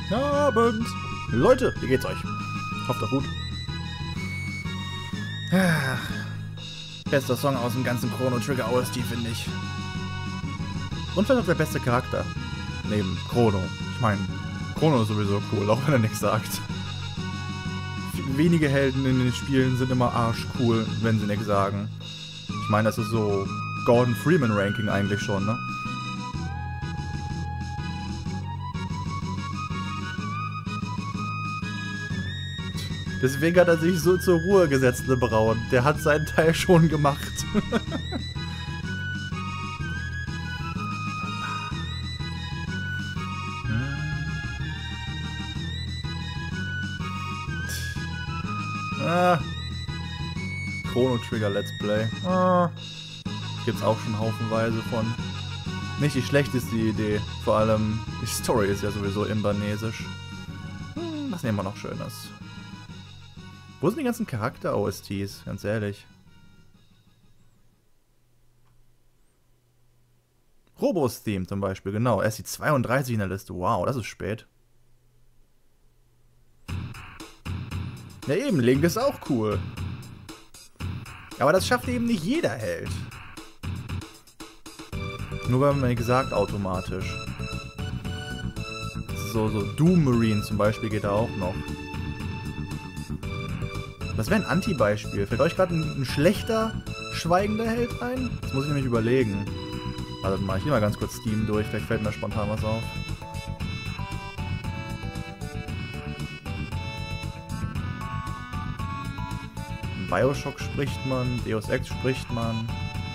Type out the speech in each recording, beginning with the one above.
Abend. Leute, wie geht's euch? Hofft doch gut. Bester Song aus dem ganzen Chrono Trigger OST, finde ich. Und vielleicht auch der beste Charakter. Neben Chrono. Ich meine, Chrono ist sowieso cool, auch wenn er nichts sagt. Wenige Helden in den Spielen sind immer arschcool, wenn sie nichts sagen. Ich meine, das ist so Gordon Freeman Ranking eigentlich schon, ne? Deswegen hat er sich so zur Ruhe gesetzt, ne Braun. Der hat seinen Teil schon gemacht. Chrono Trigger Let's Play. Gibt's auch schon haufenweise von. Nicht die schlechteste Idee. Vor allem, die Story ist ja sowieso imbanesisch. Was nehmen wir noch Schönes? Wo sind die ganzen Charakter-OSTs? Ganz ehrlich. Robos Theme zum Beispiel, genau. Erst die 32 in der Liste. Wow, das ist spät. Ja eben, Link ist auch cool. Aber das schafft eben nicht jeder Held. Nur weil man gesagt automatisch. So Doom Marine zum Beispiel geht da auch noch. Das wäre ein Anti-Beispiel. Fällt euch gerade ein schlechter, schweigender Held ein? Das muss ich nämlich überlegen. Warte mal, ich gehe mal ganz kurz Steam durch. Vielleicht fällt mir spontan was auf. Bioshock spricht man, Deus Ex spricht man.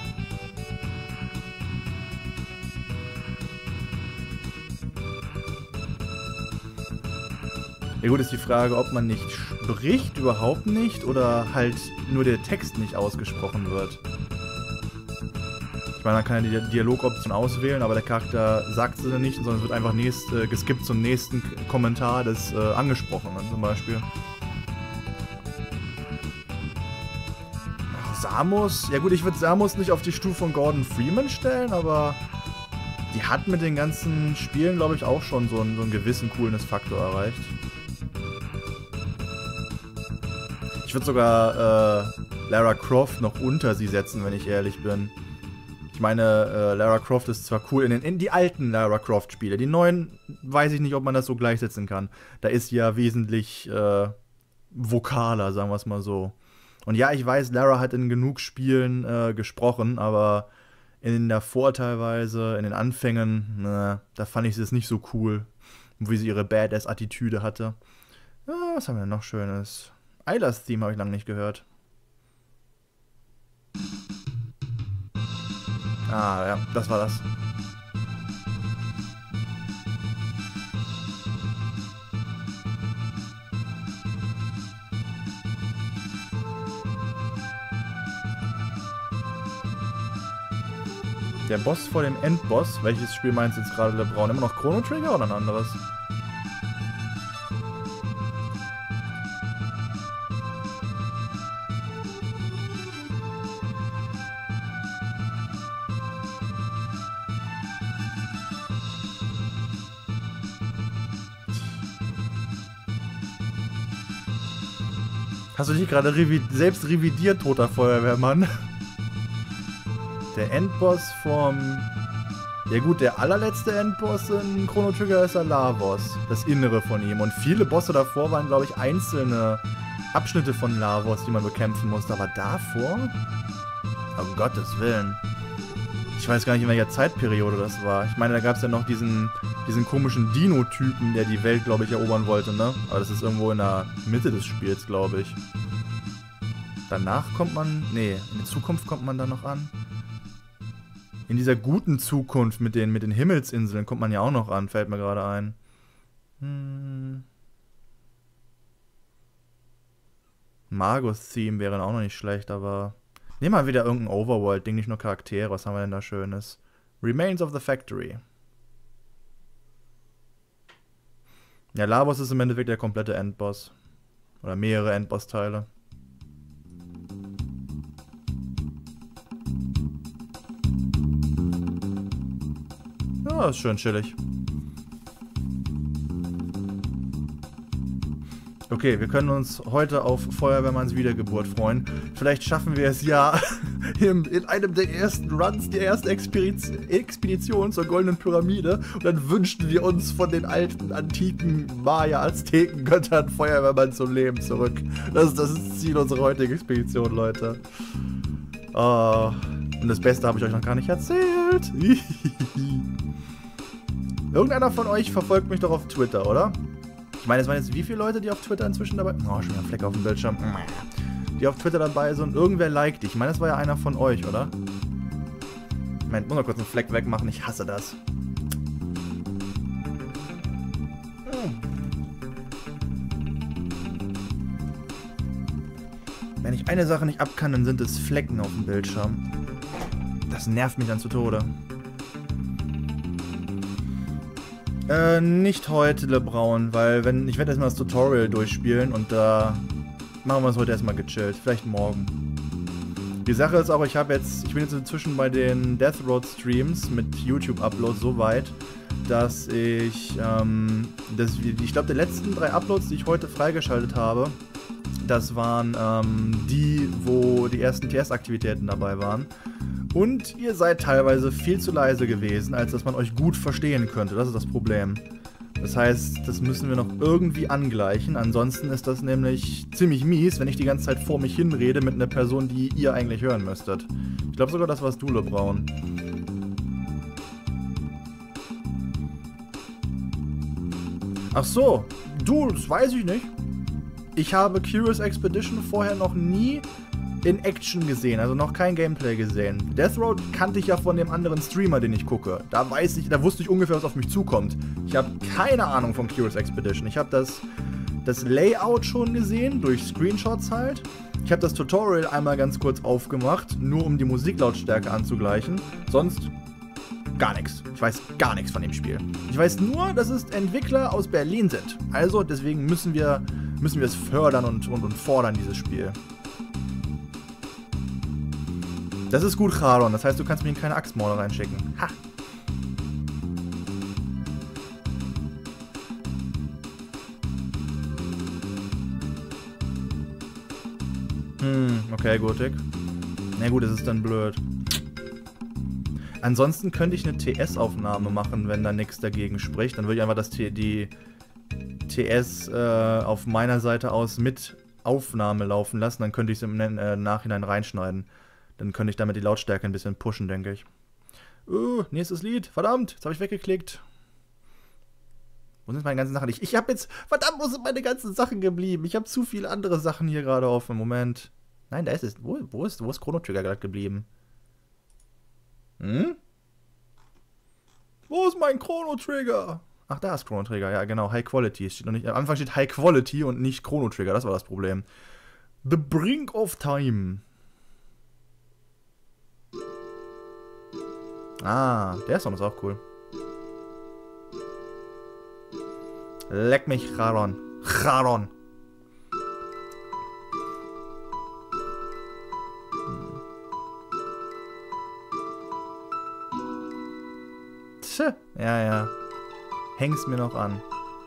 Ja gut, ist die Frage, ob man nicht spricht, überhaupt nicht, oder halt nur der Text nicht ausgesprochen wird. Ich meine, man kann ja die Dialogoption auswählen, aber der Charakter sagt sie nicht, sondern es wird einfach geskippt zum nächsten Kommentar des Angesprochenen zum Beispiel. Samus? Ja gut, ich würde Samus nicht auf die Stufe von Gordon Freeman stellen, aber die hat mit den ganzen Spielen, glaube ich, auch schon so einen gewissen Coolness-Faktor erreicht. Ich würde sogar Lara Croft noch unter sie setzen, wenn ich ehrlich bin. Ich meine, Lara Croft ist zwar cool in die alten Lara Croft-Spiele. Die neuen weiß ich nicht, ob man das so gleichsetzen kann. Da ist sie ja wesentlich vokaler, sagen wir es mal so. Und ja, ich weiß, Lara hat in genug Spielen gesprochen, aber in davor teilweise, in den Anfängen, da fand ich es nicht so cool, wie sie ihre Badass-Attitüde hatte. Was haben wir denn noch Schönes? Aylas Theme habe ich lange nicht gehört. Ah, ja, das war das. Der Boss vor dem Endboss, welches Spiel meinst du jetzt gerade, der Braun? Immer noch Chrono Trigger oder ein anderes? Hast du dich gerade selbst revidiert, toter Feuerwehrmann? Der Endboss vom... Ja gut, der allerletzte Endboss in Chrono Trigger ist der Lavos. Das Innere von ihm. Und viele Bosse davor waren, glaube ich, einzelne Abschnitte von Lavos, die man bekämpfen musste. Aber davor? Um Gottes Willen. Ich weiß gar nicht, in welcher Zeitperiode das war. Ich meine, da gab es ja noch diesen komischen Dino-Typen, der die Welt, glaube ich, erobern wollte, ne? Aber das ist irgendwo in der Mitte des Spiels, glaube ich. Danach kommt man... Nee, in der Zukunft kommt man da noch an. In dieser guten Zukunft mit den Himmelsinseln kommt man ja auch noch an, fällt mir gerade ein. Magus-Theme wäre auch noch nicht schlecht, aber... Nehmen wir wieder irgendein Overworld-Ding, nicht nur Charaktere. Was haben wir denn da Schönes? Remains of the Factory. Ja, Lavos ist im Endeffekt der komplette Endboss. Oder mehrere Endboss-Teile. Ja, ist schön chillig. Okay, wir können uns heute auf Feuerwehrmanns Wiedergeburt freuen. Vielleicht schaffen wir es ja in einem der ersten Runs, die erste Expedition zur Goldenen Pyramide. Und dann wünschen wir uns von den alten, antiken Maya-Azteken-Göttern Feuerwehrmann zum Leben zurück. Das ist das Ziel unserer heutigen Expedition, Leute. Und das Beste habe ich euch noch gar nicht erzählt. Irgendeiner von euch verfolgt mich doch auf Twitter, oder? Ich meine, es waren jetzt wie viele Leute, die auf Twitter inzwischen dabei... Oh, schon wieder ein Fleck auf dem Bildschirm. Die auf Twitter dabei sind und irgendwer liked dich. Ich meine, das war ja einer von euch, oder? Moment, muss mal kurz einen Fleck wegmachen. Ich hasse das. Wenn ich eine Sache nicht ab kann, dann sind es Flecken auf dem Bildschirm. Das nervt mich dann zu Tode. Nicht heute, LeBraun, weil ich werde erstmal das Tutorial durchspielen und da machen wir es heute erstmal gechillt. Vielleicht morgen. Die Sache ist auch, ich bin jetzt inzwischen bei den Death Road Streams mit YouTube-Uploads so weit, dass ich glaube, die letzten 3 Uploads, die ich heute freigeschaltet habe, das waren die, wo die ersten TS-Aktivitäten dabei waren. Und ihr seid teilweise viel zu leise gewesen, als dass man euch gut verstehen könnte. Das ist das Problem. Das heißt, das müssen wir noch irgendwie angleichen. Ansonsten ist das nämlich ziemlich mies, wenn ich die ganze Zeit vor mich hinrede mit einer Person, die ihr eigentlich hören müsstet. Ich glaube sogar, das warst du, LeBraun. Ach so, du, das weiß ich nicht. Ich habe Curious Expedition vorher noch nie in Action gesehen, also noch kein Gameplay gesehen. Death Road kannte ich ja von dem anderen Streamer, den ich gucke. Da wusste ich ungefähr, was auf mich zukommt. Ich habe keine Ahnung von Curious Expedition. Ich habe das Layout schon gesehen, durch Screenshots halt. Ich habe das Tutorial einmal ganz kurz aufgemacht, nur um die Musiklautstärke anzugleichen. Sonst gar nichts. Ich weiß gar nichts von dem Spiel. Ich weiß nur, dass es Entwickler aus Berlin sind. Also deswegen müssen wir es fördern und fordern, dieses Spiel. Das ist gut, Charon. Das heißt, du kannst mir in keine Axtmorde reinschicken. Ha! Okay, Gotik. Na gut, das ist dann blöd. Ansonsten könnte ich eine TS-Aufnahme machen, wenn da nichts dagegen spricht. Dann würde ich einfach die TS auf meiner Seite aus mit Aufnahme laufen lassen. Dann könnte ich es im Nachhinein reinschneiden. Dann könnte ich damit die Lautstärke ein bisschen pushen, denke ich. Nächstes Lied. Verdammt, jetzt habe ich weggeklickt. Wo sind meine ganzen Sachen? Ich habe jetzt... Verdammt, wo sind meine ganzen Sachen geblieben? Ich habe zu viele andere Sachen hier gerade offen. Moment. Nein, da ist es. Wo ist Chrono Trigger gerade geblieben? Wo ist mein Chrono Trigger? Ach, da ist Chrono Trigger. Ja, genau. High Quality. Es steht noch nicht, am Anfang steht High Quality und nicht Chrono Trigger. Das war das Problem. The Brink of Time. Ah, der Song ist auch cool. Leck mich, Charon. Charon. Tja, ja. Häng's mir noch an.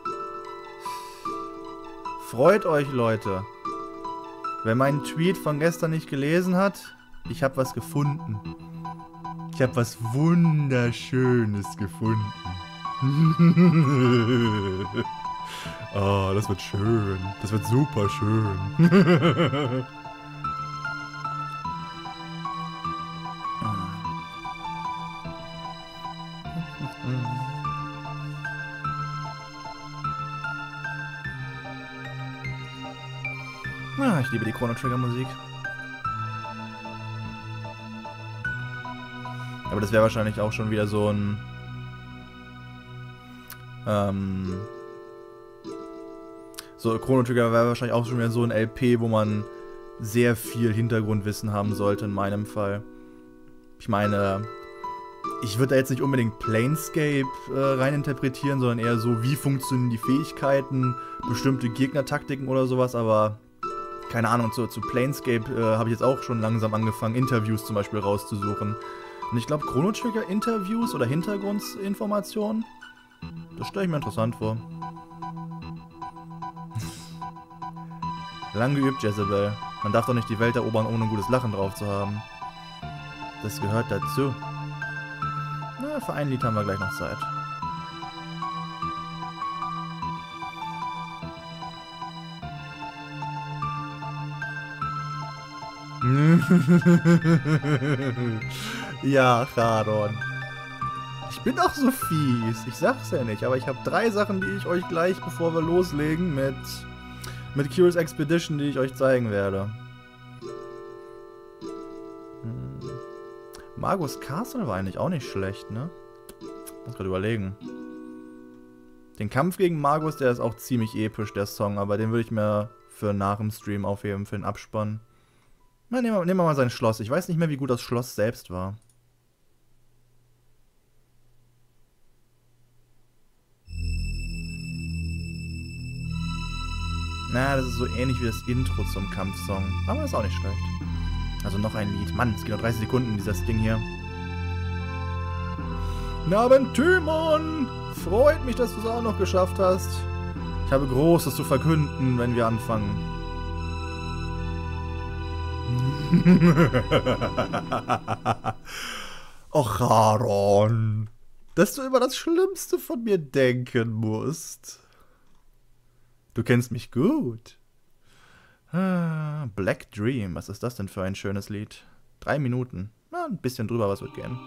Freut euch, Leute. Wer meinen Tweet von gestern nicht gelesen hat, ich habe was gefunden. Ich habe was Wunderschönes gefunden. Oh, das wird schön. Das wird super schön. Ah, ich liebe die Chrono Trigger Musik. Aber das wäre wahrscheinlich auch schon wieder so ein... so, Chrono Trigger wäre wahrscheinlich auch schon wieder so ein LP, wo man sehr viel Hintergrundwissen haben sollte, in meinem Fall. Ich meine, ich würde da jetzt nicht unbedingt Planescape reininterpretieren, sondern eher so, wie funktionieren die Fähigkeiten, bestimmte Gegnertaktiken oder sowas, aber... Keine Ahnung, zu Planescape habe ich jetzt auch schon langsam angefangen, Interviews zum Beispiel rauszusuchen. Und ich glaube, Chrono Trigger Interviews oder Hintergrundinformationen, das stelle ich mir interessant vor. Lang geübt, Jezebel. Man darf doch nicht die Welt erobern, ohne ein gutes Lachen drauf zu haben. Das gehört dazu. Na, für ein Lied haben wir gleich noch Zeit. Ja, Charon. Ich bin auch so fies. Ich sag's ja nicht, aber ich habe 3 Sachen, die ich euch gleich, bevor wir loslegen, mit Curious Expedition, die ich euch zeigen werde. Magus Castle war eigentlich auch nicht schlecht, ne? Muss gerade überlegen. Den Kampf gegen Magus, der ist auch ziemlich episch, der Song, aber den würde ich mir für nach dem Stream aufheben, für den Abspann. Na, nehmen wir mal sein Schloss. Ich weiß nicht mehr, wie gut das Schloss selbst war. Na, das ist so ähnlich wie das Intro zum Kampfsong. Aber ist auch nicht schlecht. Also noch ein Lied. Mann, es geht noch 30 Sekunden, dieses Ding hier. Na, Abend, Timon! Freut mich, dass du es auch noch geschafft hast. Ich habe Großes zu verkünden, wenn wir anfangen. Och, Aaron. Dass du immer das Schlimmste von mir denken musst. Du kennst mich gut. Black Dream, was ist das denn für ein schönes Lied? 3 Minuten. Na, ein bisschen drüber, was wird gehen.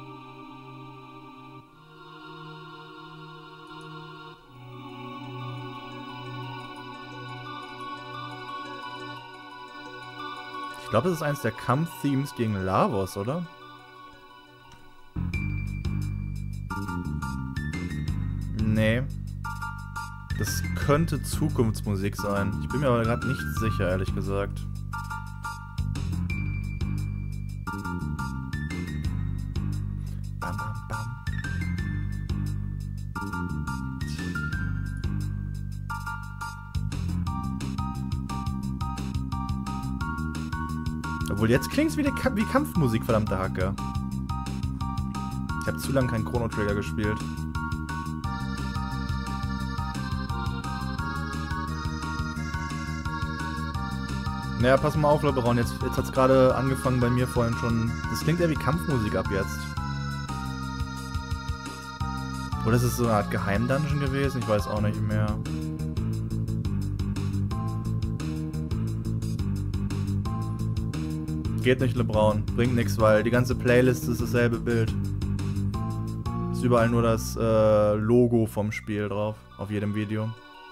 Ich glaube, das ist eins der Kampfthemes gegen Lavos, oder? Nee. Das könnte Zukunftsmusik sein. Ich bin mir aber gerade nicht sicher, ehrlich gesagt. Bam, bam, bam. Obwohl, jetzt klingt es wie Kampfmusik, verdammte Hacke. Ich habe zu lange keinen Chrono Trigger gespielt. Naja, pass mal auf, LeBron, jetzt hat es gerade angefangen bei mir vorhin schon. Das klingt eher wie Kampfmusik ab jetzt. Oder ist es so eine Art Geheimdungeon gewesen? Ich weiß auch nicht mehr. Geht nicht, LeBron. Bringt nichts, weil die ganze Playlist ist dasselbe Bild. Ist überall nur das Logo vom Spiel drauf. Auf jedem Video.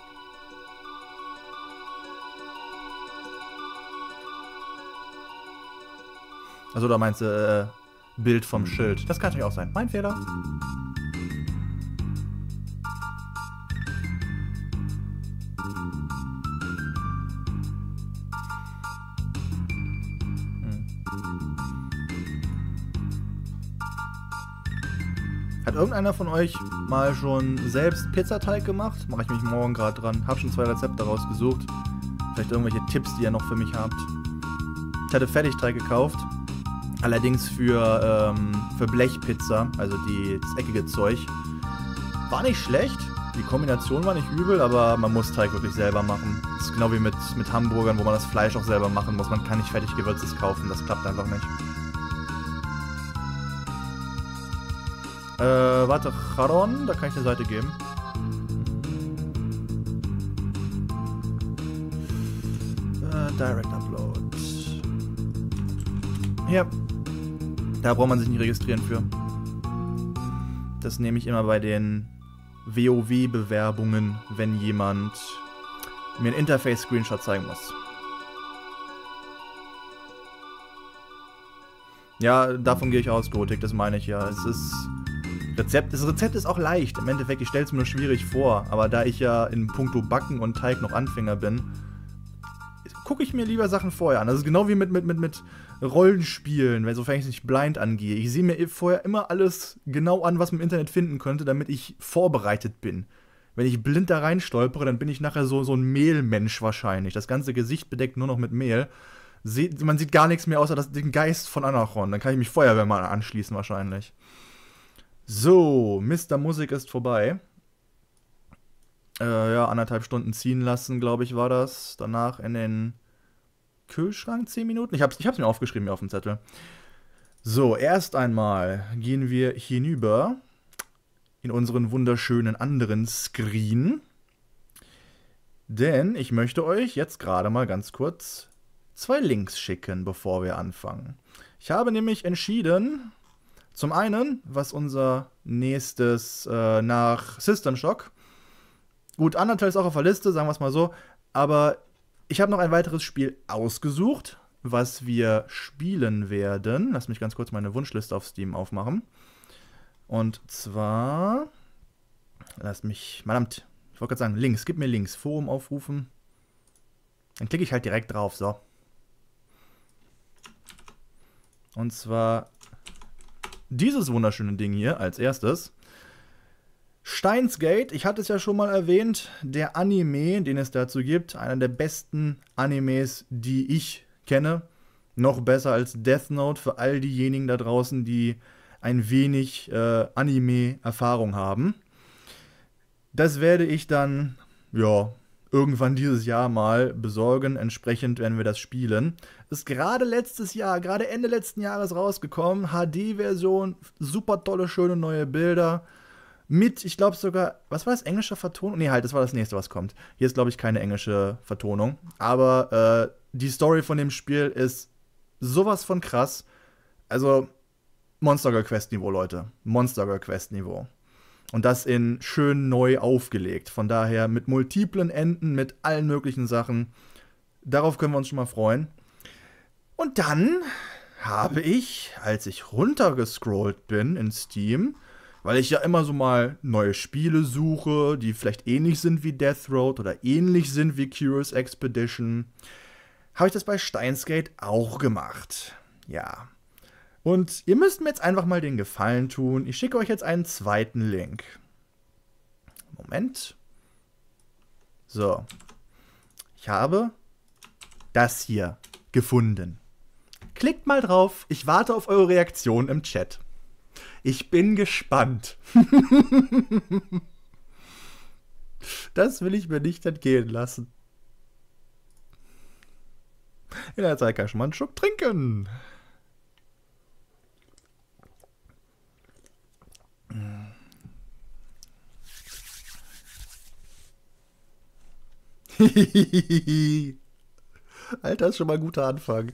Also da meinst du Bild vom Schild. Das kann natürlich auch sein. Mein Fehler. Hat irgendeiner von euch mal schon selbst Pizzateig gemacht? Mache ich mich morgen gerade dran. Hab schon 2 Rezepte rausgesucht. Vielleicht irgendwelche Tipps, die ihr noch für mich habt. Ich hatte Fertigteig gekauft. Allerdings für Blechpizza, also das eckige Zeug. War nicht schlecht. Die Kombination war nicht übel, aber man muss Teig wirklich selber machen. Das ist genau wie mit Hamburgern, wo man das Fleisch auch selber machen muss. Man kann nicht fertig Gewürzes kaufen, das klappt einfach nicht. Warte, Charon, da kann ich eine Seite geben. Direct Upload. Hier. Da braucht man sich nicht registrieren für. Das nehme ich immer bei den WoW-Bewerbungen, wenn jemand mir einen Interface-Screenshot zeigen muss. Ja, davon gehe ich aus, Gotik, das meine ich ja. Das Rezept ist auch leicht. Im Endeffekt, ich stelle es mir nur schwierig vor. Aber da ich ja in puncto Backen und Teig noch Anfänger bin, gucke ich mir lieber Sachen vorher an. Das ist genau wie mit Rollenspielen, sofern ich es nicht blind angehe. Ich sehe mir vorher immer alles genau an, was man im Internet finden könnte, damit ich vorbereitet bin. Wenn ich blind da rein stolpere, dann bin ich nachher so ein Mehlmensch wahrscheinlich. Das ganze Gesicht bedeckt nur noch mit Mehl. Man sieht gar nichts mehr außer den Geist von Anachron. Dann kann ich mich Feuerwehrmann anschließen wahrscheinlich. So, Mr. Musik ist vorbei. Ja, 1,5 Stunden ziehen lassen, glaube ich, war das. Danach in den Kühlschrank 10 Minuten. Ich hab's mir aufgeschrieben hier auf dem Zettel. So, erst einmal gehen wir hinüber in unseren wunderschönen anderen Screen. Denn ich möchte euch jetzt gerade mal ganz kurz 2 Links schicken, bevor wir anfangen. Ich habe nämlich entschieden, zum einen, was unser nächstes nach System Shock. Gut, Undertale ist auch auf der Liste, sagen wir es mal so. Aber ich habe noch ein weiteres Spiel ausgesucht, was wir spielen werden. Lass mich ganz kurz meine Wunschliste auf Steam aufmachen. Und zwar, verdammt, ich wollte gerade sagen, Links, gib mir Links, Forum aufrufen. Dann klicke ich halt direkt drauf, so. Und zwar dieses wunderschöne Ding hier als erstes. Steins Gate, ich hatte es ja schon mal erwähnt, der Anime, den es dazu gibt, einer der besten Animes, die ich kenne. Noch besser als Death Note für all diejenigen da draußen, die ein wenig Anime-Erfahrung haben. Das werde ich dann, ja, irgendwann dieses Jahr mal besorgen. Entsprechend werden wir das spielen. Ist gerade Ende letzten Jahres rausgekommen. HD-Version, super tolle, schöne neue Bilder. Mit, ich glaube sogar, was war das, englische Vertonung? Nee, halt, das war das nächste, was kommt. Hier ist, glaube ich, keine englische Vertonung. Aber die Story von dem Spiel ist sowas von krass. Also, Monster Girl Quest Niveau, Leute. Monster Girl Quest Niveau. Und das in schön neu aufgelegt. Von daher mit multiplen Enden, mit allen möglichen Sachen. Darauf können wir uns schon mal freuen. Und dann habe ich, als ich runtergescrollt bin in Steam, weil ich ja immer so mal neue Spiele suche, die vielleicht ähnlich sind wie Death Road oder ähnlich sind wie Curious Expedition, habe ich das bei Steins Gate auch gemacht. Ja. Und ihr müsst mir jetzt einfach mal den Gefallen tun. Ich schicke euch jetzt einen zweiten Link. Moment. So. Ich habe das hier gefunden. Klickt mal drauf. Ich warte auf eure Reaktion im Chat. Ich bin gespannt. Das will ich mir nicht entgehen lassen. In der Zeit kann ich schon mal einen Schluck trinken. Alter, ist schon mal ein guter Anfang.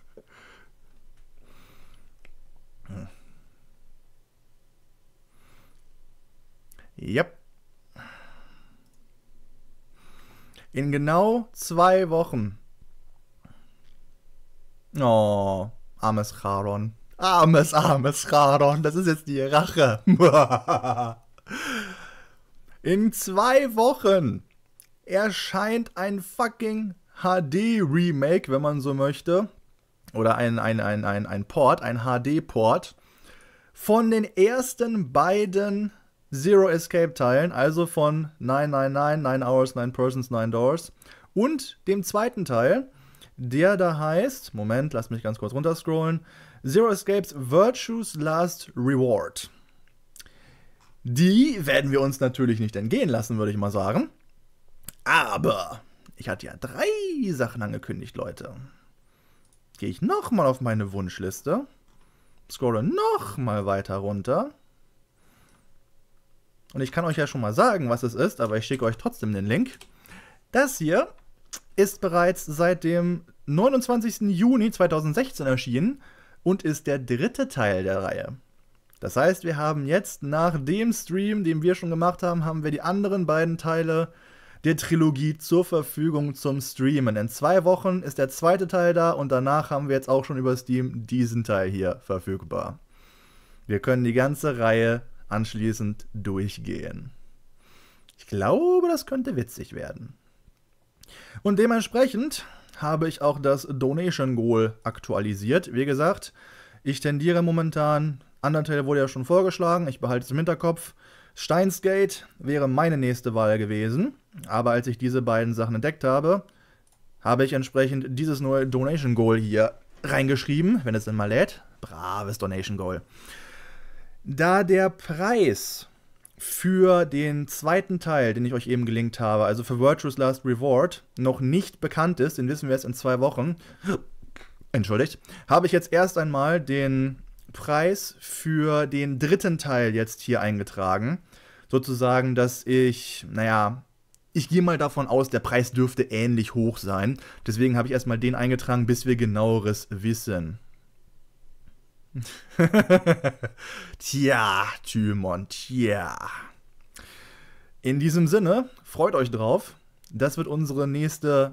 Yep. In genau 2 Wochen. Oh, armes Charon. Armes Charon. Das ist jetzt die Rache. In 2 Wochen erscheint ein fucking HD-Remake, wenn man so möchte. Oder ein Port, ein HD-Port von den ersten beiden Zero Escape Teilen, also von 999, 9 Hours, 9 Persons, 9 Doors und dem zweiten Teil, der da heißt, Moment, lass mich ganz kurz runterscrollen, Zero Escapes Virtue's Last Reward. Die werden wir uns natürlich nicht entgehen lassen, würde ich mal sagen. Aber ich hatte ja 3 Sachen angekündigt, Leute. Gehe ich nochmal auf meine Wunschliste, scrolle nochmal weiter runter. Und ich kann euch ja schon mal sagen, was es ist, aber ich schicke euch trotzdem den Link. Das hier ist bereits seit dem 29. Juni 2016 erschienen und ist der 3. Teil der Reihe. Das heißt, wir haben jetzt nach dem Stream, den wir schon gemacht haben, haben wir die anderen beiden Teile der Trilogie zur Verfügung zum Streamen. In 2 Wochen ist der zweite Teil da und danach haben wir jetzt auch schon über Steam diesen Teil hier verfügbar. Wir können die ganze Reihe anschließend durchgehen. Ich glaube, das könnte witzig werden. Und dementsprechend habe ich auch das Donation Goal aktualisiert. Wie gesagt, ich tendiere momentan, Undertale wurde ja schon vorgeschlagen, ich behalte es im Hinterkopf. Steins Gate wäre meine nächste Wahl gewesen, aber als ich diese beiden Sachen entdeckt habe, habe ich entsprechend dieses neue Donation Goal hier reingeschrieben, wenn es denn mal lädt. Braves Donation Goal. Da der Preis für den zweiten Teil, den ich euch eben gelinkt habe, also für Virtue's Last Reward, noch nicht bekannt ist, den wissen wir jetzt in 2 Wochen, entschuldigt, habe ich jetzt erst einmal den Preis für den dritten Teil jetzt hier eingetragen. Sozusagen, dass ich, naja, ich gehe mal davon aus, der Preis dürfte ähnlich hoch sein. Deswegen habe ich erstmal den eingetragen, bis wir genaueres wissen. Tja, Tymon, tja. In diesem Sinne, freut euch drauf. Das wird unsere nächste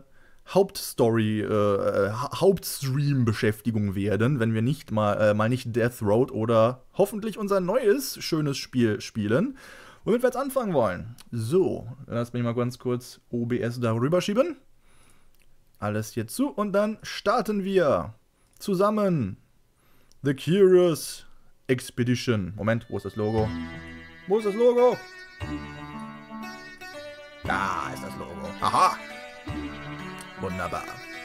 Hauptstream-Beschäftigung werden, wenn wir nicht mal nicht Death Road oder hoffentlich unser neues, schönes Spiel spielen, womit wir jetzt anfangen wollen. So, lass mich mal ganz kurz OBS darüber schieben. Alles hier zu und dann starten wir zusammen. The Curious Expedition. Moment, wo ist das Logo? Wo ist das Logo? Da ist das Logo. Aha. Wunderbar.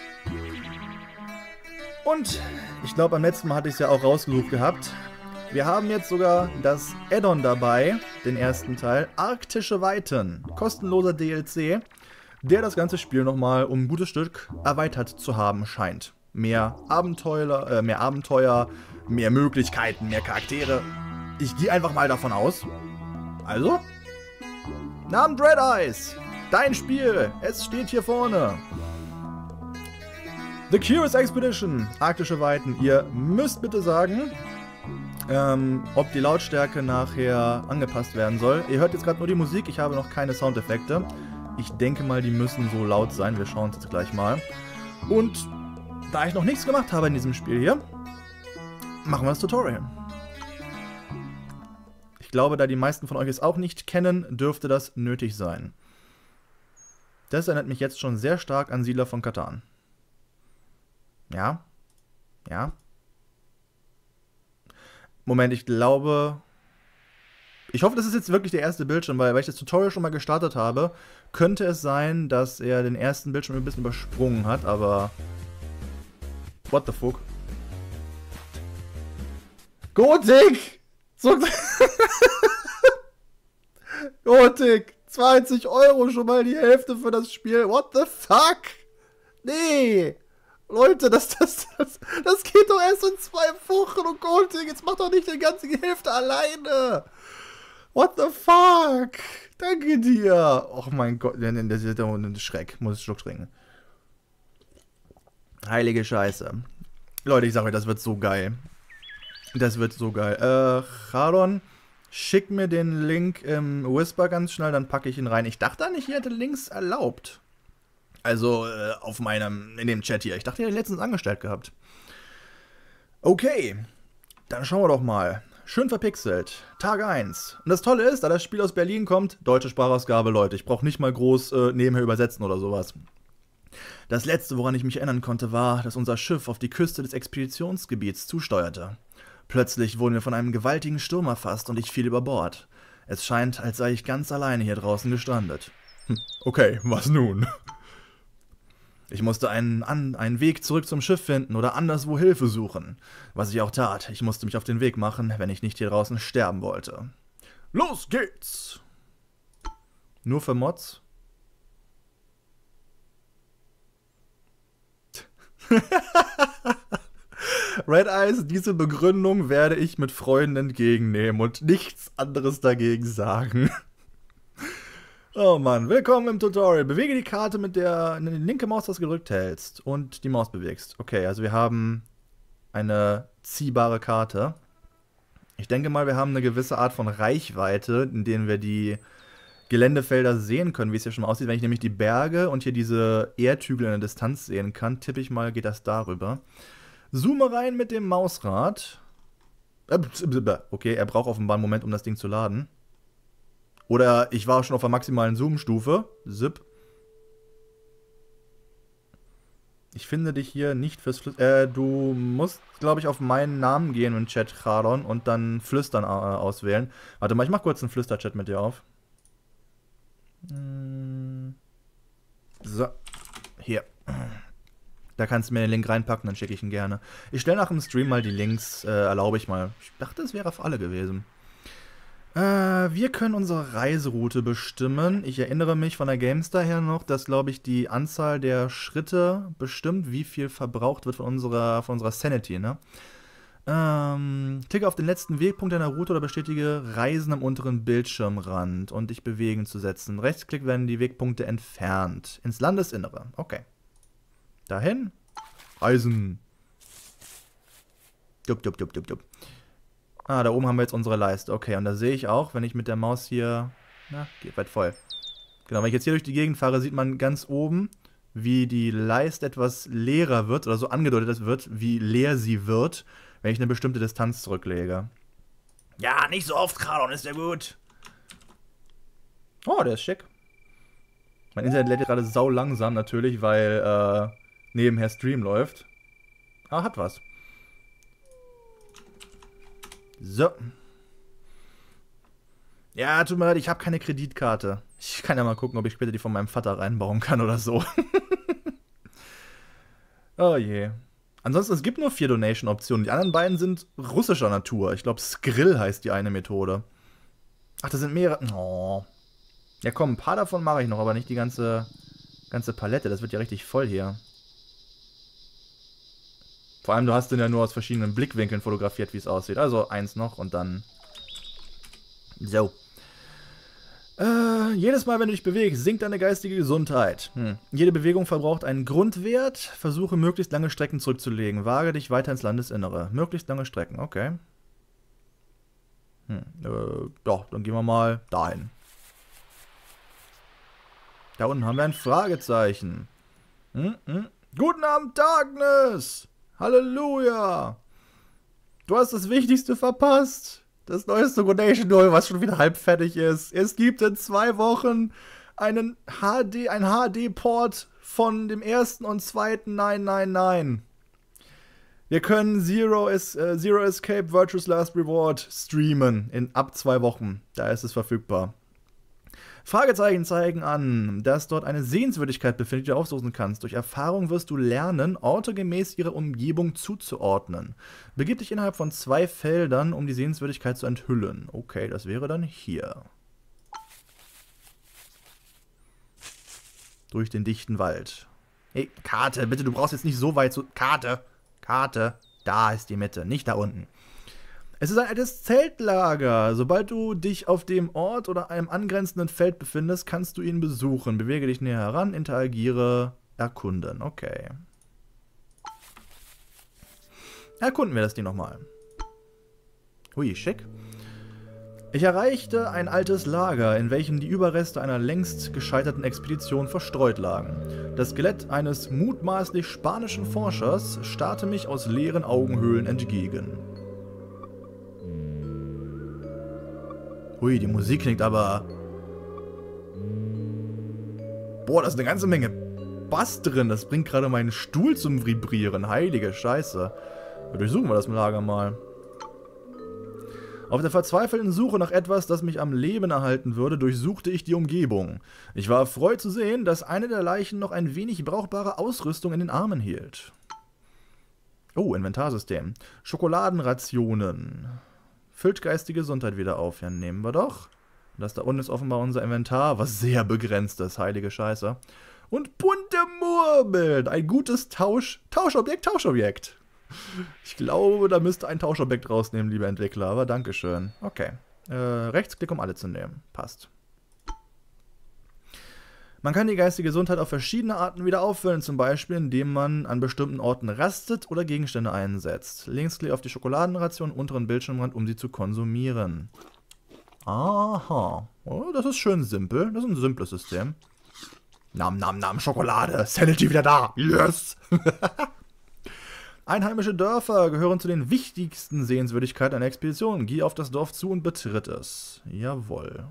Und ich glaube, beim letzten Mal hatte ich es ja auch rausgesucht gehabt. Wir haben jetzt sogar das Add-on dabei, den ersten Teil, Arktische Weiten. Kostenloser DLC, der das ganze Spiel nochmal um ein gutes Stück erweitert zu haben scheint. Mehr Abenteuer, mehr Möglichkeiten, mehr Charaktere. Ich gehe einfach mal davon aus. Also, Namen Dread Eyes. Dein Spiel. Es steht hier vorne. The Curious Expedition. Arktische Weiten. Ihr müsst bitte sagen, ob die Lautstärke nachher angepasst werden soll. Ihr hört jetzt gerade nur die Musik. Ich habe noch keine Soundeffekte. Ich denke mal, die müssen so laut sein. Wir schauen uns jetzt gleich mal. Und da ich noch nichts gemacht habe in diesem Spiel hier, machen wir das Tutorial. Ich glaube, da die meisten von euch es auch nicht kennen, dürfte das nötig sein. Das erinnert mich jetzt schon sehr stark an Siedler von Catan. Ja. Ja. Moment, ich glaube... Ich hoffe, das ist jetzt wirklich der erste Bildschirm, weil ich das Tutorial schon mal gestartet habe, könnte es sein, dass er den ersten Bildschirm ein bisschen übersprungen hat, aber... What the fuck? Gothic! So Gothic! 20 € schon mal die Hälfte für das Spiel. What the fuck? Nee! Leute, das geht doch erst in 2 Wochen und Gothic, jetzt macht doch nicht die ganze Hälfte alleine! What the fuck? Danke dir! Och mein Gott, das ist doch ein Schreck. Muss ich Schluck trinken. Heilige Scheiße. Leute, ich sag euch, das wird so geil. Das wird so geil. Charon, schick mir den Link im Whisper ganz schnell, dann packe ich ihn rein. Ich dachte nicht, ihr hättet Links erlaubt. Also, in dem Chat hier. Ich dachte, ihr hättet letztens angestellt gehabt. Okay. Dann schauen wir doch mal. Schön verpixelt. Tag 1. Und das Tolle ist, da das Spiel aus Berlin kommt, deutsche Sprachausgabe, Leute. Ich brauche nicht mal groß nebenher übersetzen oder sowas. Das letzte, woran ich mich erinnern konnte, war, dass unser Schiff auf die Küste des Expeditionsgebiets zusteuerte. Plötzlich wurden wir von einem gewaltigen Sturm erfasst und ich fiel über Bord. Es scheint, als sei ich ganz alleine hier draußen gestrandet. Okay, was nun? Ich musste einen Weg zurück zum Schiff finden oder anderswo Hilfe suchen. Was ich auch tat. Ich musste mich auf den Weg machen, wenn ich nicht hier draußen sterben wollte. Los geht's! Nur für Mods? Red Eyes, diese Begründung werde ich mit Freuden entgegennehmen und nichts anderes dagegen sagen. Oh Mann, willkommen im Tutorial. Bewege die Karte mit der linke Maustaste gedrückt hältst und die Maus bewegst. Okay, also wir haben eine ziehbare Karte. Ich denke mal, wir haben eine gewisse Art von Reichweite, in denen wir die Geländefelder sehen können, wie es hier schon aussieht. Wenn ich nämlich die Berge und hier diese Erdhügel in der Distanz sehen kann, tippe ich mal, geht das darüber. Zoome rein mit dem Mausrad. Okay, er braucht offenbar einen Moment, um das Ding zu laden. Oder ich war schon auf der maximalen Zoom-Stufe. Zip. Ich finde dich hier nicht fürs Flüstern. Du musst, glaube ich, auf meinen Namen gehen im Chat, Charon, und dann Flüstern auswählen. Warte mal, ich mach kurz einen Flüsterchat mit dir auf. So, hier. Da kannst du mir den Link reinpacken, dann schicke ich ihn gerne. Ich stelle nach dem Stream mal die Links, erlaube ich mal. Ich dachte, es wäre für alle gewesen. Wir können unsere Reiseroute bestimmen. Ich erinnere mich von der GameStar her noch, dass, glaube ich, die Anzahl der Schritte bestimmt, wie viel verbraucht wird von unserer Sanity, ne? Klicke auf den letzten Wegpunkt deiner Route oder bestätige Reisen am unteren Bildschirmrand und dich bewegen zu setzen. Rechtsklick werden die Wegpunkte entfernt. Ins Landesinnere. Okay. Dahin. Reisen. Jupp, jupp, jupp, jupp, jupp. Ah, da oben haben wir jetzt unsere Leiste. Okay, und da sehe ich auch, wenn ich mit der Maus hier... Na, geht weit voll. Genau, wenn ich jetzt hier durch die Gegend fahre, sieht man ganz oben, wie die Leiste etwas leerer wird, oder so angedeutet wird, wie leer sie wird, wenn ich eine bestimmte Distanz zurücklege. Ja, nicht so oft, Kradon, ist ja gut. Oh, der ist schick. Mein Internet lädt gerade sau langsam natürlich, weil nebenher Stream läuft. Ah, hat was. So. Ja, tut mir leid, ich habe keine Kreditkarte. Ich kann ja mal gucken, ob ich später die von meinem Vater reinbauen kann oder so. Oh je. Ansonsten, es gibt nur 4 Donation-Optionen. Die anderen beiden sind russischer Natur. Ich glaube, Skrill heißt die eine Methode. Ach, das sind mehrere. Oh. Ja komm, ein paar davon mache ich noch, aber nicht die ganze Palette. Das wird ja richtig voll hier. Vor allem, du hast den ja nur aus verschiedenen Blickwinkeln fotografiert, wie es aussieht. Also eins noch und dann... So. Jedes Mal, wenn du dich bewegst, sinkt deine geistige Gesundheit. Jede Bewegung verbraucht einen Grundwert. Versuche, möglichst lange Strecken zurückzulegen. Wage dich weiter ins Landesinnere. Möglichst lange Strecken, okay. Ja, dann gehen wir mal dahin. Da unten haben wir ein Fragezeichen. Guten Abend, Darkness! Halleluja! Du hast das Wichtigste verpasst. Das neueste Donation Null, was schon wieder halb fertig ist. Es gibt in 2 Wochen ein HD-Port von dem ersten und zweiten 999. Wir können Zero Escape Virtuous Last Reward streamen in ab 2 Wochen. Da ist es verfügbar. Fragezeichen zeigen an, dass dort eine Sehenswürdigkeit befindet, die du aufsuchen kannst. Durch Erfahrung wirst du lernen, Orte gemäß ihrer Umgebung zuzuordnen. Begib dich innerhalb von 2 Feldern, um die Sehenswürdigkeit zu enthüllen. Okay, das wäre dann hier. Durch den dichten Wald. Hey, Karte, bitte, du brauchst jetzt nicht so weit zu... Karte, da ist die Mitte, nicht da unten. Es ist ein altes Zeltlager. Sobald du dich auf dem Ort oder einem angrenzenden Feld befindest, kannst du ihn besuchen. Bewege dich näher heran, interagiere, erkunden. Okay. Erkunden wir das Ding nochmal. Hui, schick. Ich erreichte ein altes Lager, in welchem die Überreste einer längst gescheiterten Expedition verstreut lagen. Das Skelett eines mutmaßlich spanischen Forschers starrte mich aus leeren Augenhöhlen entgegen. Hui, die Musik klingt aber... Boah, da ist eine ganze Menge Bass drin. Das bringt gerade meinen Stuhl zum Vibrieren. Heilige Scheiße. Durchsuchen wir das Lager mal. Auf der verzweifelten Suche nach etwas, das mich am Leben erhalten würde, durchsuchte ich die Umgebung. Ich war erfreut zu sehen, dass eine der Leichen noch ein wenig brauchbare Ausrüstung in den Armen hielt. Oh, Inventarsystem. Schokoladenrationen. Füllt geistige Gesundheit wieder auf. Ja, nehmen wir doch. Das da unten ist offenbar unser Inventar, was sehr begrenzt ist. Heilige Scheiße. Und bunte Murmeln. Ein gutes Tauschobjekt. Ich glaube, da müsste ein Tauschobjekt rausnehmen, lieber Entwickler. Aber dankeschön. Okay. Rechtsklick, um alle zu nehmen. Passt. Man kann die geistige Gesundheit auf verschiedene Arten wieder auffüllen, zum Beispiel indem man an bestimmten Orten rastet oder Gegenstände einsetzt. Linksklick auf die Schokoladenration unteren Bildschirmrand, um sie zu konsumieren. Aha. Oh, das ist schön simpel. Das ist ein simples System. Nam, Schokolade. Sanity wieder da. Yes! Einheimische Dörfer gehören zu den wichtigsten Sehenswürdigkeiten einer Expedition. Geh auf das Dorf zu und betritt es. Jawohl.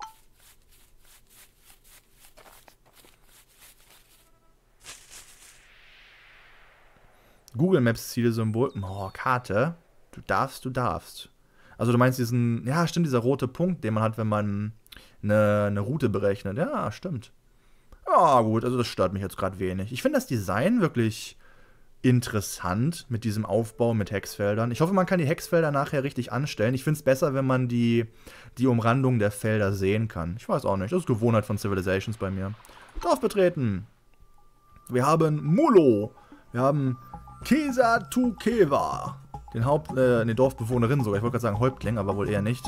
Google Maps Zielsymbol. Oh, Karte. Du darfst. Also du meinst diesen, ja stimmt, dieser rote Punkt, den man hat, wenn man eine Route berechnet. Ja, stimmt. Ja, gut, also das stört mich jetzt gerade wenig. Ich finde das Design wirklich interessant mit diesem Aufbau mit Hexfeldern. Ich hoffe, man kann die Hexfelder nachher richtig anstellen. Ich finde es besser, wenn man die Umrandung der Felder sehen kann. Ich weiß auch nicht, das ist Gewohnheit von Civilizations bei mir. Dorf betreten. Wir haben Mulo. Wir haben Kesa Tukeva. Den Dorfbewohnerin sogar. Ich wollte gerade sagen Häuptling, aber wohl eher nicht.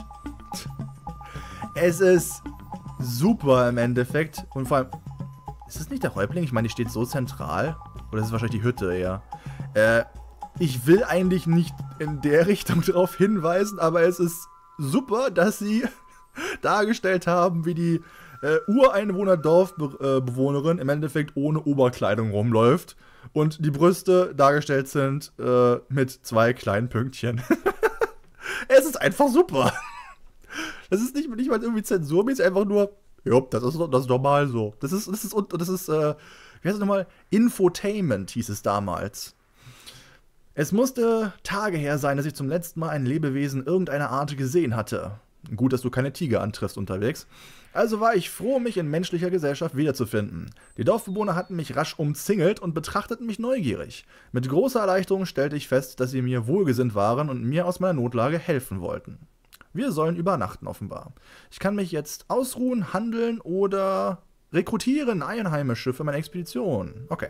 Es ist super im Endeffekt. Und vor allem, ist es nicht der Häuptling? Ich meine, die steht so zentral. Oder ist es wahrscheinlich die Hütte eher? Ich will eigentlich nicht in der Richtung darauf hinweisen, aber es ist super, dass sie dargestellt haben, wie die Ureinwohner-Dorfbewohnerin im Endeffekt ohne Oberkleidung rumläuft. Und die Brüste dargestellt sind mit 2 kleinen Pünktchen. Es ist einfach super. Das ist nicht mal irgendwie zensurmäßig, einfach nur, ja, das ist normal so. Das ist, wie heißt es nochmal? Infotainment hieß es damals. Es musste Tage her sein, dass ich zum letzten Mal ein Lebewesen irgendeiner Art gesehen hatte. Gut, dass du keine Tiger antriffst unterwegs. Also war ich froh, mich in menschlicher Gesellschaft wiederzufinden. Die Dorfbewohner hatten mich rasch umzingelt und betrachteten mich neugierig. Mit großer Erleichterung stellte ich fest, dass sie mir wohlgesinnt waren und mir aus meiner Notlage helfen wollten. Wir sollen übernachten offenbar. Ich kann mich jetzt ausruhen, handeln oder rekrutieren Einheimische für meine Expedition. Okay.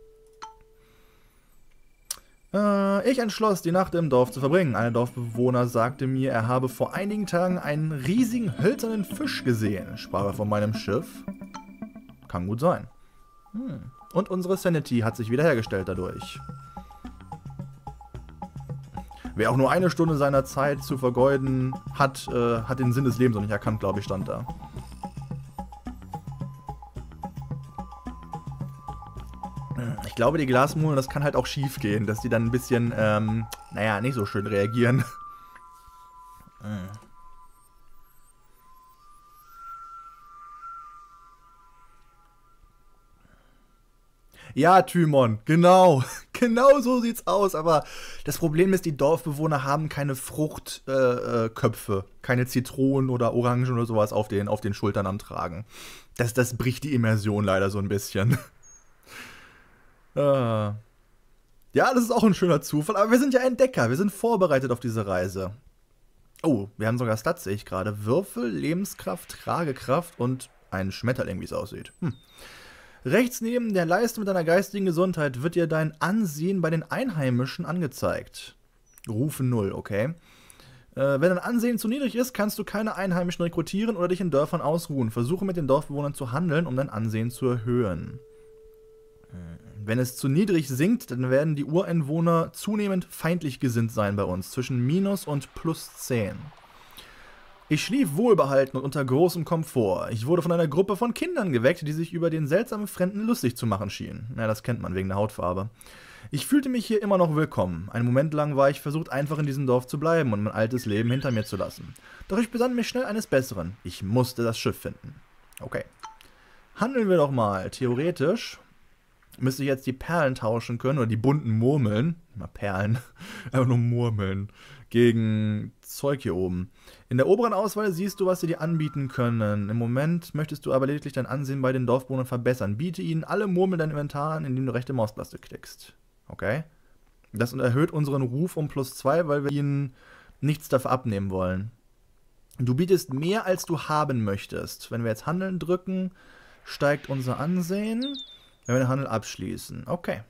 Ich entschloss, die Nacht im Dorf zu verbringen. Ein Dorfbewohner sagte mir, er habe vor einigen Tagen einen riesigen hölzernen Fisch gesehen. Sprach er von meinem Schiff? Kann gut sein. Und unsere Sanity hat sich wiederhergestellt dadurch. Wer auch nur eine Stunde seiner Zeit zu vergeuden hat, hat den Sinn des Lebens noch nicht erkannt, glaube ich, stand da. Ich glaube, die Glasmole, das kann halt auch schief gehen, dass die dann ein bisschen, naja, nicht so schön reagieren. Ja, Tymon, genau. Genau so sieht's aus. Aber das Problem ist, die Dorfbewohner haben keine Fruchtköpfe, keine Zitronen oder Orangen oder sowas auf den Schultern am Tragen. Das bricht die Immersion leider so ein bisschen. Ja, das ist auch ein schöner Zufall, aber wir sind ja Entdecker, wir sind vorbereitet auf diese Reise. Oh, wir haben sogar Stats, sehe ich gerade. Würfel, Lebenskraft, Tragekraft und einen Schmetterling, wie es aussieht. Rechts neben der Leiste mit deiner geistigen Gesundheit wird dir dein Ansehen bei den Einheimischen angezeigt. Rufe 0, okay. Wenn dein Ansehen zu niedrig ist, kannst du keine Einheimischen rekrutieren oder dich in Dörfern ausruhen. Versuche mit den Dorfbewohnern zu handeln, um dein Ansehen zu erhöhen. Wenn es zu niedrig sinkt, dann werden die Ureinwohner zunehmend feindlich gesinnt sein bei uns, zwischen minus und +10. Ich schlief wohlbehalten und unter großem Komfort. Ich wurde von einer Gruppe von Kindern geweckt, die sich über den seltsamen Fremden lustig zu machen schienen. Ja, das kennt man wegen der Hautfarbe. Ich fühlte mich hier immer noch willkommen. Einen Moment lang war ich versucht, einfach in diesem Dorf zu bleiben und mein altes Leben hinter mir zu lassen. Doch ich besann mich schnell eines Besseren. Ich musste das Schiff finden. Okay. Handeln wir doch mal. Theoretisch müsste ich jetzt die Perlen tauschen können, oder die bunten Murmeln, mal Perlen, einfach nur Murmeln, gegen Zeug hier oben. In der oberen Auswahl siehst du, was sie dir anbieten können. Im Moment möchtest du aber lediglich dein Ansehen bei den Dorfbewohnern verbessern. Biete ihnen alle Murmeln dein Inventar an, indem du rechte Maustaste klickst. Okay? Das erhöht unseren Ruf um +2, weil wir ihnen nichts dafür abnehmen wollen. Du bietest mehr, als du haben möchtest. Wenn wir jetzt Handeln drücken, steigt unser Ansehen. Wenn wir den Handel abschließen. Okay.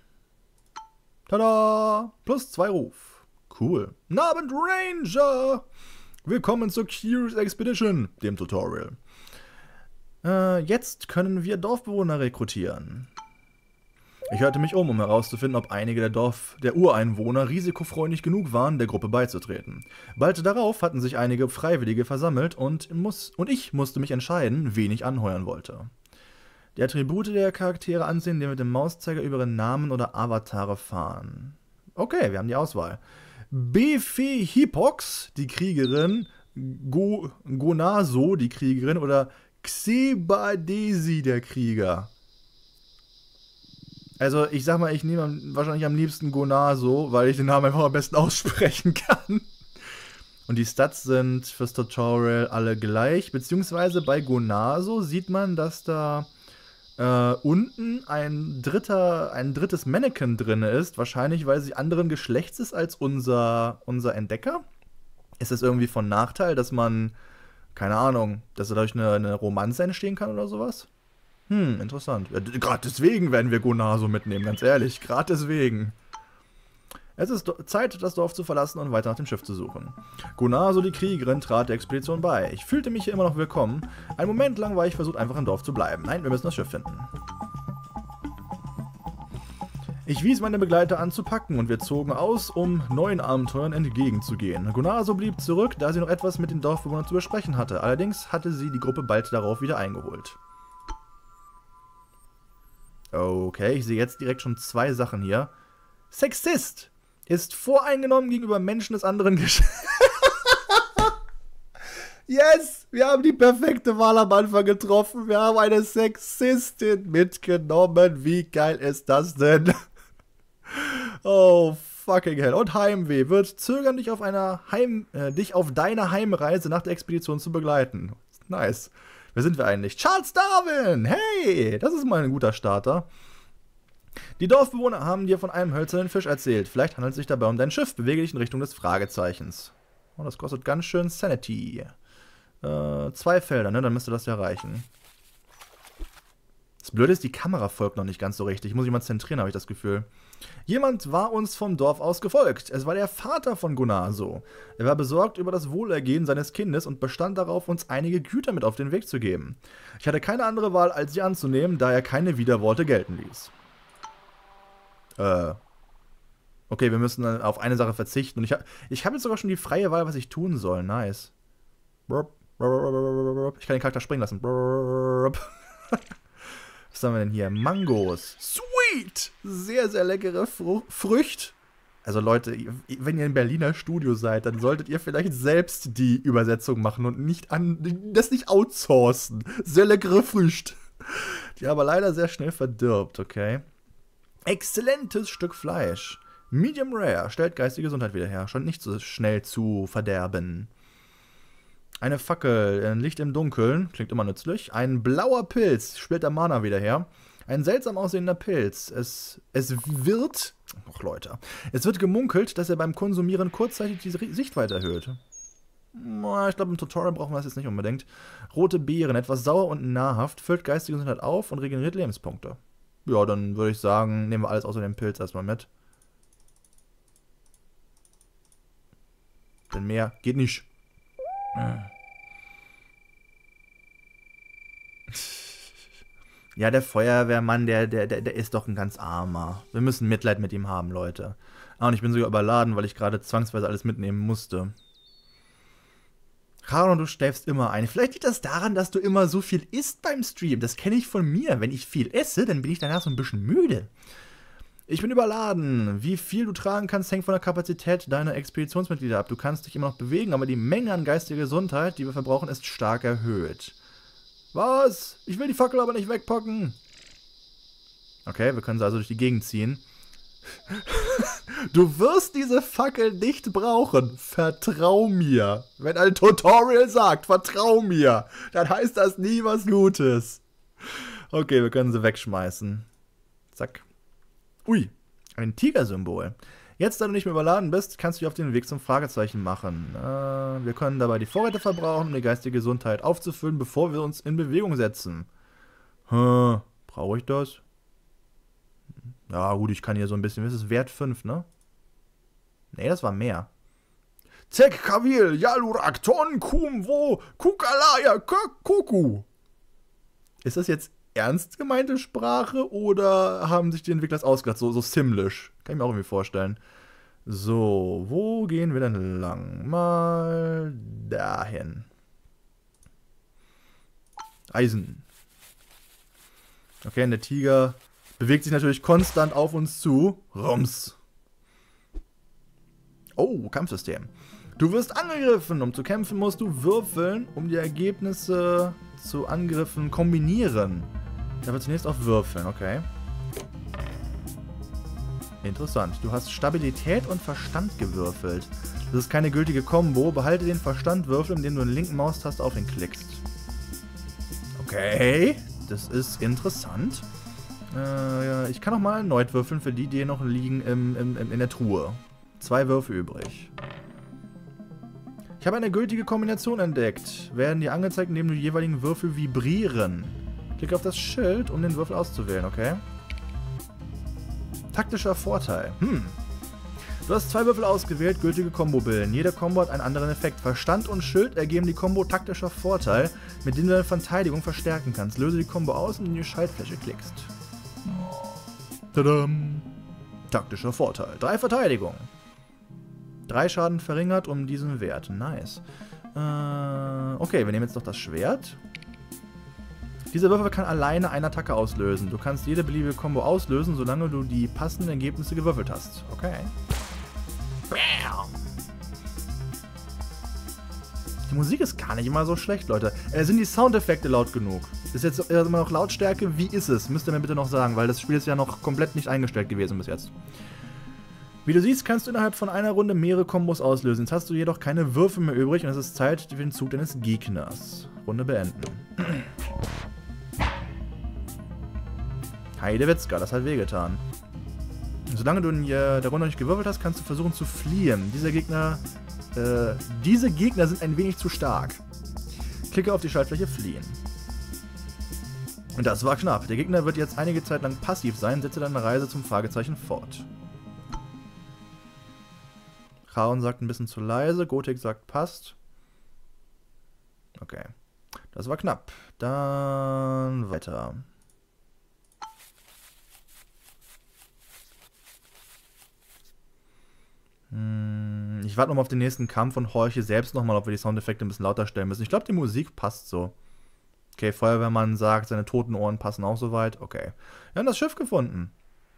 Tada! +2 Ruf. Cool. Guten Abend, Ranger! Willkommen zur Curious Expedition, dem Tutorial. Jetzt können wir Dorfbewohner rekrutieren. Ich hörte mich um herauszufinden, ob einige der Ureinwohner risikofreudig genug waren, der Gruppe beizutreten. Bald darauf hatten sich einige Freiwillige versammelt und ich musste mich entscheiden, wen ich anheuern wollte. Die Attribute der Charaktere ansehen, die mit dem Mauszeiger über ihren Namen oder Avatare fahren. Okay, wir haben die Auswahl. Bephe-Hippox, die Kriegerin, Gonaso, die Kriegerin, oder Xebadesi, der Krieger. Also, ich sag mal, ich nehme wahrscheinlich am liebsten Gonaso, weil ich den Namen einfach am besten aussprechen kann. Und die Stats sind fürs Tutorial alle gleich, beziehungsweise bei Gonaso sieht man, dass da unten ein drittes Mannequin drin ist. Wahrscheinlich, weil sie anderen Geschlechts ist als unser Entdecker. Ist das irgendwie von Nachteil, dass man, keine Ahnung, dass dadurch eine Romanze entstehen kann oder sowas? Interessant. Ja, gerade deswegen werden wir Gonaso mitnehmen, ganz ehrlich. Gerade deswegen. Es ist Zeit, das Dorf zu verlassen und weiter nach dem Schiff zu suchen. Gonaso, die Kriegerin, trat der Expedition bei. Ich fühlte mich hier immer noch willkommen. Einen Moment lang war ich versucht, einfach im Dorf zu bleiben. Nein, wir müssen das Schiff finden. Ich wies meine Begleiter an zu packen und wir zogen aus, um neuen Abenteuern entgegenzugehen. Gonaso blieb zurück, da sie noch etwas mit den Dorfbewohnern zu besprechen hatte. Allerdings hatte sie die Gruppe bald darauf wieder eingeholt. Okay, ich sehe jetzt direkt schon 2 Sachen hier. Sexist ist voreingenommen gegenüber Menschen des anderen Geschlechts. Yes, wir haben die perfekte Wahl am Anfang getroffen. Wir haben eine Sexistin mitgenommen. Wie geil ist das denn? Oh, fucking hell. Und Heimweh wird zögern, dich auf deiner Heimreise nach der Expedition zu begleiten. Nice. Wer sind wir eigentlich? Charles Darwin! Hey, das ist mal ein guter Starter. Die Dorfbewohner haben dir von einem hölzernen Fisch erzählt. Vielleicht handelt es sich dabei um dein Schiff. Bewege dich in Richtung des Fragezeichens. Oh, das kostet ganz schön Sanity. 2 Felder, ne? Dann müsste das ja reichen. Das Blöde ist, die Kamera folgt noch nicht ganz so richtig. Ich muss mich mal zentrieren, habe ich das Gefühl. Jemand war uns vom Dorf aus gefolgt. Es war der Vater von Gonaso. Er war besorgt über das Wohlergehen seines Kindes und bestand darauf, uns einige Güter mit auf den Weg zu geben. Ich hatte keine andere Wahl, als sie anzunehmen, da er keine Widerworte gelten ließ. Okay, wir müssen auf eine Sache verzichten. Und ich hab jetzt sogar schon die freie Wahl, was ich tun soll. Nice. Ich kann den Charakter springen lassen. Was haben wir denn hier? Mangos. Sweet! Sehr, sehr leckere Früchte. Also Leute, wenn ihr im Berliner Studio seid, dann solltet ihr vielleicht selbst die Übersetzung machen und das nicht outsourcen. Sehr leckere Früchte. Die aber leider sehr schnell verdirbt, okay? Exzellentes Stück Fleisch. Medium Rare. Stellt geistige Gesundheit wieder her. Scheint nicht so schnell zu verderben. Eine Fackel, ein Licht im Dunkeln, klingt immer nützlich. Ein blauer Pilz, stellt der Mana wieder her. Ein seltsam aussehender Pilz. Es wird gemunkelt, dass er beim Konsumieren kurzzeitig die Sichtweite erhöht. Ich glaube, im Tutorial brauchen wir das jetzt nicht unbedingt. Rote Beeren, etwas sauer und nahrhaft, füllt geistige Gesundheit auf und regeneriert Lebenspunkte. Ja, dann würde ich sagen, nehmen wir alles außer dem Pilz erstmal mit. Denn mehr geht nicht. Ja, der Feuerwehrmann, der ist doch ein ganz armer. Wir müssen Mitleid mit ihm haben, Leute. Und ich bin sogar überladen, weil ich gerade zwangsweise alles mitnehmen musste. Charon, du schläfst immer ein. Vielleicht liegt das daran, dass du immer so viel isst beim Stream. Das kenne ich von mir. Wenn ich viel esse, dann bin ich danach so ein bisschen müde. Ich bin überladen. Wie viel du tragen kannst, hängt von der Kapazität deiner Expeditionsmitglieder ab. Du kannst dich immer noch bewegen, aber die Menge an geistiger Gesundheit, die wir verbrauchen, ist stark erhöht. Was? Ich will die Fackel aber nicht wegpacken. Okay, wir können sie also durch die Gegend ziehen. Du wirst diese Fackel nicht brauchen. Vertrau mir. Wenn ein Tutorial sagt, vertrau mir, dann heißt das nie was Gutes. Okay, wir können sie wegschmeißen. Zack. Ui, ein Tigersymbol. Jetzt, da du nicht mehr überladen bist, kannst du dich auf den Weg zum Fragezeichen machen. Wir können dabei die Vorräte verbrauchen, um die geistige Gesundheit aufzufüllen, bevor wir uns in Bewegung setzen. Brauche ich das? Ja gut, ich kann hier so ein bisschen... Das ist Wert 5, ne? Nee, das war mehr. Tek Kavil, Yalurak, Ton, Kumwo, Kukalaya, Kuku. Ist das jetzt ernst gemeinte Sprache oder haben sich die Entwickler das ausgedacht? So Simlish. Kann ich mir auch irgendwie vorstellen. So, wo gehen wir denn lang? Mal dahin. Eisen. Okay, und der Tiger bewegt sich natürlich konstant auf uns zu. Rums. Oh, Kampfsystem. Du wirst angegriffen. Um zu kämpfen, musst du würfeln, um die Ergebnisse zu Angriffen kombinieren. Da wird zunächst auf Würfeln, okay. Interessant. Du hast Stabilität und Verstand gewürfelt. Das ist keine gültige Kombo. Behalte den Verstandwürfel, indem du den linken Maustaste auf ihn klickst. Okay. Das ist interessant. Ich kann auch mal erneut würfeln für die, die hier noch liegen in der Truhe. 2 Würfe übrig. Ich habe eine gültige Kombination entdeckt. Werden die angezeigt, indem die jeweiligen Würfel vibrieren. Klicke auf das Schild, um den Würfel auszuwählen, okay? Taktischer Vorteil. Du hast 2 Würfel ausgewählt, gültige Kombo bilden. Jeder Kombo hat einen anderen Effekt. Verstand und Schild ergeben die Kombo taktischer Vorteil, mit dem du deine Verteidigung verstärken kannst. Löse die Kombo aus, indem du die Schaltfläche klickst. Tadam! Taktischer Vorteil. 3 Verteidigung. 3 Schaden verringert um diesen Wert. Nice. Okay, wir nehmen jetzt noch das Schwert. Dieser Würfel kann alleine eine Attacke auslösen. Du kannst jede beliebige Kombo auslösen, solange du die passenden Ergebnisse gewürfelt hast. Okay. Die Musik ist gar nicht immer so schlecht, Leute. Sind die Soundeffekte laut genug? Ist jetzt immer noch Lautstärke? Wie ist es? Müsst ihr mir bitte noch sagen, weil das Spiel ist ja noch komplett nicht eingestellt gewesen bis jetzt. Wie du siehst, kannst du innerhalb von einer Runde mehrere Kombos auslösen. Jetzt hast du jedoch keine Würfel mehr übrig und es ist Zeit für den Zug deines Gegners. Runde beenden. Heidewitzka, das hat wehgetan. Solange du in der Runde nicht gewürfelt hast, kannst du versuchen zu fliehen. Diese Gegner sind ein wenig zu stark. Klicke auf die Schaltfläche Fliehen. Und das war knapp. Der Gegner wird jetzt einige Zeit lang passiv sein. Setze deine Reise zum Fragezeichen fort. Raon sagt ein bisschen zu leise. Gotik sagt passt. Okay. Das war knapp. Dann weiter. Ich warte nochmal auf den nächsten Kampf und horche selbst nochmal, ob wir die Soundeffekte ein bisschen lauter stellen müssen. Ich glaube, die Musik passt so. Okay, Feuerwehrmann sagt, seine toten Ohren passen auch soweit. Okay. Wir haben das Schiff gefunden.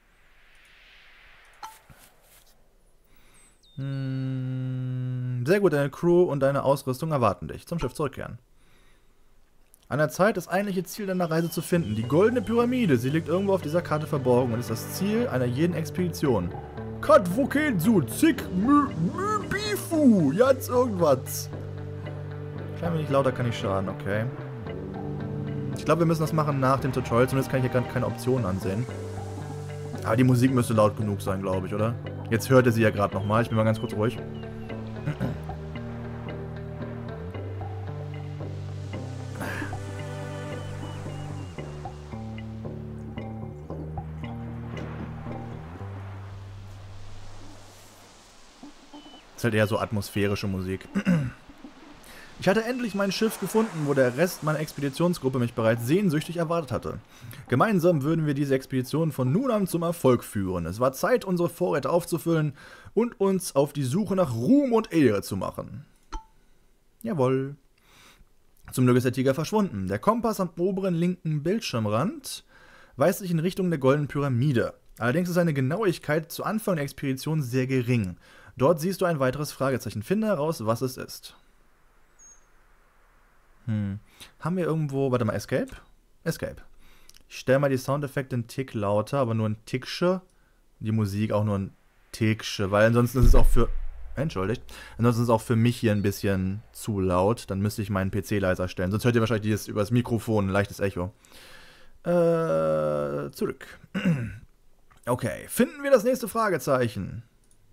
Sehr gut, deine Crew und deine Ausrüstung erwarten dich. Zum Schiff zurückkehren. An der Zeit, das eigentliche Ziel deiner Reise zu finden. Die goldene Pyramide. Sie liegt irgendwo auf dieser Karte verborgen und ist das Ziel einer jeden Expedition. Katwoketsu, Zick, Bifu, jetzt irgendwas. Klein wenig lauter kann ich schaden, okay. Ich glaube, wir müssen das machen nach dem Tutorial, zumindest kann ich hier keine Optionen ansehen. Aber die Musik müsste laut genug sein, glaube ich, oder? Jetzt hört ihr sie ja gerade nochmal, ich bin mal ganz kurz ruhig. Ist halt eher so atmosphärische Musik. Ich hatte endlich mein Schiff gefunden, wo der Rest meiner Expeditionsgruppe mich bereits sehnsüchtig erwartet hatte. Gemeinsam würden wir diese Expedition von nun an zum Erfolg führen. Es war Zeit, unsere Vorräte aufzufüllen und uns auf die Suche nach Ruhm und Ehre zu machen. Jawohl. Zum Glück ist der Tiger verschwunden. Der Kompass am oberen linken Bildschirmrand weist sich in Richtung der goldenen Pyramide. Allerdings ist seine Genauigkeit zu Anfang der Expedition sehr gering. Dort siehst du ein weiteres Fragezeichen. Finde heraus, was es ist. Haben wir irgendwo... Warte mal, Escape? Escape. Ich stelle mal die Soundeffekte einen Tick lauter, aber nur ein Ticksche. Die Musik auch nur ein Ticksche, weil ansonsten ist es auch für... Entschuldigt. Ansonsten ist es auch für mich hier ein bisschen zu laut. Dann müsste ich meinen PC leiser stellen. Sonst hört ihr wahrscheinlich dieses über das Mikrofon ein leichtes Echo. Zurück. Okay, finden wir das nächste Fragezeichen.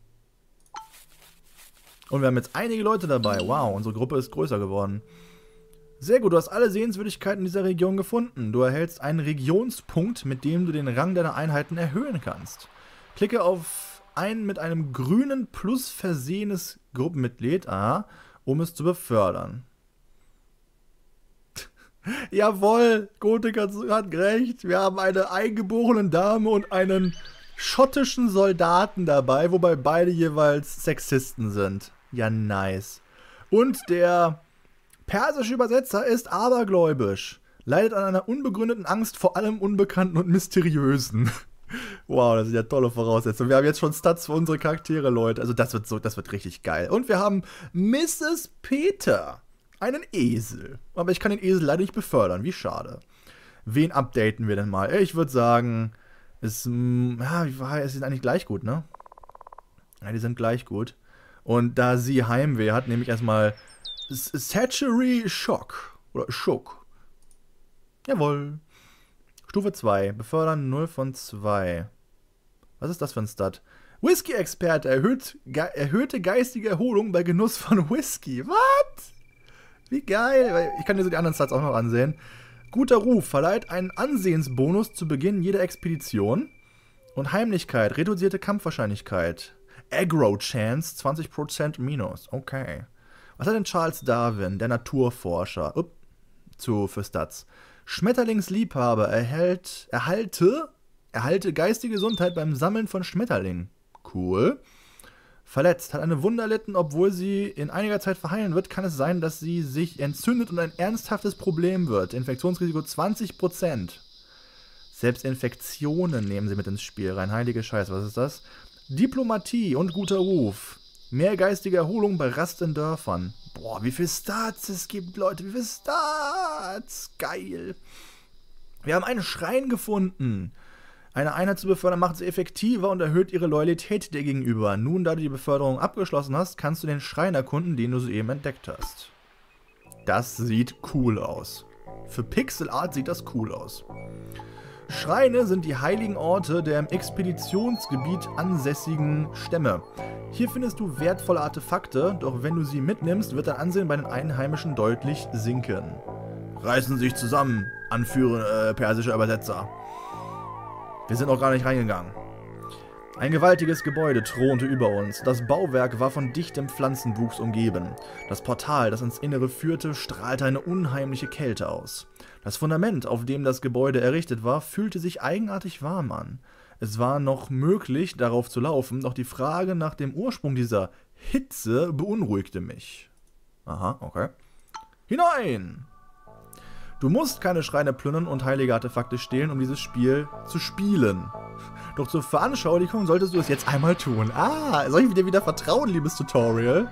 Und wir haben jetzt einige Leute dabei. Wow, unsere Gruppe ist größer geworden. Sehr gut, du hast alle Sehenswürdigkeiten dieser Region gefunden. Du erhältst einen Regionspunkt, mit dem du den Rang deiner Einheiten erhöhen kannst. Klicke auf ein mit einem grünen Plus versehenes Gruppenmitglied, um es zu befördern. Jawohl, Gotik hat recht. Wir haben eine eingeborene Dame und einen schottischen Soldaten dabei, wobei beide jeweils Sexisten sind. Ja, nice. Und der persische Übersetzer ist abergläubisch. Leidet an einer unbegründeten Angst vor allem Unbekannten und Mysteriösen. Wow, das sind ja tolle Voraussetzungen. Wir haben jetzt schon Stats für unsere Charaktere, Leute. Also das wird richtig geil. Und wir haben Mrs. Peter. Einen Esel. Aber ich kann den Esel leider nicht befördern. Wie schade. Wen updaten wir denn mal? Ich würde sagen, es sind eigentlich gleich gut, ne? Ja, die sind gleich gut. Und da sie Heimweh hat, nehme ich erstmal Satchery Shock. Oder Schock. Jawohl. Stufe 2. Befördern 0 von 2. Was ist das für ein Stat? Whisky-Experte erhöhte geistige Erholung bei Genuss von Whisky. Was? Wie geil. Ich kann dir so die anderen Stats auch noch ansehen. Guter Ruf verleiht einen Ansehensbonus zu Beginn jeder Expedition. Und Heimlichkeit, reduzierte Kampfwahrscheinlichkeit. Aggro-Chance, 20% minus. Okay. Was hat denn Charles Darwin, der Naturforscher? Für Stats. Schmetterlingsliebhaber erhalte geistige Gesundheit beim Sammeln von Schmetterlingen. Cool. Verletzt, hat eine Wunde erlitten, obwohl sie in einiger Zeit verheilen wird, kann es sein, dass sie sich entzündet und ein ernsthaftes Problem wird. Infektionsrisiko 20%. Selbst Infektionen nehmen sie mit ins Spiel rein. Heilige Scheiße, was ist das? Diplomatie und guter Ruf. Mehr geistige Erholung bei Rast in Dörfern. Boah, wie viele Stats es gibt, Leute. Wie viele Stats. Geil. Wir haben einen Schrein gefunden. Eine Einheit zu befördern macht sie effektiver und erhöht ihre Loyalität dir gegenüber. Nun, da du die Beförderung abgeschlossen hast, kannst du den Schrein erkunden, den du soeben entdeckt hast. Das sieht cool aus. Für Pixel Art sieht das cool aus. Schreine sind die heiligen Orte der im Expeditionsgebiet ansässigen Stämme. Hier findest du wertvolle Artefakte, doch wenn du sie mitnimmst, wird dein Ansehen bei den Einheimischen deutlich sinken. Reißen sich zusammen, anführen persische Übersetzer. Wir sind noch gar nicht reingegangen. Ein gewaltiges Gebäude thronte über uns. Das Bauwerk war von dichtem Pflanzenwuchs umgeben. Das Portal, das ins Innere führte, strahlte eine unheimliche Kälte aus. Das Fundament, auf dem das Gebäude errichtet war, fühlte sich eigenartig warm an. Es war noch möglich, darauf zu laufen, doch die Frage nach dem Ursprung dieser Hitze beunruhigte mich. Aha, okay. Hinein! Du musst keine Schreine plündern und heilige Artefakte stehlen, um dieses Spiel zu spielen. Doch zur Veranschaulichung solltest du es jetzt einmal tun. Soll ich dir wieder vertrauen, liebes Tutorial?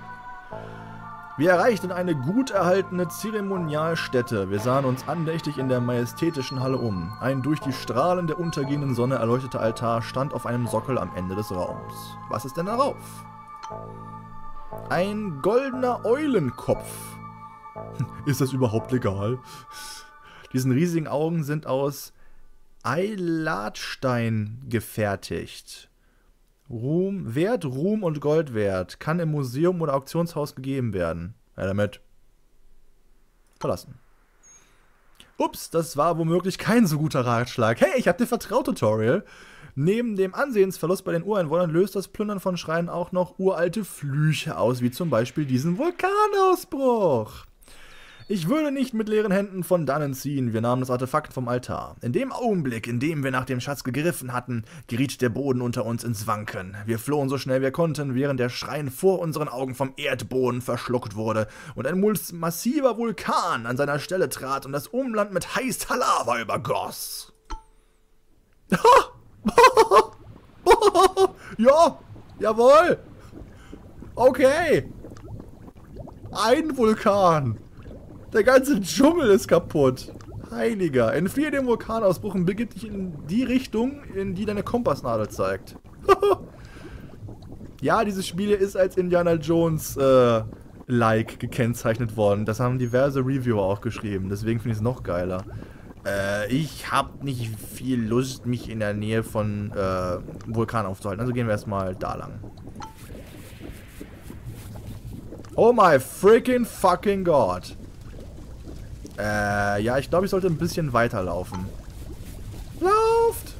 Wir erreichten eine gut erhaltene Zeremonialstätte. Wir sahen uns andächtig in der majestätischen Halle um. Ein durch die Strahlen der untergehenden Sonne erleuchteter Altar stand auf einem Sockel am Ende des Raums. Was ist denn darauf? Ein goldener Eulenkopf. Ist das überhaupt legal? Diesen riesigen Augen sind aus Eilatstein gefertigt. Wert, Ruhm und Gold wert. Kann im Museum oder Auktionshaus gegeben werden. Ja, damit. Verlassen. Ups, das war womöglich kein so guter Ratschlag. Hey, ich hab dir vertraut, Tutorial. Neben dem Ansehensverlust bei den Ureinwohnern löst das Plündern von Schreinen auch noch uralte Flüche aus, wie zum Beispiel diesen Vulkanausbruch. Ich würde nicht mit leeren Händen von dannen ziehen. Wir nahmen das Artefakt vom Altar. In dem Augenblick, in dem wir nach dem Schatz gegriffen hatten, geriet der Boden unter uns ins Wanken. Wir flohen so schnell wir konnten, während der Schrein vor unseren Augen vom Erdboden verschluckt wurde und ein massiver Vulkan an seiner Stelle trat und das Umland mit heißer Lava übergoss. Ja, jawohl. Okay. Ein Vulkan. Der ganze Dschungel ist kaputt. Heiliger. Entfliehe dem Vulkanausbruch und begib dich in die Richtung, in die deine Kompassnadel zeigt. Ja, dieses Spiel ist als Indiana Jones like gekennzeichnet worden. Das haben diverse Reviewer auch geschrieben. Deswegen finde ich es noch geiler. Ich habe nicht viel Lust, mich in der Nähe von Vulkan aufzuhalten. Also gehen wir erstmal da lang. Oh my freaking fucking God. Ja, ich glaube, ich sollte ein bisschen weiterlaufen. Lauft!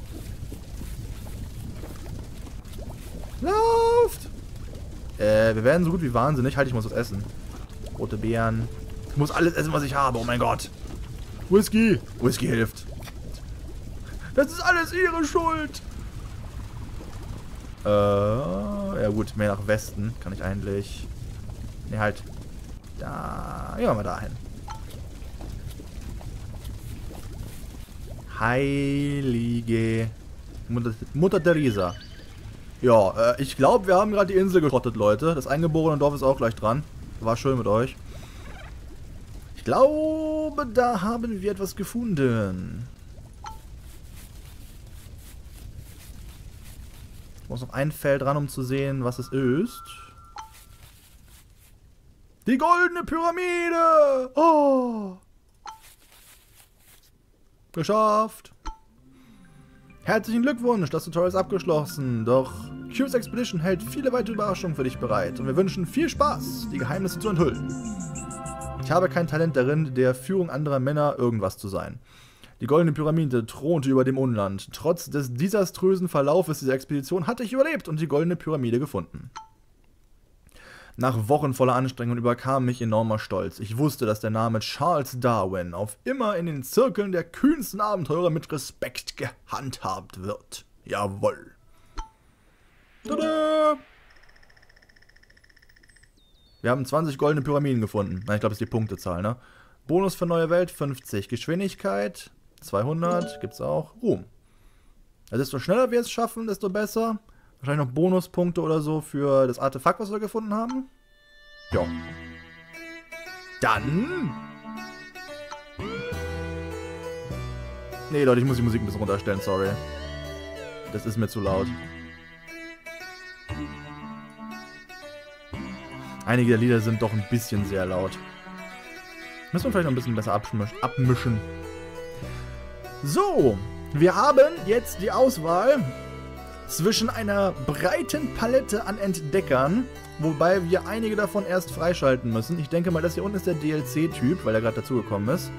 Lauft! Wir werden so gut wie wahnsinnig. Halt, ich muss was essen. Rote Beeren. Ich muss alles essen, was ich habe. Oh mein Gott. Whisky. Whisky hilft. Das ist alles ihre Schuld. Ja gut, mehr nach Westen kann ich eigentlich... Ne, halt. Da... Gehen wir mal dahin. Heilige Mutter Teresa. Ja, ich glaube, wir haben gerade die Insel geschrottet, Leute. Das eingeborene Dorf ist auch gleich dran. War schön mit euch. Ich glaube, da haben wir etwas gefunden. Ich muss noch ein Feld ran, um zu sehen, was es ist. Die goldene Pyramide! Oh! Geschafft! Herzlichen Glückwunsch, das Tutorial ist abgeschlossen, doch Q's Expedition hält viele weitere Überraschungen für dich bereit und wir wünschen viel Spaß, die Geheimnisse zu enthüllen. Ich habe kein Talent darin, der Führung anderer Männer irgendwas zu sein. Die Goldene Pyramide thronte über dem Unland. Trotz des desaströsen Verlaufes dieser Expedition hatte ich überlebt und die Goldene Pyramide gefunden. Nach Wochen voller Anstrengung überkam mich enormer Stolz. Ich wusste, dass der Name Charles Darwin auf immer in den Zirkeln der kühnsten Abenteurer mit Respekt gehandhabt wird. Jawohl. Tada! Wir haben 20 goldene Pyramiden gefunden. Na, ich glaube, das ist die Punktezahl, ne? Bonus für neue Welt 50. Geschwindigkeit 200. Gibt's auch. Ruhm. Also desto schneller wir es schaffen, desto besser. Wahrscheinlich noch Bonuspunkte oder so für das Artefakt, was wir gefunden haben. Ja. Dann... Nee, Leute, ich muss die Musik ein bisschen runterstellen, sorry. Das ist mir zu laut. Einige der Lieder sind doch ein bisschen sehr laut. Müssen wir vielleicht noch ein bisschen besser abmischen. So, wir haben jetzt die Auswahl zwischen einer breiten Palette an Entdeckern, wobei wir einige davon erst freischalten müssen. Ich denke mal, das hier unten ist der DLC-Typ, weil er gerade dazugekommen ist.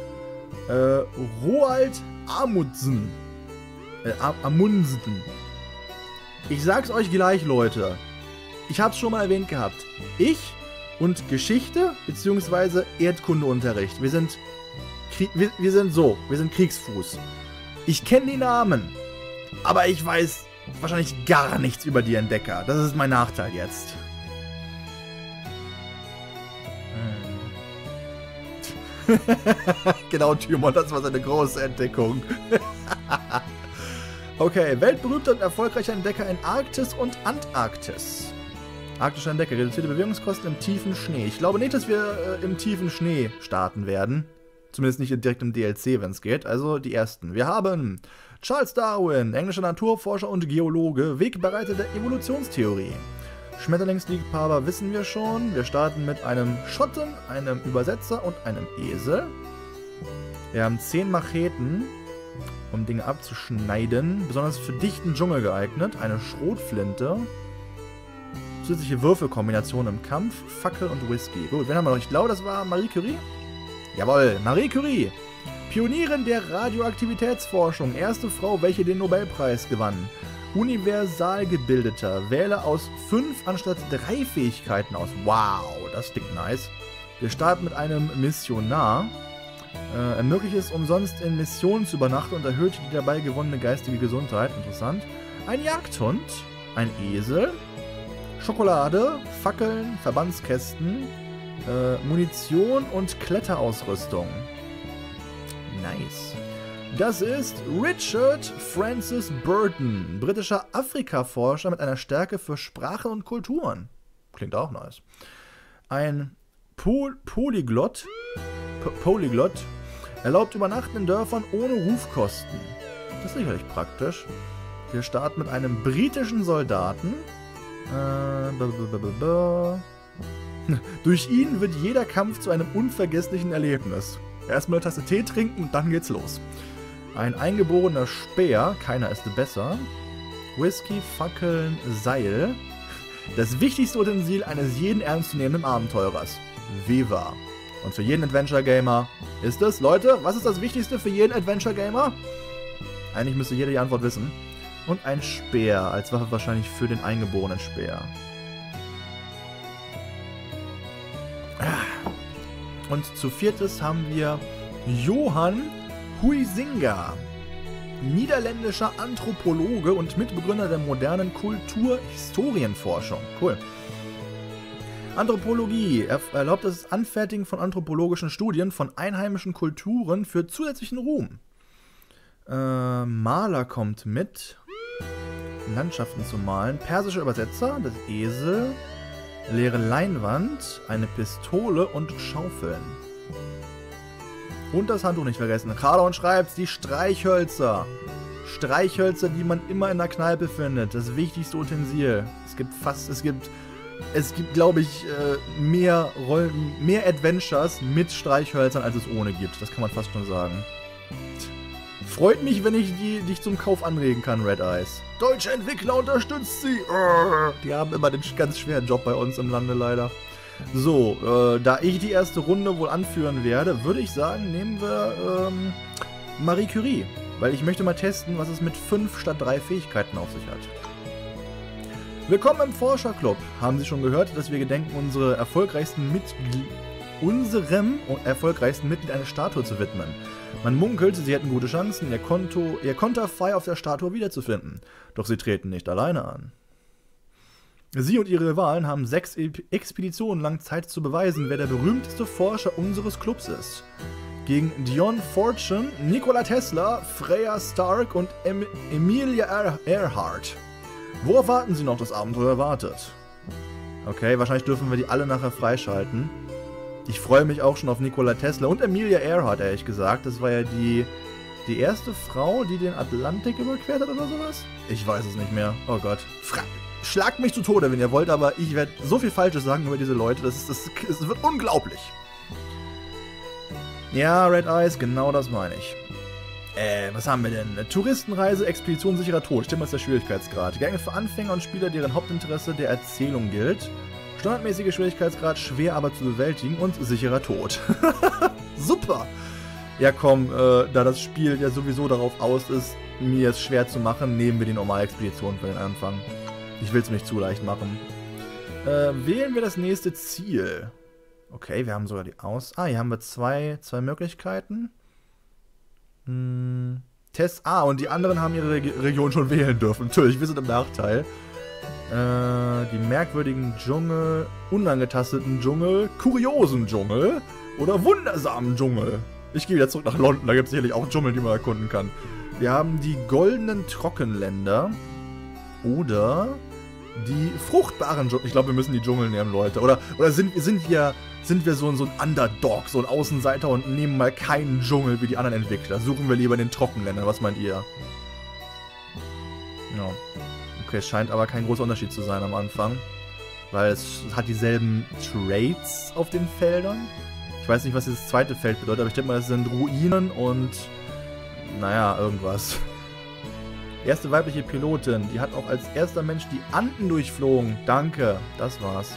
Roald Amundsen. Amundsen. Ich sag's euch gleich, Leute. Ich hab's schon mal erwähnt gehabt. Ich und Geschichte bzw. Erdkundeunterricht. Wir sind Kriegsfuß. Ich kenne die Namen, aber ich weiß wahrscheinlich gar nichts über die Entdecker. Das ist mein Nachteil jetzt. Genau, Tymon, das war seine große Entdeckung. Okay, weltberühmter und erfolgreicher Entdecker in Arktis und Antarktis. Arktischer Entdecker, reduzierte Bewegungskosten im tiefen Schnee. Ich glaube nicht, dass wir im tiefen Schnee starten werden. Zumindest nicht direkt im DLC, wenn es geht. Also die ersten. Wir haben Charles Darwin, englischer Naturforscher und Geologe, Wegbereiter der Evolutionstheorie. Schmetterlingsliebhaber wissen wir schon. Wir starten mit einem Schotten, einem Übersetzer und einem Esel. Wir haben 10 Macheten, um Dinge abzuschneiden. Besonders für dichten Dschungel geeignet. Eine Schrotflinte. Zusätzliche Würfelkombination im Kampf, Fackel und Whisky. Gut, wen haben wir noch? Ich glaube, das war Marie Curie. Jawohl, Marie Curie. Pionierin der Radioaktivitätsforschung. Erste Frau, welche den Nobelpreis gewann. Universalgebildeter. Wähle aus 5 anstatt 3 Fähigkeiten aus. Wow, das klingt nice. Wir starten mit einem Missionar. Ermöglicht es umsonst in Missionen zu übernachten und erhöht die dabei gewonnene geistige Gesundheit. Interessant. Ein Jagdhund. Ein Esel. Schokolade, Fackeln, Verbandskästen, Munition und Kletterausrüstung. Nice. Das ist Richard Francis Burton, britischer Afrika-Forscher mit einer Stärke für Sprachen und Kulturen. Klingt auch nice. Ein Polyglott erlaubt Übernachten in Dörfern ohne Rufkosten. Das ist sicherlich praktisch. Wir starten mit einem britischen Soldaten. Durch ihn wird jeder Kampf zu einem unvergesslichen Erlebnis. Erstmal eine Tasse Tee trinken und dann geht's los. Ein eingeborener Speer, keiner ist besser. Whisky, Fackeln, Seil. Das wichtigste Utensil eines jeden ernstzunehmenden Abenteurers. Viva. Und für jeden Adventure-Gamer ist es, Leute, was ist das Wichtigste für jeden Adventure-Gamer? Eigentlich müsste jeder die Antwort wissen. Und ein Speer, als Waffe wahrscheinlich für den eingeborenen Speer. Und zu viertes haben wir Johann Huizinga, niederländischer Anthropologe und Mitbegründer der modernen Kulturhistorienforschung. Cool. Anthropologie erlaubt das Anfertigen von anthropologischen Studien von einheimischen Kulturen für zusätzlichen Ruhm. Maler kommt mit. Landschaften zu malen. Persischer Übersetzer, das Esel. Leere Leinwand, eine Pistole und Schaufeln. Und das Handtuch nicht vergessen. Kardon schreibt, die Streichhölzer. Streichhölzer, die man immer in der Kneipe findet. Das wichtigste Utensil. Es gibt, glaube ich, mehr Adventures mit Streichhölzern, als es ohne gibt. Das kann man fast schon sagen. Freut mich, wenn ich dich zum Kauf anregen kann, Red Eyes. Deutsche Entwickler unterstützt sie. Die haben immer den ganz schweren Job bei uns im Lande leider. So, da ich die erste Runde wohl anführen werde, würde ich sagen, nehmen wir Marie Curie. Weil ich möchte mal testen, was es mit 5 statt 3 Fähigkeiten auf sich hat. Willkommen im Forscherclub. Haben Sie schon gehört, dass wir gedenken, unserem erfolgreichsten Mitglied eine Statue zu widmen. Man munkelt, sie hätten gute Chancen, ihr Konterfei auf der Statue wiederzufinden. Doch sie treten nicht alleine an. Sie und ihre Rivalen haben 6 Expeditionen lang Zeit zu beweisen, wer der berühmteste Forscher unseres Clubs ist. Gegen Dion Fortune, Nikola Tesla, Freya Stark und Amelia Earhart. Worauf warten Sie noch? Das Abenteuer wartet. Okay, wahrscheinlich dürfen wir die alle nachher freischalten. Ich freue mich auch schon auf Nikola Tesla und Amelia Earhart, ehrlich gesagt. Das war ja die erste Frau, die den Atlantik überquert hat oder sowas? Ich weiß es nicht mehr. Oh Gott. Schlagt mich zu Tode, wenn ihr wollt, aber ich werde so viel Falsches sagen über diese Leute. Das wird unglaublich. Ja, Red Eyes, genau das meine ich. Was haben wir denn? Touristenreise, Expedition, sicherer Tod. Stimmt, was ist der Schwierigkeitsgrad? Geeignet für Anfänger und Spieler, deren Hauptinteresse der Erzählung gilt. Standardmäßiger Schwierigkeitsgrad, schwer aber zu bewältigen und sicherer Tod. Super! Ja komm, da das Spiel ja sowieso darauf aus ist, mir es schwer zu machen, nehmen wir die Normalexpedition für den Anfang. Ich will es mir nicht zu leicht machen. Wählen wir das nächste Ziel. Okay, wir haben sogar die hier haben wir zwei Möglichkeiten. Test und die anderen haben ihre Region schon wählen dürfen. Natürlich, wir sind im Nachteil. Die merkwürdigen Dschungel, unangetasteten Dschungel, kuriosen Dschungel oder wundersamen Dschungel. Ich gehe wieder zurück nach London, da gibt es sicherlich auch Dschungel, die man erkunden kann. Wir haben die goldenen Trockenländer oder die fruchtbaren Dschungel. Ich glaube, wir müssen die Dschungel nehmen, Leute. Oder sind wir so ein Underdog, so ein Außenseiter und nehmen mal keinen Dschungel wie die anderen Entwickler? Suchen wir lieber in den Trockenländern, was meint ihr? Ja. Okay, es scheint aber kein großer Unterschied zu sein am Anfang. Weil es hat dieselben Traits auf den Feldern. Ich weiß nicht, was dieses zweite Feld bedeutet, aber ich denke mal, das sind Ruinen und... naja, irgendwas. Erste weibliche Pilotin, die hat auch als erster Mensch die Anden durchflogen. Danke, das war's.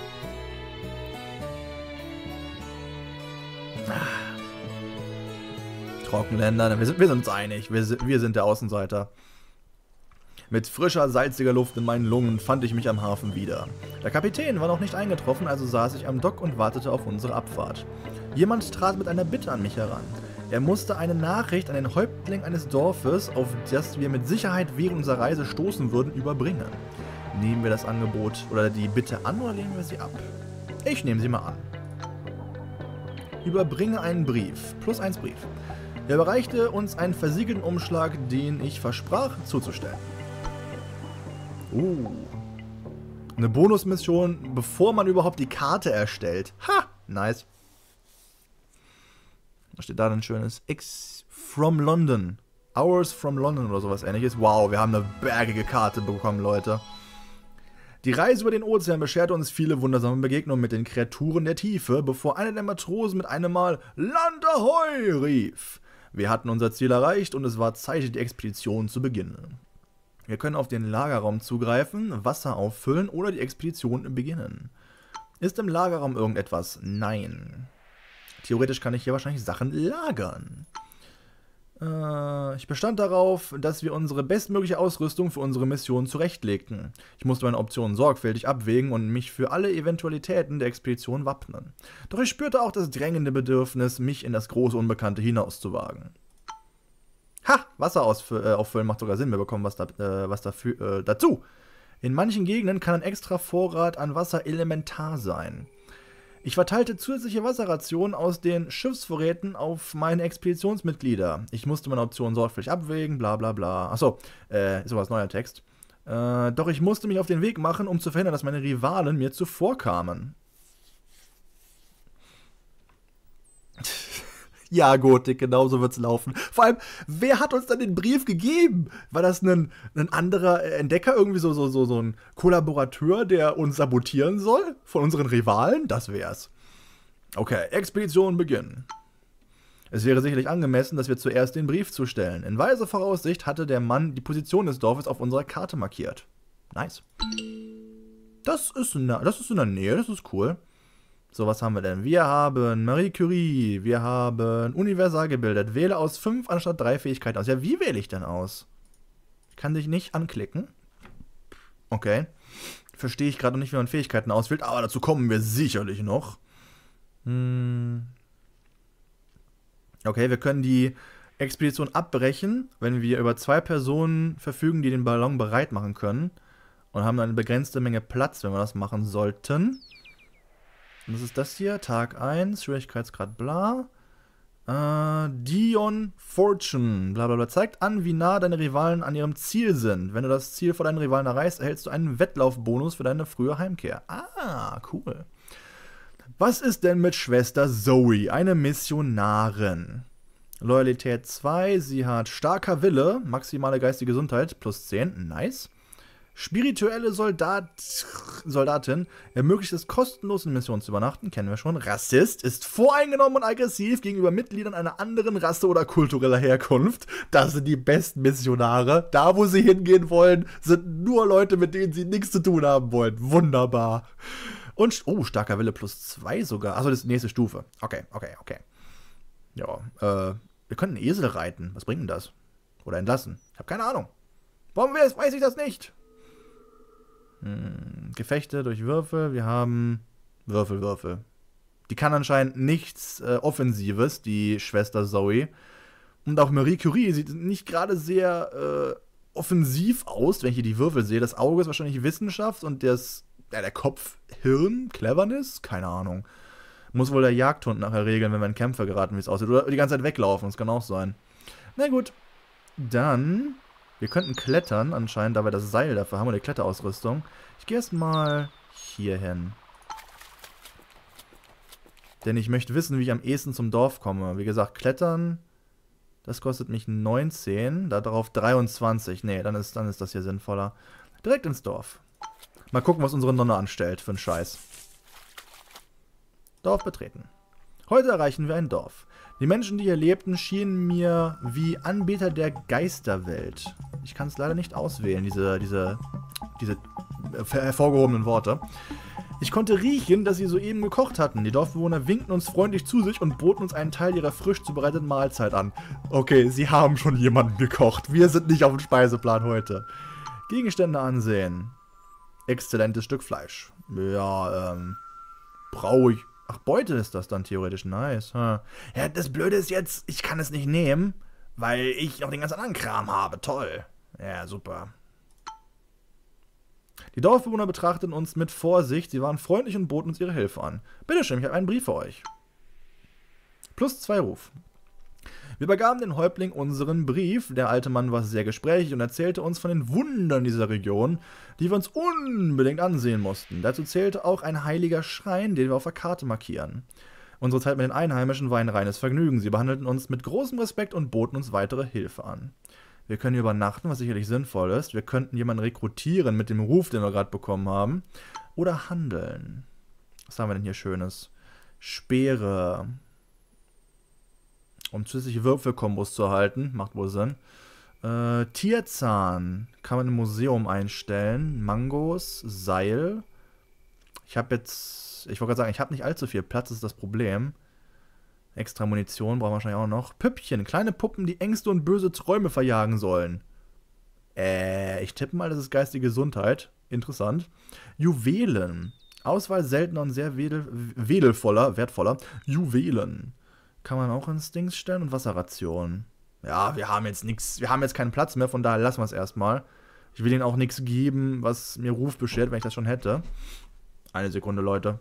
Trockenländer, wir sind uns einig, wir sind der Außenseiter. Mit frischer, salziger Luft in meinen Lungen fand ich mich am Hafen wieder. Der Kapitän war noch nicht eingetroffen, also saß ich am Dock und wartete auf unsere Abfahrt. Jemand trat mit einer Bitte an mich heran. Er musste eine Nachricht an den Häuptling eines Dorfes, auf das wir mit Sicherheit während unserer Reise stoßen würden, überbringen. Nehmen wir das Angebot oder die Bitte an oder lehnen wir sie ab? Ich nehme sie mal an. Überbringe einen Brief. +1 Brief. Er überreichte uns einen versiegelten Umschlag, den ich versprach zuzustellen. Eine Bonusmission, bevor man überhaupt die Karte erstellt. Ha! Nice. Was steht da denn schönes? From London. Hours from London oder sowas ähnliches. Wow, wir haben eine bergige Karte bekommen, Leute. Die Reise über den Ozean bescherte uns viele wundersame Begegnungen mit den Kreaturen der Tiefe, bevor einer der Matrosen mit einem Mal Land Ahoi rief. Wir hatten unser Ziel erreicht und es war Zeit, die Expedition zu beginnen. Wir können auf den Lagerraum zugreifen, Wasser auffüllen oder die Expedition beginnen. Ist im Lagerraum irgendetwas? Nein. Theoretisch kann ich hier wahrscheinlich Sachen lagern. Ich bestand darauf, dass wir unsere bestmögliche Ausrüstung für unsere Mission zurechtlegten. Ich musste meine Optionen sorgfältig abwägen und mich für alle Eventualitäten der Expedition wappnen. Doch ich spürte auch das drängende Bedürfnis, mich in das große Unbekannte hinauszuwagen. Ha! Wasser auffüllen macht sogar Sinn, wir bekommen was dafür dazu. In manchen Gegenden kann ein extra Vorrat an Wasser elementar sein. Ich verteilte zusätzliche Wasserrationen aus den Schiffsvorräten auf meine Expeditionsmitglieder. Ich musste meine Optionen sorgfältig abwägen, bla bla bla. Achso, ist sowas neuer Text. Doch ich musste mich auf den Weg machen, um zu verhindern, dass meine Rivalen mir zuvorkamen. Ja, Gotik, genau so wird's laufen. Vor allem, wer hat uns dann den Brief gegeben? War das ein anderer Entdecker, irgendwie so ein Kollaborateur, der uns sabotieren soll? Von unseren Rivalen? Das wär's. Okay, Expedition beginnen. Es wäre sicherlich angemessen, dass wir zuerst den Brief zustellen. In weiser Voraussicht hatte der Mann die Position des Dorfes auf unserer Karte markiert. Nice. Das ist in der Nähe, das ist cool. So, was haben wir denn? Wir haben Marie Curie, wir haben Universal gebildet. Wähle aus 5 anstatt 3 Fähigkeiten aus. Ja, wie wähle ich denn aus? Ich kann dich nicht anklicken. Okay. Verstehe ich gerade noch nicht, wie man Fähigkeiten auswählt, aber dazu kommen wir sicherlich noch. Okay, wir können die Expedition abbrechen, wenn wir über 2 Personen verfügen, die den Ballon bereit machen können. Und haben eine begrenzte Menge Platz, wenn wir das machen sollten. Und das ist das hier, Tag 1, Schwierigkeitsgrad bla. Dion Fortune, bla bla bla, zeigt an, wie nah deine Rivalen an ihrem Ziel sind. Wenn du das Ziel vor deinen Rivalen erreichst, erhältst du einen Wettlaufbonus für deine frühe Heimkehr. Ah, cool. Was ist denn mit Schwester Zoe, eine Missionarin? Loyalität 2, sie hat starker Wille, maximale geistige Gesundheit, plus 10, nice. Spirituelle Soldatin ermöglicht es kostenlos in Missionen zu übernachten, kennen wir schon. Rassist, ist voreingenommen und aggressiv gegenüber Mitgliedern einer anderen Rasse oder kultureller Herkunft. Das sind die besten Missionare. Da, wo sie hingehen wollen, sind nur Leute, mit denen sie nichts zu tun haben wollen. Wunderbar. Und, oh, starker Wille plus 2 sogar. Achso, das ist die nächste Stufe. Okay. Ja, wir können einen Esel reiten. Was bringt denn das? Oder entlassen? Ich habe keine Ahnung. Warum weiß ich das nicht? Gefechte durch Würfel. Wir haben Würfel. Die kann anscheinend nichts Offensives, die Schwester Zoe. Und auch Marie Curie sieht nicht gerade sehr offensiv aus, wenn ich hier die Würfel sehe. Das Auge ist wahrscheinlich Wissenschaft und der Kopf Hirn, Cleverness? Keine Ahnung. Muss wohl der Jagdhund nachher regeln, wenn wir in Kämpfe geraten, wie es aussieht. Oder die ganze Zeit weglaufen, das kann auch sein. Na gut. Dann... Wir könnten klettern, anscheinend, da wir das Seil dafür haben, oder die Kletterausrüstung. Ich gehe erstmal hier hin. Denn ich möchte wissen, wie ich am ehesten zum Dorf komme. Wie gesagt, klettern, das kostet mich 19, darauf 23. Nee, dann ist das hier sinnvoller. Direkt ins Dorf. Mal gucken, was unsere Nonne anstellt für einen Scheiß. Dorf betreten. Heute erreichen wir ein Dorf. Die Menschen, die hier lebten, schienen mir wie Anbeter der Geisterwelt. Ich kann es leider nicht auswählen, diese hervorgehobenen Worte. Ich konnte riechen, dass sie soeben gekocht hatten. Die Dorfbewohner winkten uns freundlich zu sich und boten uns einen Teil ihrer frisch zubereiteten Mahlzeit an. Okay, sie haben schon jemanden gekocht. Wir sind nicht auf dem Speiseplan heute. Gegenstände ansehen. Exzellentes Stück Fleisch. Ja, brauche ich... Ach, Beute ist das dann theoretisch. Nice. Ja, das Blöde ist jetzt, ich kann es nicht nehmen, weil ich noch den ganzen anderen Kram habe. Toll. Ja, super. Die Dorfbewohner betrachteten uns mit Vorsicht. Sie waren freundlich und boten uns ihre Hilfe an. Bitteschön, ich habe einen Brief für euch. Plus 2 Ruf. Wir übergaben den Häuptling unseren Brief. Der alte Mann war sehr gesprächig und erzählte uns von den Wundern dieser Region, die wir uns unbedingt ansehen mussten. Dazu zählte auch ein heiliger Schrein, den wir auf der Karte markieren. Unsere Zeit mit den Einheimischen war ein reines Vergnügen. Sie behandelten uns mit großem Respekt und boten uns weitere Hilfe an. Wir können hier übernachten, was sicherlich sinnvoll ist. Wir könnten jemanden rekrutieren mit dem Ruf, den wir gerade bekommen haben. Oder handeln. Was haben wir denn hier Schönes? Speere. Um zusätzliche Würfelkombos zu erhalten. Macht wohl Sinn. Tierzahn. Kann man im Museum einstellen. Mangos. Seil. Ich wollte gerade sagen, ich habe nicht allzu viel Platz, das ist das Problem. Extra Munition brauchen wir wahrscheinlich auch noch. Püppchen. Kleine Puppen, die Ängste und böse Träume verjagen sollen. Ich tippe mal, das ist geistige Gesundheit. Interessant. Juwelen. Auswahl seltener und sehr wertvoller Juwelen. Kann man auch ins Dings stellen und Wasserration. Ja, wir haben jetzt keinen Platz mehr, von daher lassen wir es erstmal. Ich will ihnen auch nichts geben, was mir Ruf beschert, wenn ich das schon hätte. Eine Sekunde, Leute.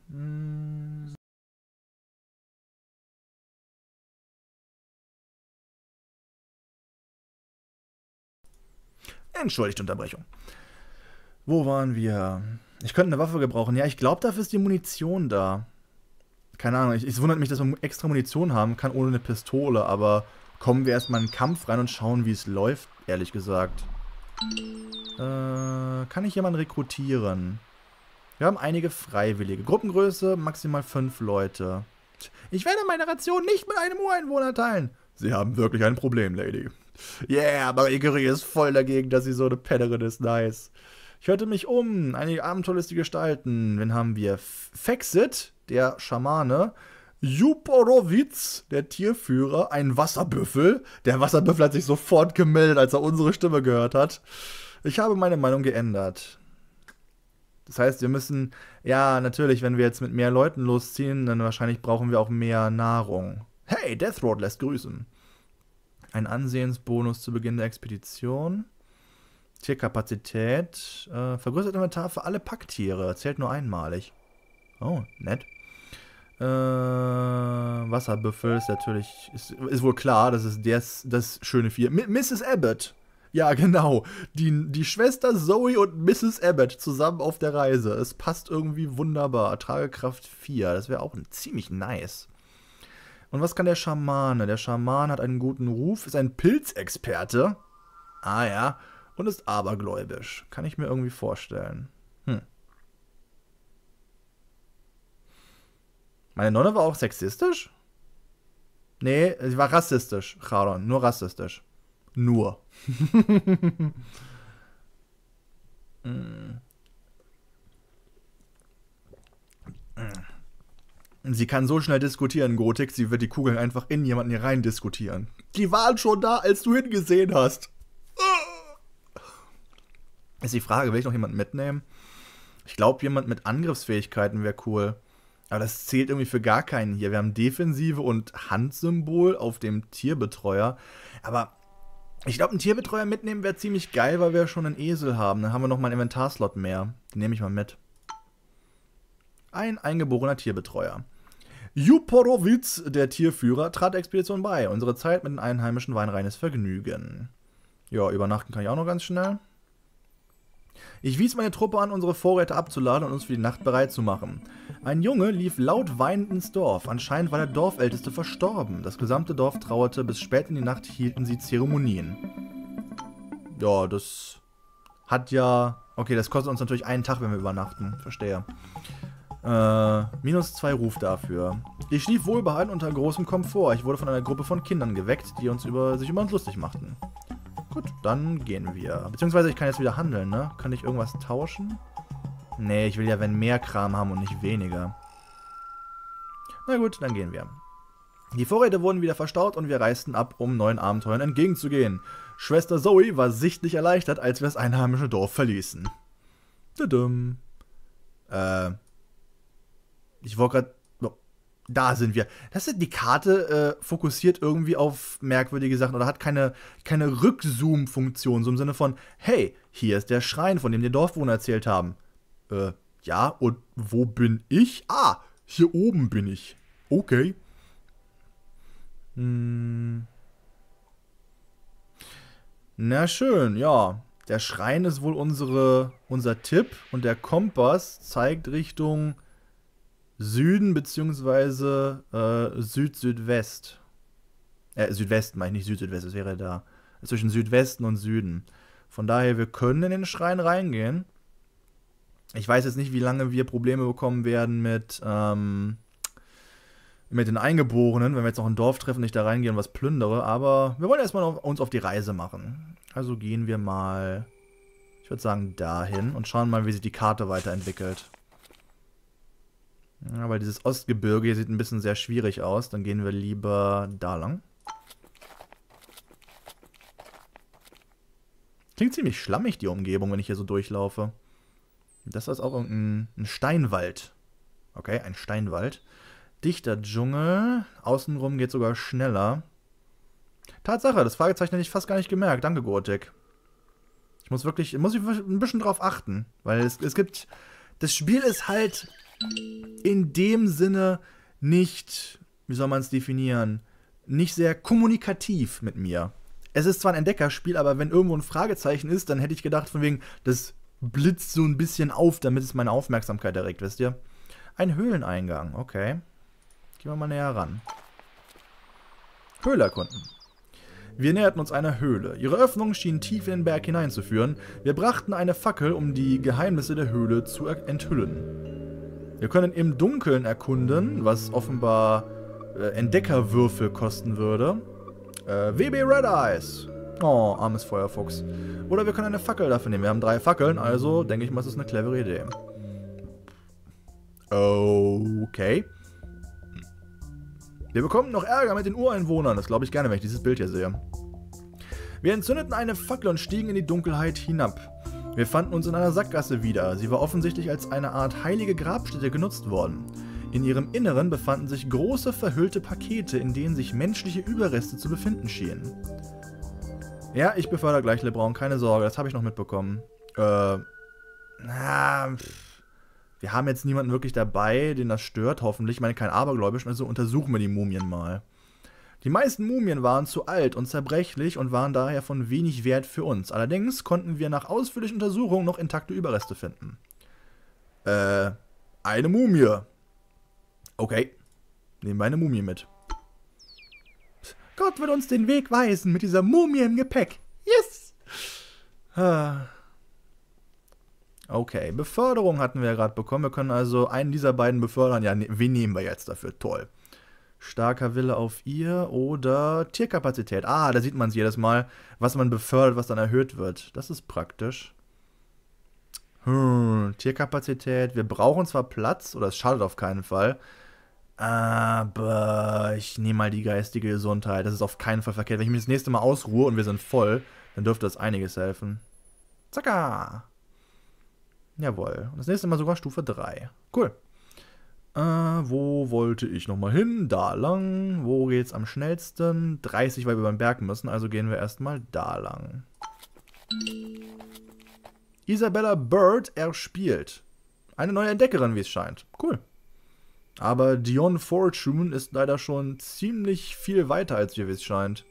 Entschuldigt Unterbrechung. Wo waren wir? Ich könnte eine Waffe gebrauchen. Ja, ich glaube, dafür ist die Munition da. Keine Ahnung, es wundert mich, dass man extra Munition haben kann ohne eine Pistole, aber kommen wir erstmal in den Kampf rein und schauen, wie es läuft, ehrlich gesagt. Kann ich jemanden rekrutieren? Wir haben einige Freiwillige. Gruppengröße maximal 5 Leute. Ich werde meine Ration nicht mit einem Ureinwohner teilen. Sie haben wirklich ein Problem, Lady. Yeah, aber Ikari ist voll dagegen, dass sie so eine Pennerin ist. Nice. Ich hörte mich um. Einige abenteuerliche Gestalten. Wen haben wir? Fexit, der Schamane. Juporowitz, der Tierführer. Ein Wasserbüffel. Der Wasserbüffel hat sich sofort gemeldet, als er unsere Stimme gehört hat. Ich habe meine Meinung geändert. Das heißt, wir müssen, ja, natürlich, wenn wir jetzt mit mehr Leuten losziehen, dann wahrscheinlich brauchen wir auch mehr Nahrung. Hey, Deathroad lässt grüßen. Ein Ansehensbonus zu Beginn der Expedition. Tierkapazität. Vergrößert Inventar für alle Packtiere. Zählt nur einmalig. Oh, nett. Wasserbüffel ist natürlich, ist wohl klar, das ist das schöne Vieh. Mrs. Abbott. Ja, genau. Die Schwester Zoe und Mrs. Abbott zusammen auf der Reise. Es passt irgendwie wunderbar. Tragekraft 4. Das wäre auch ziemlich nice. Und was kann der Schamane? Der Schaman hat einen guten Ruf, ist ein Pilzexperte. Ah ja. Und ist abergläubisch. Kann ich mir irgendwie vorstellen. Meine Nonne war auch sexistisch? Nee, sie war rassistisch, Charon. Nur rassistisch. Nur. Sie kann so schnell diskutieren, Gotik, sie wird die Kugeln einfach in jemanden hier rein diskutieren. Die waren schon da, als du hingesehen hast. Ist die Frage, will ich noch jemanden mitnehmen? Ich glaube, jemand mit Angriffsfähigkeiten wäre cool. Aber das zählt irgendwie für gar keinen hier. Wir haben Defensive und Handsymbol auf dem Tierbetreuer. Aber ich glaube, einen Tierbetreuer mitnehmen wäre ziemlich geil, weil wir schon einen Esel haben. Dann haben wir noch mal einen Inventarslot mehr. Den nehme ich mal mit. Ein eingeborener Tierbetreuer. Juporowitz, der Tierführer, trat der Expedition bei. Unsere Zeit mit den Einheimischen war ein reines Vergnügen. Ja, übernachten kann ich auch noch ganz schnell. Ich wies meine Truppe an, unsere Vorräte abzuladen und uns für die Nacht bereit zu machen. Ein Junge lief laut weinend ins Dorf. Anscheinend war der Dorfälteste verstorben. Das gesamte Dorf trauerte. Bis spät in die Nacht hielten sie Zeremonien. Ja, das hat ja... Okay, das kostet uns natürlich einen Tag, wenn wir übernachten. Verstehe. -2 Ruf dafür. Ich schlief wohlbehalten unter großem Komfort. Ich wurde von einer Gruppe von Kindern geweckt, die sich über uns lustig machten. Gut, dann gehen wir. Beziehungsweise ich kann jetzt wieder handeln, ne? Kann ich irgendwas tauschen? Nee, ich will ja, wenn mehr Kram haben und nicht weniger. Na gut, dann gehen wir. Die Vorräte wurden wieder verstaut und wir reisten ab, um neuen Abenteuern entgegenzugehen. Schwester Zoe war sichtlich erleichtert, als wir das einheimische Dorf verließen. Tudum. Ich wollte gerade... Da sind wir. Die Karte fokussiert irgendwie auf merkwürdige Sachen oder hat keine Rückzoom-Funktion, so im Sinne von, hey, hier ist der Schrein, von dem die Dorfbewohner erzählt haben. Ja, und wo bin ich? Ah, hier oben bin ich. Okay. Na schön, ja. Der Schrein ist wohl unser Tipp und der Kompass zeigt Richtung Süden beziehungsweise Süd-Südwest. Südwesten meine ich, nicht Süd-Südwest, das wäre da. Zwischen Südwesten und Süden. Von daher, wir können in den Schrein reingehen. Ich weiß jetzt nicht, wie lange wir Probleme bekommen werden mit den Eingeborenen, wenn wir jetzt noch ein Dorf treffen, nicht da reingehen und was plündere, aber wir wollen erstmal uns auf die Reise machen. Also gehen wir mal, ich würde sagen, dahin und schauen mal, wie sich die Karte weiterentwickelt. Ja, weil dieses Ostgebirge hier sieht ein bisschen sehr schwierig aus. Dann gehen wir lieber da lang. Klingt ziemlich schlammig, die Umgebung, wenn ich hier so durchlaufe. Das ist auch irgendein Steinwald. Okay, ein Steinwald. Dichter Dschungel. Außenrum geht sogar schneller. Tatsache, das Fragezeichen hätte ich fast gar nicht gemerkt. Danke, Gotik. Muss ich ein bisschen drauf achten. Weil es gibt... Das Spiel ist halt... in dem Sinne nicht, wie soll man es definieren, nicht sehr kommunikativ mit mir. Es ist zwar ein Entdeckerspiel, aber wenn irgendwo ein Fragezeichen ist, dann hätte ich gedacht, von wegen, das blitzt so ein bisschen auf, damit es meine Aufmerksamkeit erregt, wisst ihr? Ein Höhleneingang, okay. Gehen wir mal näher ran. Höhle erkunden. Wir näherten uns einer Höhle. Ihre Öffnung schien tief in den Berg hineinzuführen. Wir brachten eine Fackel, um die Geheimnisse der Höhle zu enthüllen. Wir können im Dunkeln erkunden, was offenbar Entdeckerwürfel kosten würde. WB Red Eyes. Oh, armes Feuerfuchs. Oder wir können eine Fackel dafür nehmen. Wir haben 3 Fackeln, also denke ich mal, das ist eine clevere Idee. Okay. Wir bekommen noch Ärger mit den Ureinwohnern. Das glaube ich gerne, wenn ich dieses Bild hier sehe. Wir entzündeten eine Fackel und stiegen in die Dunkelheit hinab. Wir fanden uns in einer Sackgasse wieder. Sie war offensichtlich als eine Art heilige Grabstätte genutzt worden. In ihrem Inneren befanden sich große verhüllte Pakete, in denen sich menschliche Überreste zu befinden schienen. Ja, ich befördere gleich LeBron, keine Sorge, das habe ich noch mitbekommen. Wir haben jetzt niemanden wirklich dabei, den das stört, hoffentlich. Ich meine, kein Abergläubisch, also untersuchen wir die Mumien mal. Die meisten Mumien waren zu alt und zerbrechlich und waren daher von wenig Wert für uns. Allerdings konnten wir nach ausführlicher Untersuchung noch intakte Überreste finden. Eine Mumie. Okay, nehmen wir eine Mumie mit. Gott wird uns den Weg weisen mit dieser Mumie im Gepäck. Yes! Okay, Beförderung hatten wir ja gerade bekommen. Wir können also einen dieser beiden befördern. Ja, wen nehmen wir jetzt dafür? Toll. Starker Wille auf ihr oder Tierkapazität. Ah, da sieht man es jedes Mal, was man befördert, was dann erhöht wird. Das ist praktisch. Tierkapazität. Wir brauchen zwar Platz, oder es schadet auf keinen Fall. Aber ich nehme mal die geistige Gesundheit. Das ist auf keinen Fall verkehrt. Wenn ich mich das nächste Mal ausruhe und wir sind voll, dann dürfte das einiges helfen. Zacka! Jawohl. Und das nächste Mal sogar Stufe 3. Cool. Wo wollte ich nochmal hin? Da lang. Wo geht's am schnellsten? 30, weil wir beim Berg müssen. Also gehen wir erstmal da lang. Isabella Bird erspielt. Eine neue Entdeckerin, wie es scheint. Cool. Aber Dion Fortune ist leider schon ziemlich viel weiter als wir, wie es scheint.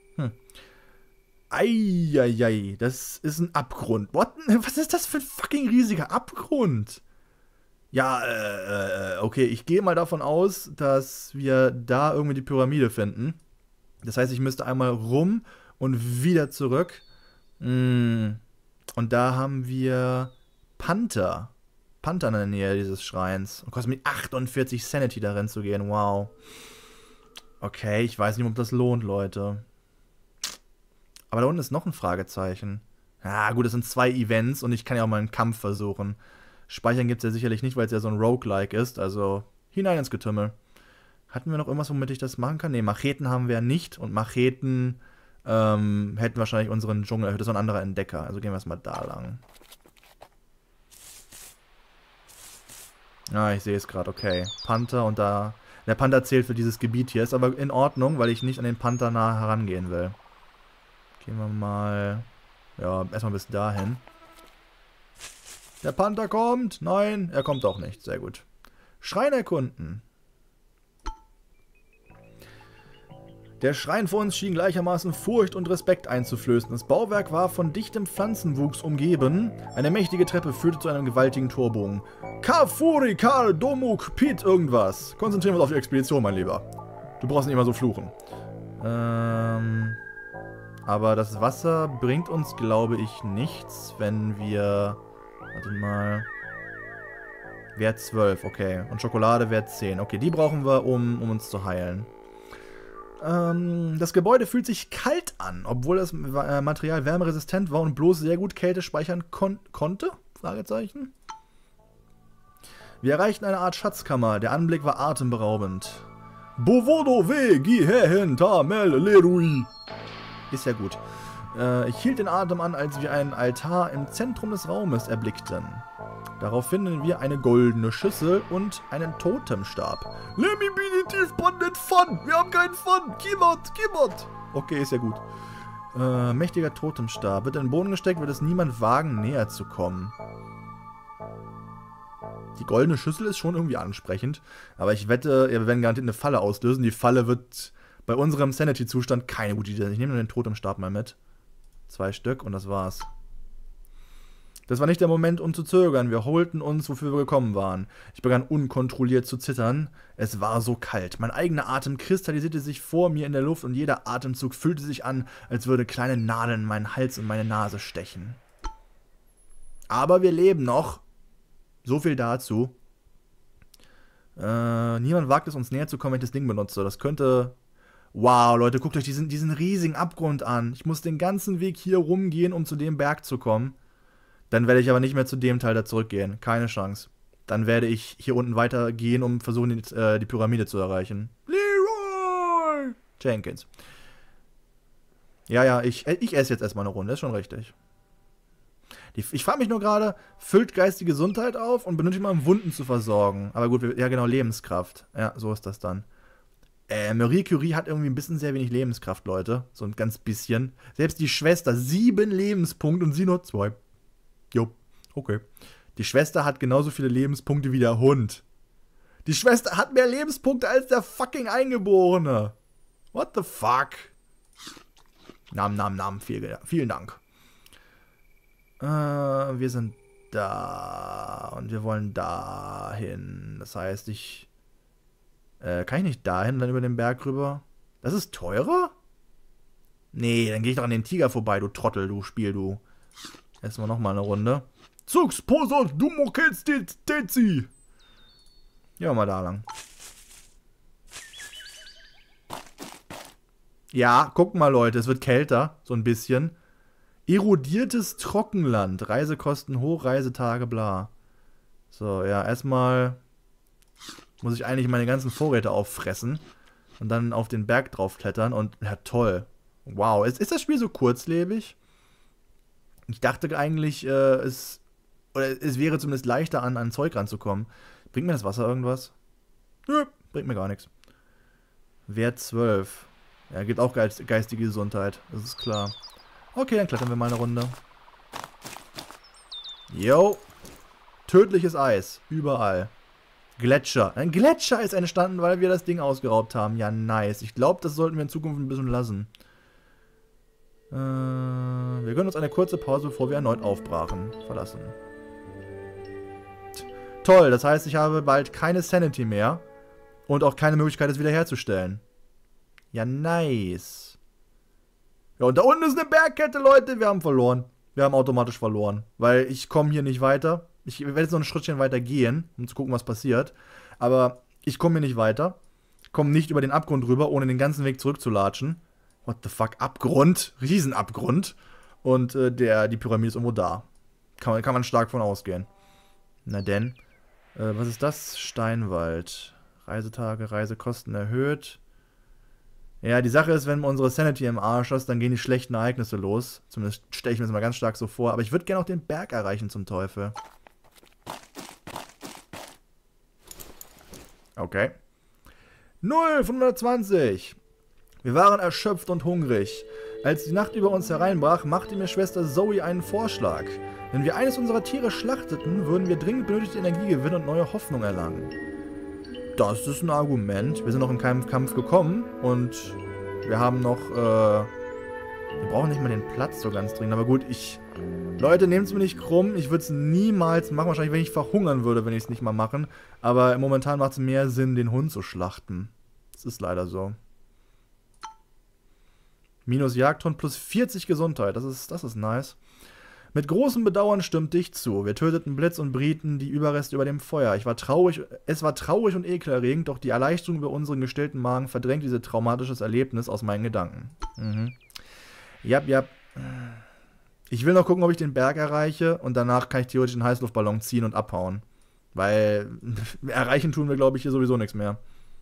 Eieiei, das ist ein Abgrund. What? Was ist das für ein fucking riesiger Abgrund? Ja, okay, ich gehe mal davon aus, dass wir da irgendwie die Pyramide finden. Das heißt, ich müsste einmal rum und wieder zurück. Und da haben wir Panther. Panther in der Nähe dieses Schreins. Und kostet mir 48 Sanity darin zu gehen. Wow. Okay, ich weiß nicht, ob das lohnt, Leute. Aber da unten ist noch ein Fragezeichen. Ah, gut, das sind 2 Events und ich kann ja auch mal einen Kampf versuchen. Speichern gibt es ja sicherlich nicht, weil es ja so ein Roguelike ist. Also hinein ins Getümmel. Hatten wir noch irgendwas, womit ich das machen kann? Ne, Macheten haben wir ja nicht. Und Macheten hätten wahrscheinlich unseren Dschungel erhöht. Das ist ein anderer Entdecker. Also gehen wir erstmal da lang. Ah, ich sehe es gerade. Okay. Panther und da... Der Panther zählt für dieses Gebiet hier. Ist aber in Ordnung, weil ich nicht an den Panther nah herangehen will. Gehen wir mal... Ja, erstmal bis dahin. Der Panther kommt! Nein, er kommt auch nicht. Sehr gut. Schrein erkunden. Der Schrein vor uns schien gleichermaßen Furcht und Respekt einzuflößen. Das Bauwerk war von dichtem Pflanzenwuchs umgeben. Eine mächtige Treppe führte zu einem gewaltigen Torbogen. Kafuri, Kar, Domuk, Pit, irgendwas. Konzentrieren wir uns auf die Expedition, mein Lieber. Du brauchst nicht immer so fluchen. Aber das Wasser bringt uns, glaube ich, nichts, wenn wir... Warte mal... Wert 12, okay. Und Schokolade Wert 10. Okay, die brauchen wir, um uns zu heilen. Das Gebäude fühlt sich kalt an, obwohl das Material wärmeresistent war und bloß sehr gut Kälte speichern konnte? Fragezeichen. Wir erreichten eine Art Schatzkammer. Der Anblick war atemberaubend. Bovodo we gihehen tamel lerui. Ist ja gut. Ich hielt den Atem an, als wir einen Altar im Zentrum des Raumes erblickten. Darauf finden wir eine goldene Schüssel und einen Totemstab. Let me be the thief, but not fun. Wir haben keinen Fun. Kimmert. Okay, ist ja gut. Mächtiger Totemstab. Wird in den Boden gesteckt, wird es niemand wagen, näher zu kommen. Die goldene Schüssel ist schon irgendwie ansprechend. Aber ich wette, wir werden garantiert eine Falle auslösen. Die Falle wird bei unserem Sanity-Zustand keine gute Idee sein. Ich nehme nur den Totemstab mal mit. 2 Stück und das war's. Das war nicht der Moment, um zu zögern. Wir holten uns, wofür wir gekommen waren. Ich begann unkontrolliert zu zittern. Es war so kalt. Mein eigener Atem kristallisierte sich vor mir in der Luft und jeder Atemzug fühlte sich an, als würde kleine Nadeln in meinen Hals und meine Nase stechen. Aber wir leben noch. So viel dazu. Niemand wagt es, uns näher zu kommen, wenn ich das Ding benutze. Das könnte... Wow, Leute, guckt euch diesen riesigen Abgrund an. Ich muss den ganzen Weg hier rumgehen, um zu dem Berg zu kommen. Dann werde ich aber nicht mehr zu dem Teil da zurückgehen. Keine Chance. Dann werde ich hier unten weitergehen, um versuchen, die Pyramide zu erreichen. Leroy Jenkins. Ja, ich esse jetzt erstmal eine Runde. Ist schon richtig. Ich frage mich nur gerade, füllt geistige Gesundheit auf und benötigt man, um Wunden zu versorgen. Aber gut, ja genau, Lebenskraft. Ja, so ist das dann. Marie Curie hat irgendwie ein bisschen sehr wenig Lebenskraft, Leute. So ein ganz bisschen. Selbst die Schwester, 7 Lebenspunkte und sie nur 2. Jo, okay. Die Schwester hat genauso viele Lebenspunkte wie der Hund. Die Schwester hat mehr Lebenspunkte als der fucking Eingeborene. What the fuck? Nam, vielen Dank. Wir sind da. Und wir wollen dahin. Das heißt, kann ich nicht dahin, dann über den Berg rüber? Das ist teurer? Nee, dann gehe ich doch an den Tiger vorbei, du Trottel, du Spiel, du. Erstmal nochmal eine Runde. Zux, Posol, du Mokels, Dezi. Ja, mal da lang. Ja, guck mal, Leute, es wird kälter, so ein bisschen. Erodiertes Trockenland, Reisekosten hoch, Reisetage, bla. So, ja, erstmal muss ich eigentlich meine ganzen Vorräte auffressen und dann auf den Berg draufklettern und, ja, toll. Wow, ist das Spiel so kurzlebig? Ich dachte eigentlich, es wäre zumindest leichter, an Zeug ranzukommen. Bringt mir das Wasser irgendwas? Nö, bringt mir gar nichts. Wert 12. Ja, gibt auch geistige Gesundheit, das ist klar. Okay, dann klettern wir mal eine Runde. Yo. Tödliches Eis, überall. Gletscher. Ein Gletscher ist entstanden, weil wir das Ding ausgeraubt haben. Ja, nice. Ich glaube, das sollten wir in Zukunft ein bisschen lassen. Wir gönnen uns eine kurze Pause, bevor wir erneut aufbrachen. Verlassen. Toll, das heißt, ich habe bald keine Sanity mehr. Und auch keine Möglichkeit, es wiederherzustellen. Ja, nice. Ja, und da unten ist eine Bergkette, Leute. Wir haben verloren. Wir haben automatisch verloren. Weil ich komme hier nicht weiter. Ich werde jetzt noch ein Schrittchen weiter gehen, um zu gucken, was passiert. Aber ich komme hier nicht weiter. Ich komme nicht über den Abgrund rüber, ohne den ganzen Weg zurückzulatschen. What the fuck? Abgrund? Riesenabgrund. Und die Pyramide ist irgendwo da. Kann man stark von ausgehen. Na denn. Was ist das? Steinwald. Reisetage, Reisekosten erhöht. Ja, die Sache ist, wenn unsere Sanity im Arsch ist, dann gehen die schlechten Ereignisse los. Zumindest stelle ich mir das mal ganz stark so vor. Aber ich würde gerne auch den Berg erreichen, zum Teufel. Okay. 0 von 120. Wir waren erschöpft und hungrig. Als die Nacht über uns hereinbrach, machte mir Schwester Zoe einen Vorschlag. Wenn wir eines unserer Tiere schlachteten, würden wir dringend benötigte Energie gewinnen und neue Hoffnung erlangen. Das ist ein Argument. Wir sind noch in keinem Kampf gekommen und wir haben noch, wir brauchen nicht mal den Platz so ganz dringend. Aber gut, Leute, nehmt es mir nicht krumm. Ich würde es niemals machen. Wahrscheinlich, wenn ich verhungern würde, wenn ich es nicht mal machen. Aber momentan macht es mehr Sinn, den Hund zu schlachten. Das ist leider so. Minus Jagdhund plus 40 Gesundheit. Das ist nice. Mit großem Bedauern stimmte ich zu. Wir töteten Blitz und brieten die Überreste über dem Feuer. Es war traurig und ekelerregend, doch die Erleichterung über unseren gestellten Magen verdrängt dieses traumatisches Erlebnis aus meinen Gedanken. Jap. Ich will noch gucken, ob ich den Berg erreiche und danach kann ich theoretisch einen Heißluftballon ziehen und abhauen. Weil erreichen tun wir, glaube ich, hier sowieso nichts mehr.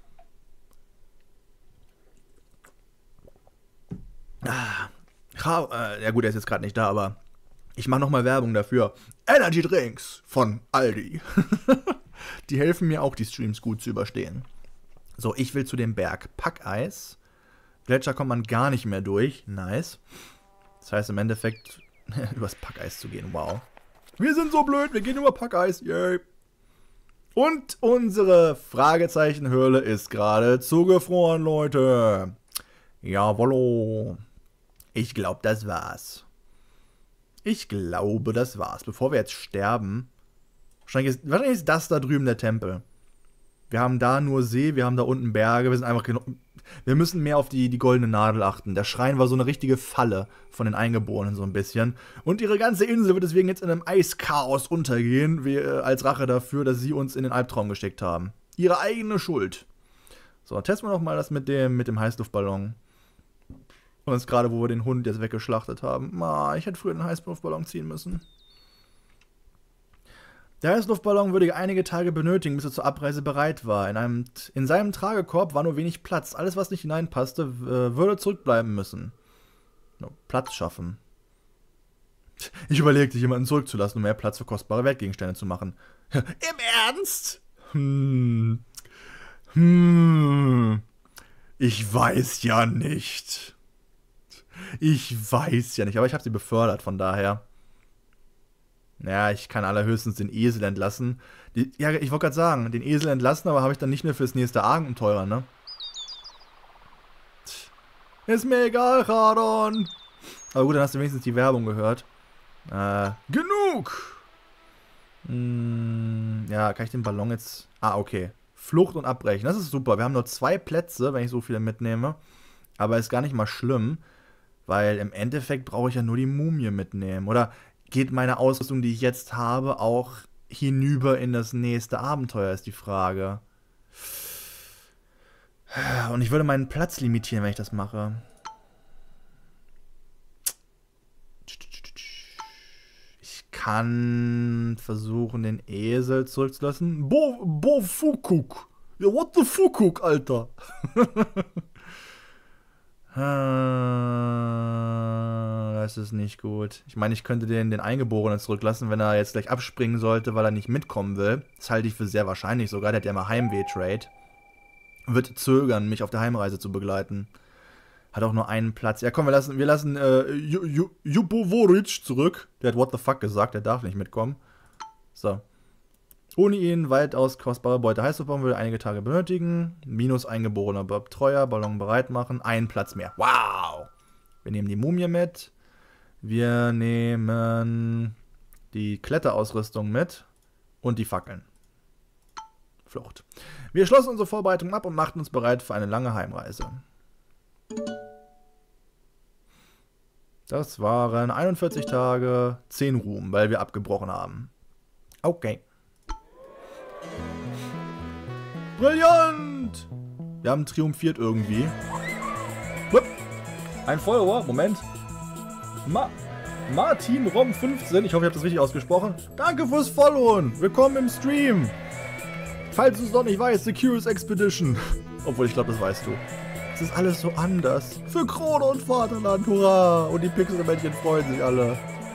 Ja gut, er ist jetzt gerade nicht da, aber ich mache nochmal Werbung dafür. Energy Drinks von Aldi. Die helfen mir auch, die Streams gut zu überstehen. So, ich will zu dem Berg. Packeis. Gletscher kommt man gar nicht mehr durch. Nice. Das heißt im Endeffekt, übers Packeis zu gehen. Wow. Wir sind so blöd, wir gehen über Packeis. Yay. Und unsere Fragezeichenhöhle ist gerade zugefroren, Leute. Jawollo. Ich glaube, das war's. Ich glaube, das war's. Bevor wir jetzt sterben. Wahrscheinlich ist das da drüben der Tempel. Wir haben da nur See, wir haben da unten Berge. Wir müssen mehr auf die goldene Nadel achten. Der Schrein war so eine richtige Falle von den Eingeborenen so ein bisschen. Und ihre ganze Insel wird deswegen jetzt in einem Eischaos untergehen, als Rache dafür, dass sie uns in den Albtraum gesteckt haben. Ihre eigene Schuld. So, testen wir noch mal das mit dem Heißluftballon. Und jetzt gerade, wo wir den Hund jetzt weggeschlachtet haben. Ich hätte früher den Heißluftballon ziehen müssen. Der Heißluftballon würde einige Tage benötigen, bis er zur Abreise bereit war. In seinem Tragekorb war nur wenig Platz. Alles, was nicht hineinpasste, würde zurückbleiben müssen. Platz schaffen. Ich überlegte, jemanden zurückzulassen, um mehr Platz für kostbare Wertgegenstände zu machen. Im Ernst? Ich weiß ja nicht. Aber ich habe sie befördert, von daher. Ja, ich kann allerhöchstens den Esel entlassen. Ja, ich wollte gerade sagen, den Esel entlassen, aber habe ich dann nicht mehr fürs nächste Abenteuer, ne? Ist mir egal, Charon. Aber gut, dann hast du wenigstens die Werbung gehört. Genug! Ja, kann ich den Ballon jetzt... okay. Flucht und abbrechen. Das ist super. Wir haben nur 2 Plätze, wenn ich so viele mitnehme. Aber ist gar nicht mal schlimm. Weil im Endeffekt brauche ich ja nur die Mumie mitnehmen. Oder geht meine Ausrüstung, die ich jetzt habe, auch hinüber in das nächste Abenteuer, ist die Frage. Und ich würde meinen Platz limitieren, wenn ich das mache. Ich kann versuchen, den Esel zurückzulassen. Fukuk. Ja, what the Fukuk, Alter. Das ist nicht gut. Ich meine, ich könnte den Eingeborenen zurücklassen, wenn er jetzt gleich abspringen sollte, weil er nicht mitkommen will. Das halte ich für sehr wahrscheinlich sogar. Der hat ja immer Heimweh-Trade. Wird zögern, mich auf der Heimreise zu begleiten. Hat auch nur einen Platz. Ja, komm, wir lassen Jubovoric zurück. Der hat what the fuck gesagt, der darf nicht mitkommen. So. Ohne ihn weitaus kostbare Beute. Heißluftballon würde einige Tage benötigen. Minus eingeborener Betreuer. Ballon bereit machen. Einen Platz mehr. Wow! Wir nehmen die Mumie mit. Wir nehmen die Kletterausrüstung mit. Und die Fackeln. Flucht. Wir schlossen unsere Vorbereitungen ab und machten uns bereit für eine lange Heimreise. Das waren 41 Tage, 10 Ruhm, weil wir abgebrochen haben. Okay. Brillant! Wir haben triumphiert irgendwie. Ein Follower, Moment. Martin Rom 15, ich hoffe, ich habe das richtig ausgesprochen. Danke fürs Followen. Willkommen im Stream. Falls du es noch nicht weißt, The Curious Expedition. Obwohl, ich glaube, das weißt du. Es ist alles so anders. Für Krone und Vaterland, hurra! Und die Pixelmännchen freuen sich alle.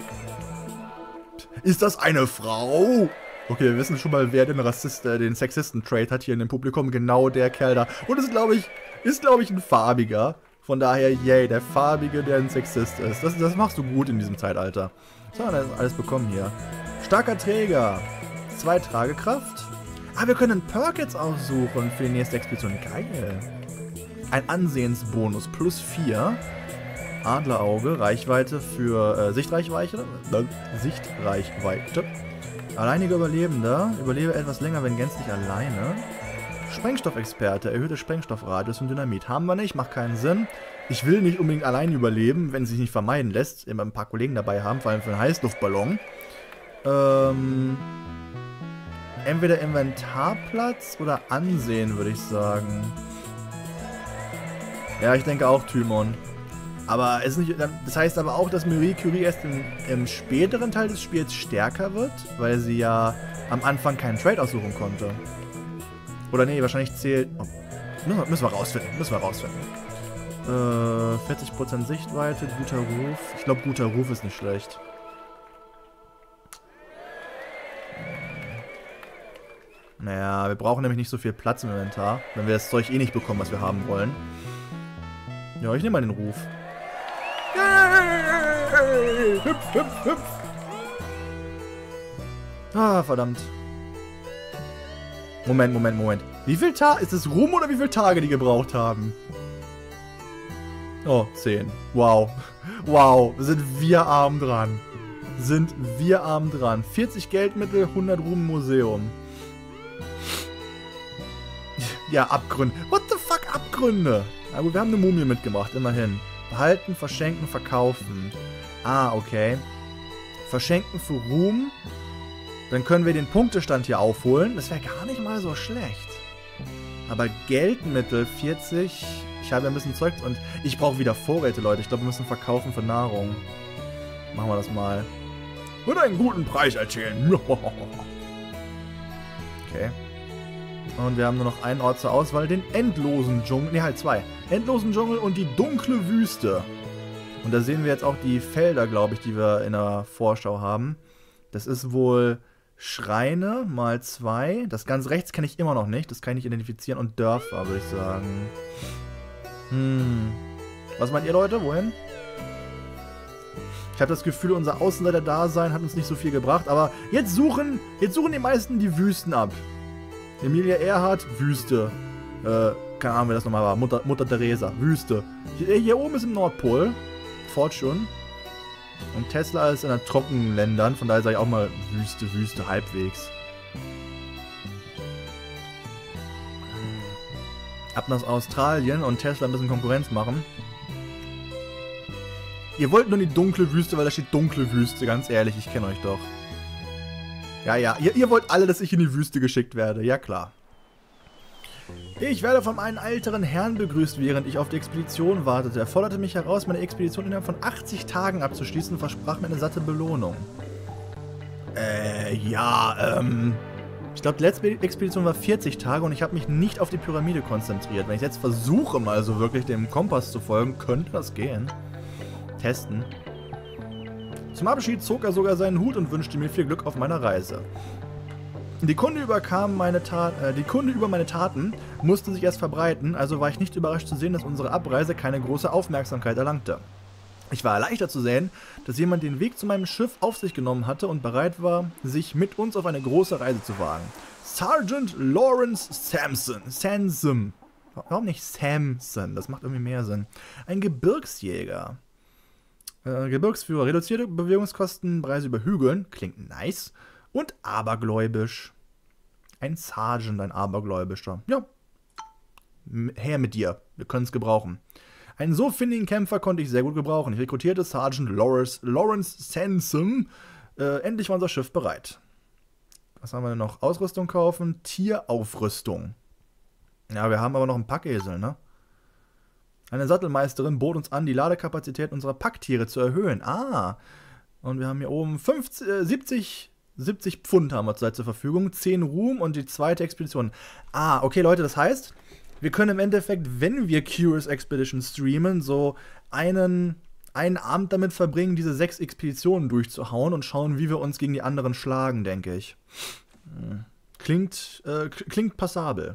Ist das eine Frau? Okay, wir wissen schon mal, wer den Sexisten-Trade hat hier in dem Publikum. Genau der Kerl da. Und es ist, glaube ich, ein farbiger. Von daher, yay, der Farbige, der ein Sexist ist. Das machst du gut in diesem Zeitalter. So, dann ist alles bekommen hier. Starker Träger. 2 Tragekraft. Wir können einen Perk jetzt aussuchen für die nächste Expedition. Geil. Ein Ansehensbonus plus 4. Adlerauge, Reichweite für Sichtreichweite. Sichtreichweite. Alleiniger Überlebender. Überlebe etwas länger, wenn gänzlich alleine. Sprengstoffexperte. Erhöhte Sprengstoffradius und Dynamit. Haben wir nicht, macht keinen Sinn. Ich will nicht unbedingt allein überleben, wenn es sich nicht vermeiden lässt. Immer ein paar Kollegen dabei haben, vor allem für einen Heißluftballon. Entweder Inventarplatz oder Ansehen, würde ich sagen. Ja, ich denke auch Tymon. Aber es ist nicht, das heißt aber auch, dass Marie Curie erst im späteren Teil des Spiels stärker wird, weil sie ja am Anfang keinen Trade aussuchen konnte. Oder nee, wahrscheinlich zählt... Oh, müssen wir rausfinden. 40% Sichtweite, guter Ruf. Ich glaube, guter Ruf ist nicht schlecht. Naja, wir brauchen nämlich nicht so viel Platz im Inventar, wenn wir das Zeug eh nicht bekommen, was wir haben wollen. Ja, ich nehme mal den Ruf. Yay! Hüpf, hüpf, hüpf! Verdammt. Moment. Wie viel Tage... Ist es Ruhm oder wie viele Tage die gebraucht haben? Oh, 10. Wow. Wow, sind wir arm dran. 40 Geldmittel, 100 Ruhm im Museum. Ja, Abgründe. What the fuck, Abgründe? Na gut, wir haben eine Mumie mitgebracht, immerhin. Behalten, verschenken, verkaufen. Okay. Verschenken für Ruhm. Dann können wir den Punktestand hier aufholen. Das wäre gar nicht mal so schlecht. Aber Geldmittel 40. Ich habe ja ein bisschen Zeug und ich brauche wieder Vorräte, Leute. Ich glaube, wir müssen verkaufen für Nahrung. Machen wir das mal. Mit einen guten Preis erzählen. Okay. Und wir haben nur noch einen Ort zur Auswahl, den endlosen Dschungel. Ne, halt zwei. Endlosen Dschungel und die dunkle Wüste. Und da sehen wir jetzt auch die Felder, glaube ich, die wir in der Vorschau haben. Das ist wohl Schreine mal 2. Das ganz rechts kenne ich immer noch nicht. Das kann ich nicht identifizieren. Und Dörfer, würde ich sagen. Was meint ihr, Leute? Wohin? Ich habe das Gefühl, unser Außenseiter-Dasein hat uns nicht so viel gebracht. Aber jetzt suchen die meisten die Wüsten ab. Emilia Earhart, Wüste. Keine Ahnung, wer das nochmal war. Mutter Teresa, Wüste. Hier oben ist im Nordpol. Fortune. Und Tesla ist in den trockenen Ländern. Von daher sage ich auch mal Wüste, halbwegs. Ab nach Australien und Tesla ein bisschen Konkurrenz machen. Ihr wollt nur die dunkle Wüste, weil da steht dunkle Wüste. Ganz ehrlich, ich kenne euch doch. Ja, ihr wollt alle, dass ich in die Wüste geschickt werde. Ja, klar. Ich werde von einem älteren Herrn begrüßt, während ich auf die Expedition wartete. Er forderte mich heraus, meine Expedition innerhalb von 80 Tagen abzuschließen und versprach mir eine satte Belohnung. Ich glaube, die letzte Expedition war 40 Tage und ich habe mich nicht auf die Pyramide konzentriert. Wenn ich jetzt versuche, mal so wirklich dem Kompass zu folgen, könnte das gehen. Testen. Zum Abschied zog er sogar seinen Hut und wünschte mir viel Glück auf meiner Reise. Die Kunde über meine Taten musste sich erst verbreiten, also war ich nicht überrascht zu sehen, dass unsere Abreise keine große Aufmerksamkeit erlangte. Ich war erleichtert zu sehen, dass jemand den Weg zu meinem Schiff auf sich genommen hatte und bereit war, sich mit uns auf eine große Reise zu wagen. Sergeant Lawrence Sansom. Warum nicht Samson? Das macht irgendwie mehr Sinn. Ein Gebirgsjäger. Gebirgsführer. Reduzierte Bewegungskosten, Preise über Hügeln. Klingt nice. Und abergläubisch. Ein Sergeant, ein Abergläubischer. Ja. Her mit dir. Wir können es gebrauchen. Einen so findigen Kämpfer konnte ich sehr gut gebrauchen. Ich rekrutierte Sergeant Lawrence Sansom. Endlich war unser Schiff bereit. Was haben wir denn noch? Ausrüstung kaufen. Tieraufrüstung. Ja, wir haben aber noch einen Packesel, ne? Eine Sattelmeisterin bot uns an, die Ladekapazität unserer Packtiere zu erhöhen. Ah. Und wir haben hier oben 70 Pfund haben wir zurzeit zur Verfügung, 10 Ruhm und die zweite Expedition. Ah, okay, Leute, das heißt, wir können im Endeffekt, wenn wir Curious Expedition streamen, so einen Abend damit verbringen, diese 6 Expeditionen durchzuhauen und schauen, wie wir uns gegen die anderen schlagen, denke ich. Klingt passabel.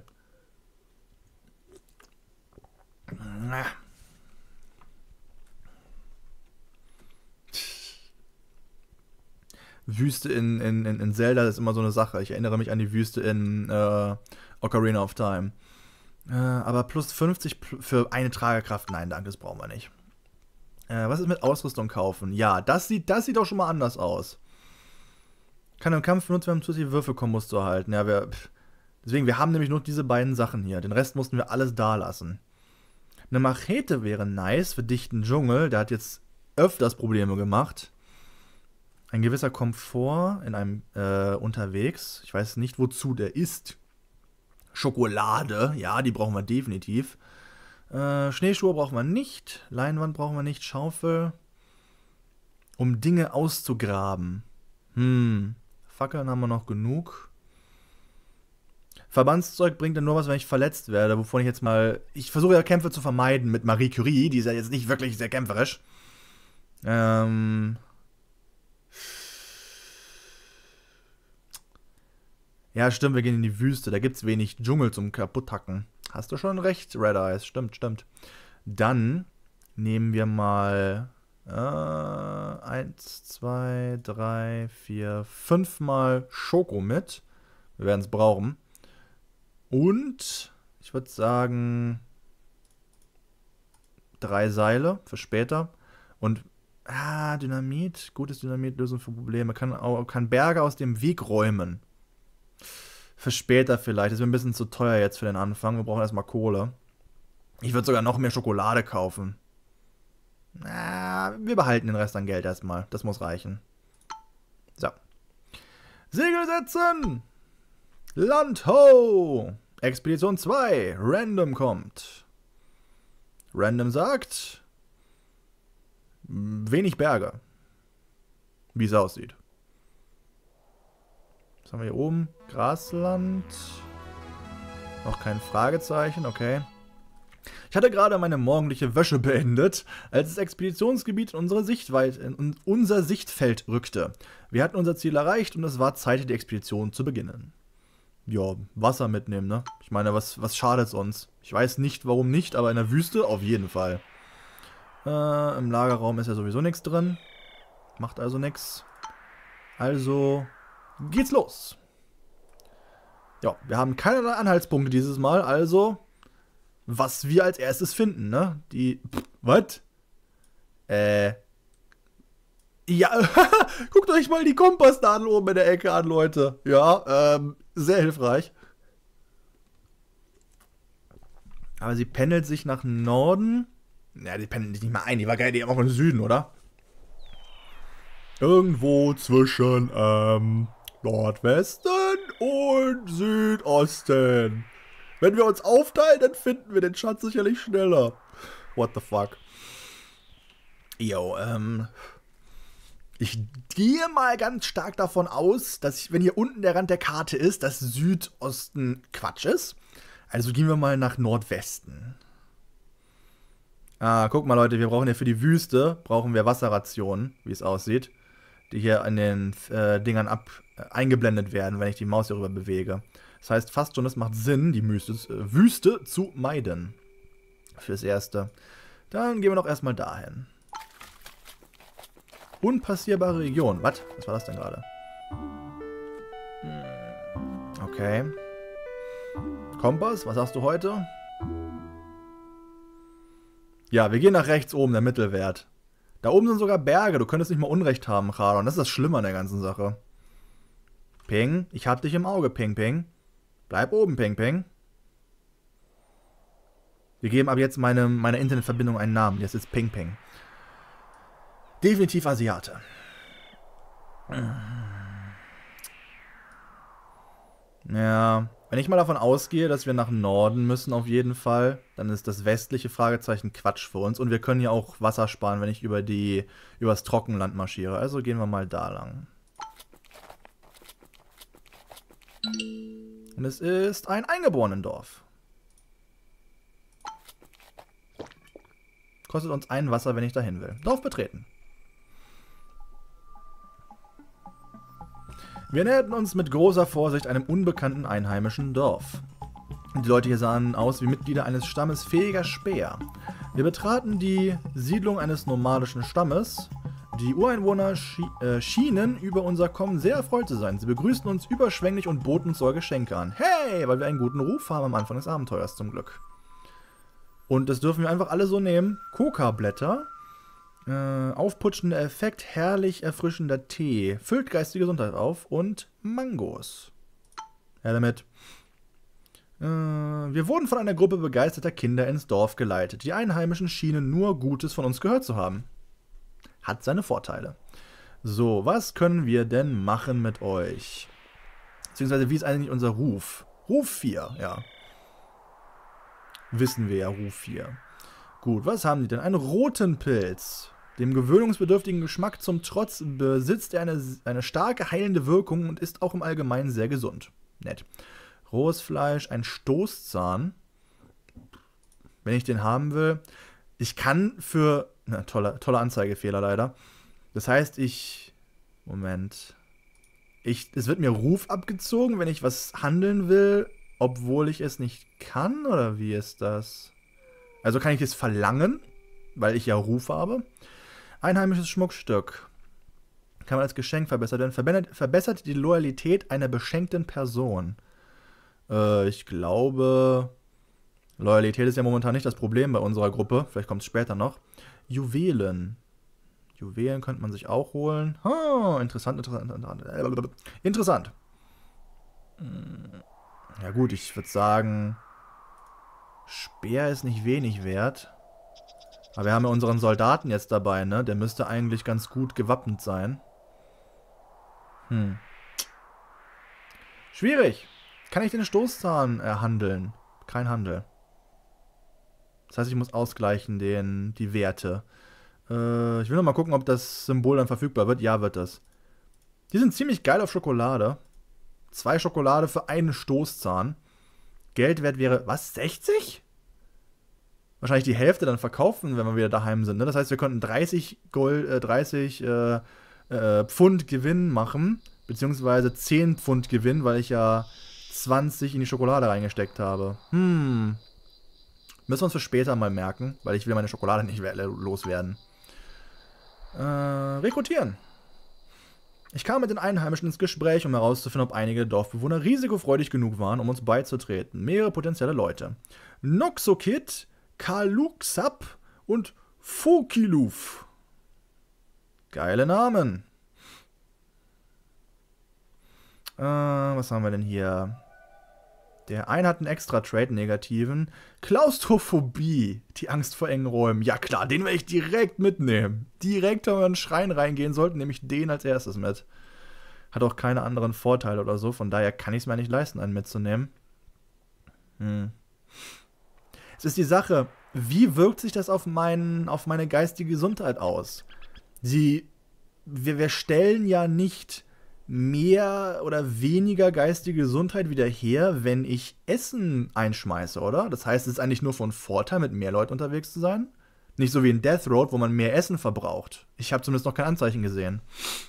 Wüste in Zelda ist immer so eine Sache. Ich erinnere mich an die Wüste in Ocarina of Time. Aber plus 50 für eine Tragekraft, nein, danke, das brauchen wir nicht. Was ist mit Ausrüstung kaufen? Ja, das sieht doch schon mal anders aus. Kann im Kampf benutzen, wenn man zusätzliche Würfelkombos zu erhalten. Ja, deswegen, wir haben nämlich nur diese beiden Sachen hier. Den Rest mussten wir alles da lassen. Eine Machete wäre nice für dichten Dschungel. Der hat jetzt öfters Probleme gemacht. Ein gewisser Komfort in einem unterwegs. Ich weiß nicht, wozu der ist. Schokolade, ja, die brauchen wir definitiv. Schneeschuhe brauchen wir nicht. Leinwand brauchen wir nicht. Schaufel. Um Dinge auszugraben. Fackeln haben wir noch genug. Verbandszeug bringt dann nur was, wenn ich verletzt werde. Wovon ich jetzt mal... Ich versuche ja Kämpfe zu vermeiden mit Marie Curie. Die ist ja jetzt nicht wirklich sehr kämpferisch. Ja, stimmt, wir gehen in die Wüste. Da gibt es wenig Dschungel zum Kaputthacken. Hast du schon recht, Red Eyes. Stimmt. Dann nehmen wir mal 1, 2, 3, 4, 5 Mal Schoko mit. Wir werden es brauchen. Und ich würde sagen 3 Seile für später. Und Dynamit. Gutes Dynamit, Lösung für Probleme. Kann Berge aus dem Weg räumen. Für später vielleicht. Das ist mir ein bisschen zu teuer jetzt für den Anfang. Wir brauchen erstmal Kohle. Ich würde sogar noch mehr Schokolade kaufen. Wir behalten den Rest an Geld erstmal. Das muss reichen. So. Segel setzen! Land ho! Expedition 2. Random kommt. Random sagt... wenig Berge. Wie es aussieht. Was haben wir hier oben? Grasland. Noch kein Fragezeichen, okay. Ich hatte gerade meine morgendliche Wäsche beendet, als das Expeditionsgebiet in unser Sichtfeld rückte. Wir hatten unser Ziel erreicht und es war Zeit, die Expedition zu beginnen. Ja, Wasser mitnehmen, ne? Ich meine, was schadet es uns? Ich weiß nicht, warum nicht, aber in der Wüste auf jeden Fall. Im Lagerraum ist ja sowieso nichts drin. Macht also nichts. Also geht's los. Ja, wir haben keinerlei Anhaltspunkte dieses Mal, also was wir als erstes finden, ne? Was? Ja, guckt euch mal die Kompassnadel oben in der Ecke an, Leute. Ja, sehr hilfreich. Aber sie pendelt sich nach Norden. Ja, die pendelt sich nicht mal ein, die war geil, die haben auch im Süden, oder? Irgendwo zwischen, Nordwesten und Südosten. Wenn wir uns aufteilen, dann finden wir den Schatz sicherlich schneller. What the fuck? Yo, ich gehe mal ganz stark davon aus, dass, wenn hier unten der Rand der Karte ist, dass Südosten Quatsch ist. Also gehen wir mal nach Nordwesten. Ah, guck mal, Leute, wir brauchen ja für die Wüste, brauchen wir Wasserrationen, wie es aussieht, die hier an den Dingern eingeblendet werden, wenn ich die Maus hierüber bewege. Das heißt fast schon, es macht Sinn, die Wüste zu meiden. Fürs Erste. Dann gehen wir doch erstmal dahin. Unpassierbare Region. Was war das denn gerade? Okay. Kompass, was hast du heute? Ja, wir gehen nach rechts oben, der Mittelwert. Da oben sind sogar Berge, du könntest nicht mal Unrecht haben, Chadon. Das ist das Schlimme an der ganzen Sache. Ping, ich hab dich im Auge, Ping, Ping. Bleib oben, Ping, Ping. Wir geben ab jetzt meiner Internetverbindung einen Namen. Jetzt ist Ping, Ping. Definitiv Asiate. Ja, wenn ich mal davon ausgehe, dass wir nach Norden müssen auf jeden Fall, dann ist das westliche Fragezeichen Quatsch für uns. Und wir können ja auch Wasser sparen, wenn ich übers Trockenland marschiere. Also gehen wir mal da lang. Und es ist ein Eingeborenendorf. Kostet uns ein Wasser, wenn ich dahin will. Dorf betreten. Wir näherten uns mit großer Vorsicht einem unbekannten einheimischen Dorf. Die Leute hier sahen aus wie Mitglieder eines Stammes fähiger Späher. Wir betraten die Siedlung eines nomadischen Stammes. Die Ureinwohner schienen über unser Kommen sehr erfreut zu sein. Sie begrüßten uns überschwänglich und boten uns sogar Geschenke an. Hey, weil wir einen guten Ruf haben am Anfang des Abenteuers zum Glück. Und das dürfen wir einfach alle so nehmen. Coca-Blätter. Aufputschender Effekt, herrlich erfrischender Tee, füllt geistige Gesundheit auf und Mangos. Ja, damit. Wir wurden von einer Gruppe begeisterter Kinder ins Dorf geleitet. Die Einheimischen schienen nur Gutes von uns gehört zu haben. Hat seine Vorteile. So, was können wir denn machen mit euch? Beziehungsweise, wie ist eigentlich unser Ruf? Ruf 4, ja. Wissen wir ja, Ruf 4. Gut, was haben die denn? Einen roten Pilz. Dem gewöhnungsbedürftigen Geschmack zum Trotz besitzt er eine starke heilende Wirkung und ist auch im Allgemeinen sehr gesund. Nett. Rohes Fleisch, ein Stoßzahn. Wenn ich den haben will. Ich kann für... Na, toller Anzeigefehler leider. Das heißt, Moment. Es wird mir Ruf abgezogen, wenn ich was handeln will, obwohl ich es nicht kann? Oder wie ist das? Also kann ich es verlangen, weil ich ja Ruf habe. Einheimisches Schmuckstück. Kann man als Geschenk verbessert werden. Verbessert die Loyalität einer beschenkten Person. Ich glaube, Loyalität ist ja momentan nicht das Problem bei unserer Gruppe. Vielleicht kommt es später noch. Juwelen. Juwelen könnte man sich auch holen. Interessant. Interessant. Ja gut, ich würde sagen, Speer ist nicht wenig wert. Aber wir haben ja unseren Soldaten jetzt dabei, ne? Der müsste eigentlich ganz gut gewappnet sein. Schwierig. Kann ich den Stoßzahn handeln? Kein Handel. Das heißt, ich muss ausgleichen die Werte. Ich will noch mal gucken, ob das Symbol dann verfügbar wird. Ja, wird das. Die sind ziemlich geil auf Schokolade. 2 Schokolade für einen Stoßzahn. Geldwert wäre, was, 60? Wahrscheinlich die Hälfte dann verkaufen, wenn wir wieder daheim sind. Ne? Das heißt, wir könnten 30 Pfund Gewinn machen. Beziehungsweise 10 Pfund Gewinn, weil ich ja 20 in die Schokolade reingesteckt habe. Müssen wir uns für später mal merken, weil ich will meine Schokolade nicht loswerden. Rekrutieren. Ich kam mit den Einheimischen ins Gespräch, um herauszufinden, ob einige Dorfbewohner risikofreudig genug waren, um uns beizutreten. Mehrere potenzielle Leute. Noxokit, Kaluxap und Fokiluf. Geile Namen. Was haben wir denn hier? Der eine hat einen extra Trade, negativen. Klaustrophobie, die Angst vor engen Räumen. Ja klar, den werde ich direkt mitnehmen. Direkt, wenn wir in den Schrein reingehen sollten, nehme ich den als erstes mit. Hat auch keine anderen Vorteile oder so, von daher kann ich es mir nicht leisten, einen mitzunehmen. Es ist die Sache, wie wirkt sich das auf meine geistige Gesundheit aus? Wir stellen ja nicht mehr oder weniger geistige Gesundheit wieder her, wenn ich Essen einschmeiße, oder? Das heißt, es ist eigentlich nur von Vorteil, mit mehr Leuten unterwegs zu sein? Nicht so wie in Death Road, wo man mehr Essen verbraucht. Ich habe zumindest noch kein Anzeichen gesehen.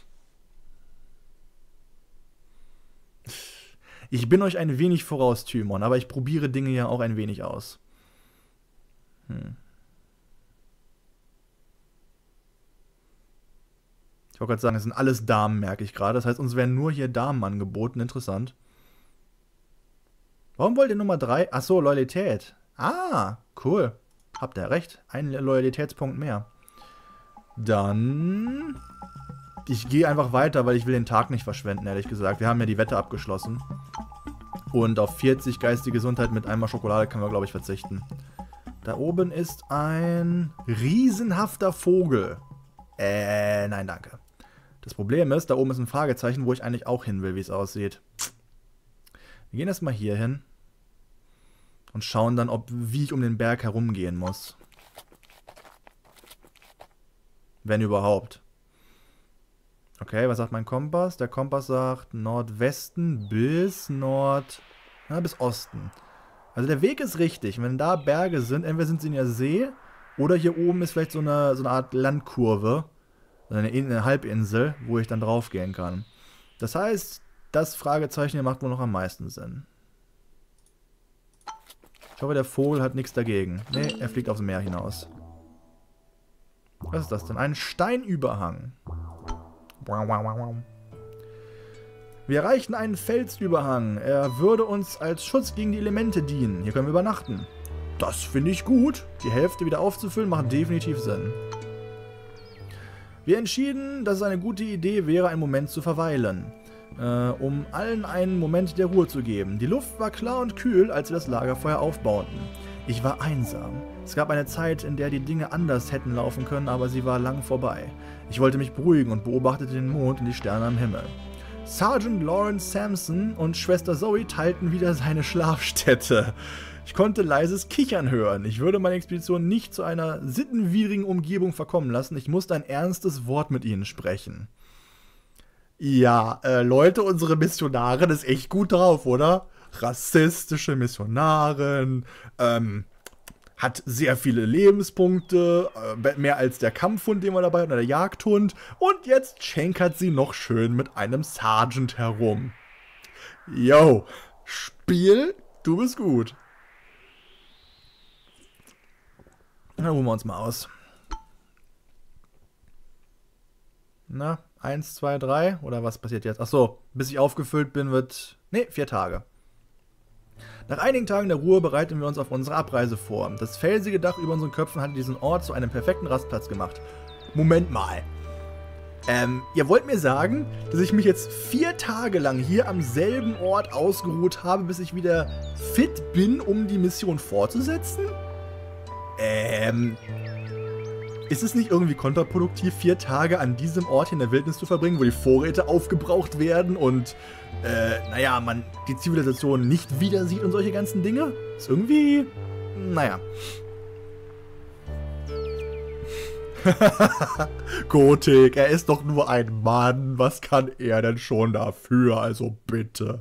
Ich bin euch ein wenig voraus, Tymon, aber ich probiere Dinge ja auch ein wenig aus. Ich wollte gerade sagen, es sind alles Damen, merke ich gerade. Das heißt, uns werden nur hier Damen angeboten. Interessant. Warum wollt ihr Nummer 3? Achso, Loyalität. Ah, cool. Habt ihr recht. Ein Loyalitätspunkt mehr. Dann... Ich gehe einfach weiter, weil ich will den Tag nicht verschwenden, ehrlich gesagt. Wir haben ja die Wette abgeschlossen. Und auf 40 geistige Gesundheit mit einmal Schokolade können wir, glaube ich, verzichten. Da oben ist ein riesenhafter Vogel. Nein, danke. Das Problem ist, da oben ist ein Fragezeichen, wo ich eigentlich auch hin will, wie es aussieht. Wir gehen erstmal hier hin und schauen dann, wie ich um den Berg herumgehen muss. Wenn überhaupt. Okay, was sagt mein Kompass? Der Kompass sagt Nordwesten bis bis Osten. Also der Weg ist richtig. Wenn da Berge sind, entweder sind sie in der See oder hier oben ist vielleicht so eine Art Landkurve. Eine Halbinsel, wo ich dann drauf gehen kann. Das heißt, das Fragezeichen hier macht wohl noch am meisten Sinn. Ich hoffe, der Vogel hat nichts dagegen. Ne, er fliegt aufs Meer hinaus. Was ist das denn? Ein Steinüberhang. Wir erreichen einen Felsüberhang. Er würde uns als Schutz gegen die Elemente dienen. Hier können wir übernachten. Das finde ich gut. Die Hälfte wieder aufzufüllen macht definitiv Sinn. Wir entschieden, dass es eine gute Idee wäre, einen Moment zu verweilen, um allen einen Moment der Ruhe zu geben. Die Luft war klar und kühl, als wir das Lagerfeuer aufbauten. Ich war einsam. Es gab eine Zeit, in der die Dinge anders hätten laufen können, aber sie war lang vorbei. Ich wollte mich beruhigen und beobachtete den Mond und die Sterne am Himmel. Sergeant Lawrence Sampson und Schwester Zoe teilten wieder seine Schlafstätte. Ich konnte leises Kichern hören. Ich würde meine Expedition nicht zu einer sittenwidrigen Umgebung verkommen lassen. Ich musste ein ernstes Wort mit ihnen sprechen. Ja, Leute, unsere Missionarin ist echt gut drauf, oder? Rassistische Missionarin, hat sehr viele Lebenspunkte, mehr als der Kampfhund, den wir dabei hatten, oder der Jagdhund. Und jetzt schenkert sie noch schön mit einem Sergeant herum. Yo, Spiel, du bist gut. Dann ruhen wir uns mal aus. Na, 1, 2, 3. Oder was passiert jetzt? Achso, bis ich aufgefüllt bin, wird... Ne, 4 Tage. Nach einigen Tagen der Ruhe bereiten wir uns auf unsere Abreise vor. Das felsige Dach über unseren Köpfen hatte diesen Ort zu einem perfekten Rastplatz gemacht. Moment mal. Ihr wollt mir sagen, dass ich mich jetzt 4 Tage lang hier am selben Ort ausgeruht habe, bis ich wieder fit bin, um die Mission fortzusetzen? ist es nicht irgendwie kontraproduktiv, 4 Tage an diesem Ort hier in der Wildnis zu verbringen, wo die Vorräte aufgebraucht werden und, naja, man die Zivilisation nicht wieder sieht und solche ganzen Dinge? Ist irgendwie, naja. Gotik, er ist doch nur ein Mann. Was kann er denn schon dafür? Also bitte.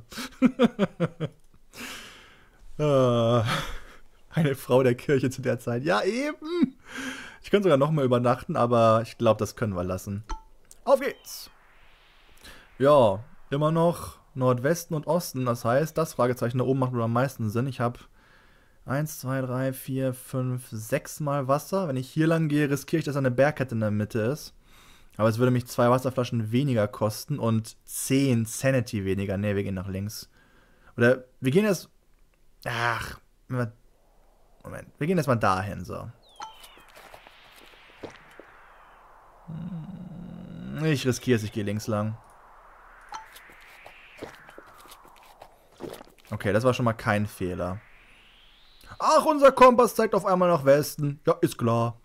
Eine Frau der Kirche zu der Zeit. Ja, eben. Ich könnte sogar nochmal übernachten, aber ich glaube, das können wir lassen. Auf geht's. Ja, immer noch Nordwesten und Osten. Das heißt, das Fragezeichen da oben macht wohl am meisten Sinn. Ich habe 1, 2, 3, 4, 5, 6 Mal Wasser. Wenn ich hier lang gehe, riskiere ich, dass eine Bergkette in der Mitte ist. Aber es würde mich 2 Wasserflaschen weniger kosten und 10 Sanity weniger. Ne, wir gehen nach links. Oder wir gehen erst... Ach, Moment. Wir gehen erstmal dahin, so. Ich riskiere es, ich gehe links lang. Okay, das war schon mal kein Fehler. Ach, unser Kompass zeigt auf einmal nach Westen. Ja, ist klar.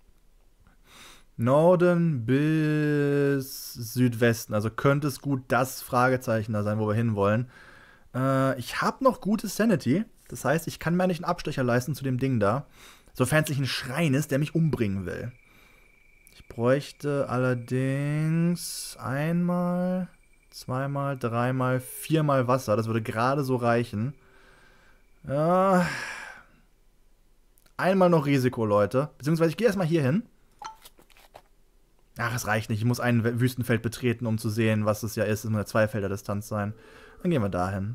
Norden bis Südwesten. Also könnte es gut das Fragezeichen da sein, wo wir hinwollen. Ich habe noch gute Sanity. Das heißt, ich kann mir nicht einen Abstecher leisten zu dem Ding da. Sofern es nicht ein Schrein ist, der mich umbringen will. Ich bräuchte allerdings einmal, zweimal, dreimal, 4-mal Wasser. Das würde gerade so reichen. Ja... Einmal noch Risiko, Leute. Beziehungsweise ich gehe erstmal hier hin. Ach, es reicht nicht. Ich muss ein Wüstenfeld betreten, um zu sehen, was es ja ist. Es muss eine 2 Felder Distanz sein. Dann gehen wir dahin.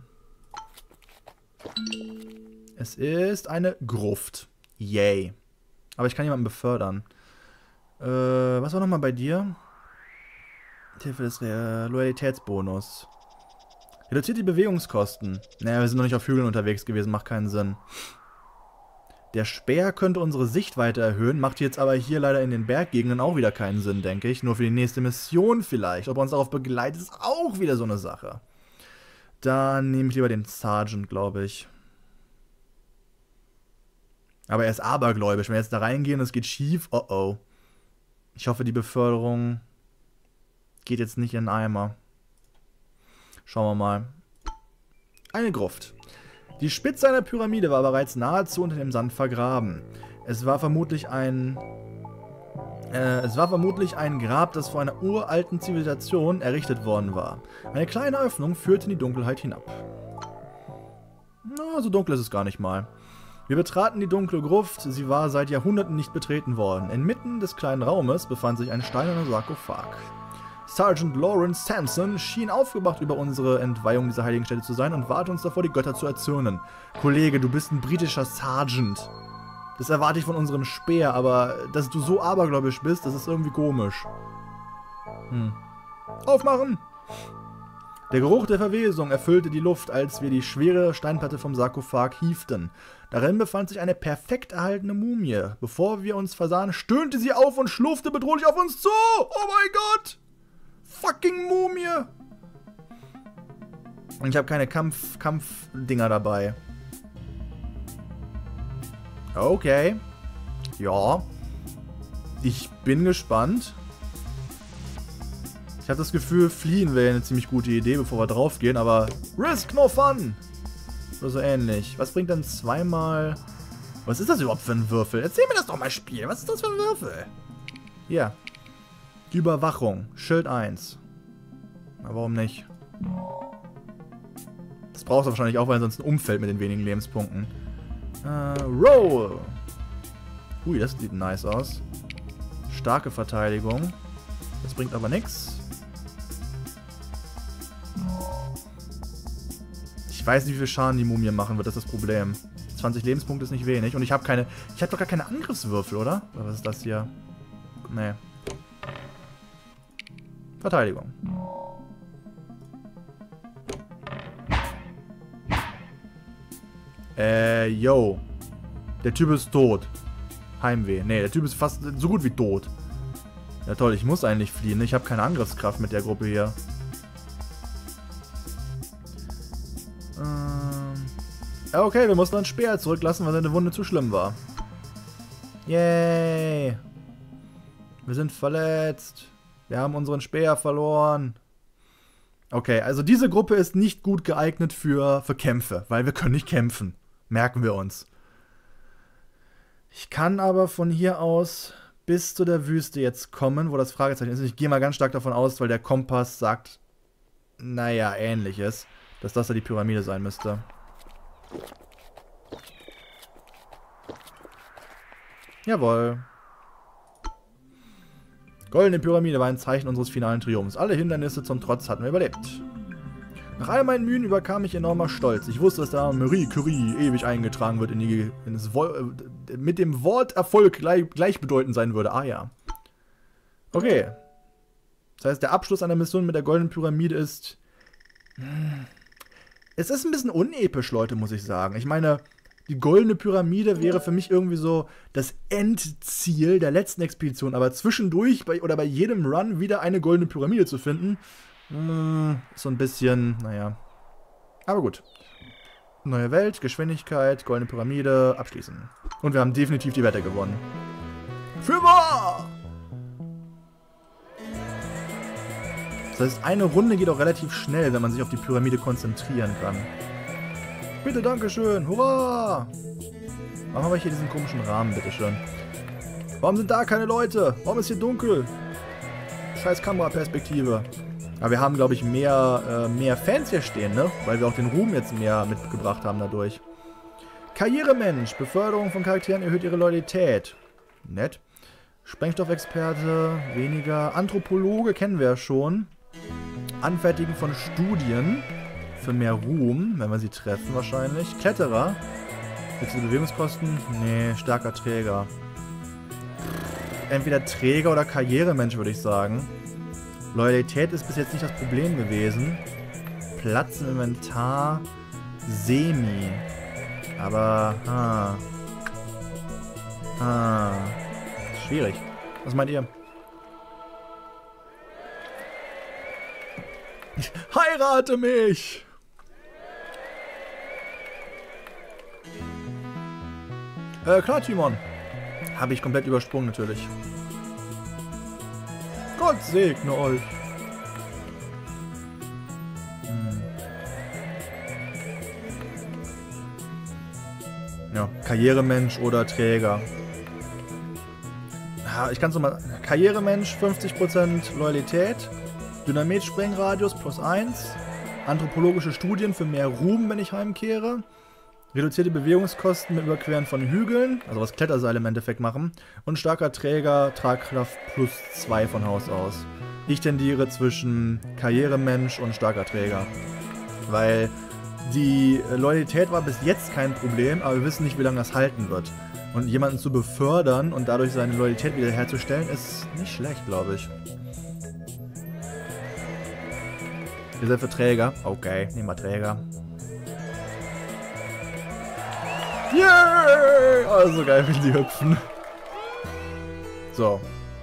Es ist eine Gruft. Yay. Aber ich kann jemanden befördern. Was war nochmal bei dir? Hilfe des Loyalitätsbonus. Reduziert die Bewegungskosten. Naja, wir sind noch nicht auf Hügeln unterwegs gewesen. Macht keinen Sinn. Der Speer könnte unsere Sichtweite erhöhen, macht jetzt aber hier leider in den Berggegenden auch wieder keinen Sinn, denke ich. Nur für die nächste Mission vielleicht. Ob er uns darauf begleitet, ist auch wieder so eine Sache. Dann nehme ich lieber den Sergeant, glaube ich. Aber er ist abergläubisch. Wenn wir jetzt da reingehen und es geht schief, oh oh. Ich hoffe, die Beförderung geht jetzt nicht in den Eimer. Schauen wir mal. Eine Gruft. Die Spitze einer Pyramide war bereits nahezu unter dem Sand vergraben. Es war vermutlich ein Grab, das vor einer uralten Zivilisation errichtet worden war. Eine kleine Öffnung führte in die Dunkelheit hinab. Na, so dunkel ist es gar nicht mal. Wir betraten die dunkle Gruft, sie war seit Jahrhunderten nicht betreten worden. Inmitten des kleinen Raumes befand sich ein steinerner Sarkophag. Sergeant Lawrence Sampson schien aufgebracht über unsere Entweihung dieser heiligen Stätte zu sein und warte uns davor, die Götter zu erzürnen. Kollege, du bist ein britischer Sergeant. Das erwarte ich von unserem Speer, aber dass du so abergläubisch bist, das ist irgendwie komisch. Aufmachen! Der Geruch der Verwesung erfüllte die Luft, als wir die schwere Steinplatte vom Sarkophag hieften. Darin befand sich eine perfekt erhaltene Mumie. Bevor wir uns versahen, stöhnte sie auf und schlurfte bedrohlich auf uns zu. Oh mein Gott! Fucking Mumie! Und ich habe keine Kampfdinger dabei. Okay. Ja. Ich bin gespannt. Ich habe das Gefühl, fliehen wäre eine ziemlich gute Idee, bevor wir draufgehen, aber Risk no fun! Oder so ähnlich. Was bringt dann 2-mal... Was ist das überhaupt für ein Würfel? Erzähl mir das doch mal, Spiel. Was ist das für ein Würfel? Hier. Überwachung. Schild 1. Na, warum nicht? Das brauchst du wahrscheinlich auch, weil sonst ein umfällt mit den wenigen Lebenspunkten. Roll! Ui, das sieht nice aus. Starke Verteidigung. Das bringt aber nichts. Ich weiß nicht, wie viel Schaden die Mumie machen wird, das ist das Problem. 20 Lebenspunkte ist nicht wenig. Und ich habe keine... Ich habe doch gar keine Angriffswürfel, oder? Oder was ist das hier? Nee. Verteidigung. Yo. Der Typ ist tot. Heimweh. Nee, der Typ ist fast so gut wie tot. Ja toll, ich muss eigentlich fliehen. Ich habe keine Angriffskraft mit der Gruppe hier. Okay, wir mussten einen Speer zurücklassen, weil seine Wunde zu schlimm war. Yay. Wir sind verletzt. Wir haben unseren Speer verloren. Okay, also diese Gruppe ist nicht gut geeignet für Kämpfe, weil wir können nicht kämpfen. Merken wir uns. Ich kann aber von hier aus bis zu der Wüste jetzt kommen, wo das Fragezeichen ist. Ich gehe mal ganz stark davon aus, weil der Kompass sagt, naja, Ähnliches, dass das da die Pyramide sein müsste. Jawohl. Goldene Pyramide war ein Zeichen unseres finalen Triumphs. Alle Hindernisse zum Trotz hatten wir überlebt. Nach all meinen Mühen überkam ich enormer Stolz. Ich wusste, dass der Name Marie Curie ewig eingetragen wird mit dem Wort Erfolg gleichbedeutend sein würde. Ah ja. Okay. Das heißt, der Abschluss einer Mission mit der Goldenen Pyramide ist... Es ist ein bisschen unepisch, Leute, muss ich sagen. Ich meine, die Goldene Pyramide wäre für mich irgendwie so das Endziel der letzten Expedition. Aber zwischendurch oder bei jedem Run wieder eine Goldene Pyramide zu finden, so ein bisschen, naja. Aber gut. Neue Welt, Geschwindigkeit, Goldene Pyramide, abschließen. Und wir haben definitiv die Wette gewonnen. Für wahr! Das heißt, eine Runde geht auch relativ schnell, wenn man sich auf die Pyramide konzentrieren kann. Bitte, dankeschön, hurra! Warum habe ich hier diesen komischen Rahmen, bitteschön? Warum sind da keine Leute? Warum ist hier dunkel? Scheiß Kameraperspektive. Aber wir haben, glaube ich, mehr Fans hier stehen, ne? Weil wir auch den Ruhm jetzt mehr mitgebracht haben dadurch. Karrieremensch. Beförderung von Charakteren erhöht ihre Loyalität. Nett. Sprengstoffexperte. Weniger. Anthropologe kennen wir ja schon. Anfertigen von Studien. Für mehr Ruhm, wenn wir sie treffen wahrscheinlich. Kletterer. Wechsel Bewegungskosten. Nee, starker Träger. Entweder Träger oder Karrieremensch, würde ich sagen. Loyalität ist bis jetzt nicht das Problem gewesen. Platz im Inventar. Semi. Aber, schwierig. Was meint ihr? Heirate mich! Klar, Timon. Habe ich komplett übersprungen, natürlich. Gott segne euch. Ja, Karrieremensch oder Träger. Ja, ich kann es nochmal. Karrieremensch 50% Loyalität. Dynamit-Sprengradius +1. Anthropologische Studien für mehr Ruhm, wenn ich heimkehre. Reduzierte Bewegungskosten mit Überqueren von Hügeln, also was Kletterseile im Endeffekt machen. Und starker Träger, Tragkraft +2 von Haus aus. Ich tendiere zwischen Karrieremensch und starker Träger. Weil die Loyalität war bis jetzt kein Problem, aber wir wissen nicht, wie lange das halten wird. Und jemanden zu befördern und dadurch seine Loyalität wiederherzustellen, ist nicht schlecht, glaube ich. Ihr seid für Träger? Okay, nehmen wir Träger. Yay! Oh, so geil, wie die hüpfen. So.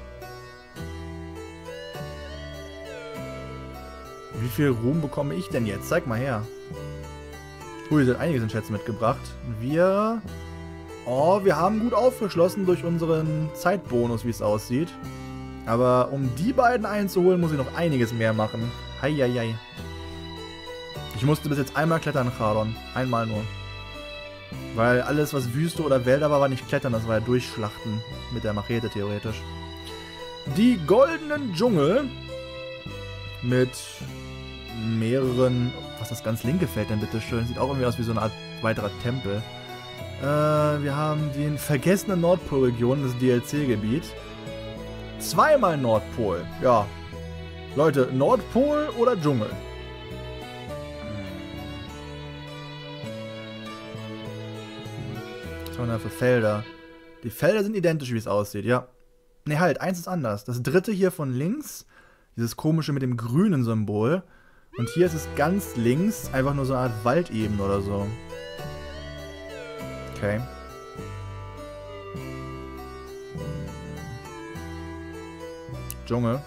Wie viel Ruhm bekomme ich denn jetzt? Zeig mal her. Ui, sind einiges in Schätzen mitgebracht. Wir haben gut aufgeschlossen durch unseren Zeitbonus, wie es aussieht. Aber um die beiden einzuholen, muss ich noch einiges mehr machen. Heieiei. Ich musste bis jetzt einmal klettern, Charon. Einmal nur. Weil alles, was Wüste oder Wälder war nicht klettern, das war ja durchschlachten. Mit der Machete theoretisch. Die goldenen Dschungel. Mit mehreren... Was das ganz linke Feld denn bitteschön? Sieht auch irgendwie aus wie so eine Art weiterer Tempel. Wir haben den vergessenen Nordpolregion, das DLC-Gebiet. Zweimal Nordpol. Ja. Leute, Nordpol oder Dschungel? Was haben wir da für Felder? Die Felder sind identisch, wie es aussieht, ja. Ne, halt, eins ist anders. Das dritte hier von links, dieses komische mit dem grünen Symbol. Und hier ist es ganz links, einfach nur so eine Art Waldebene oder so. Okay. Dschungel.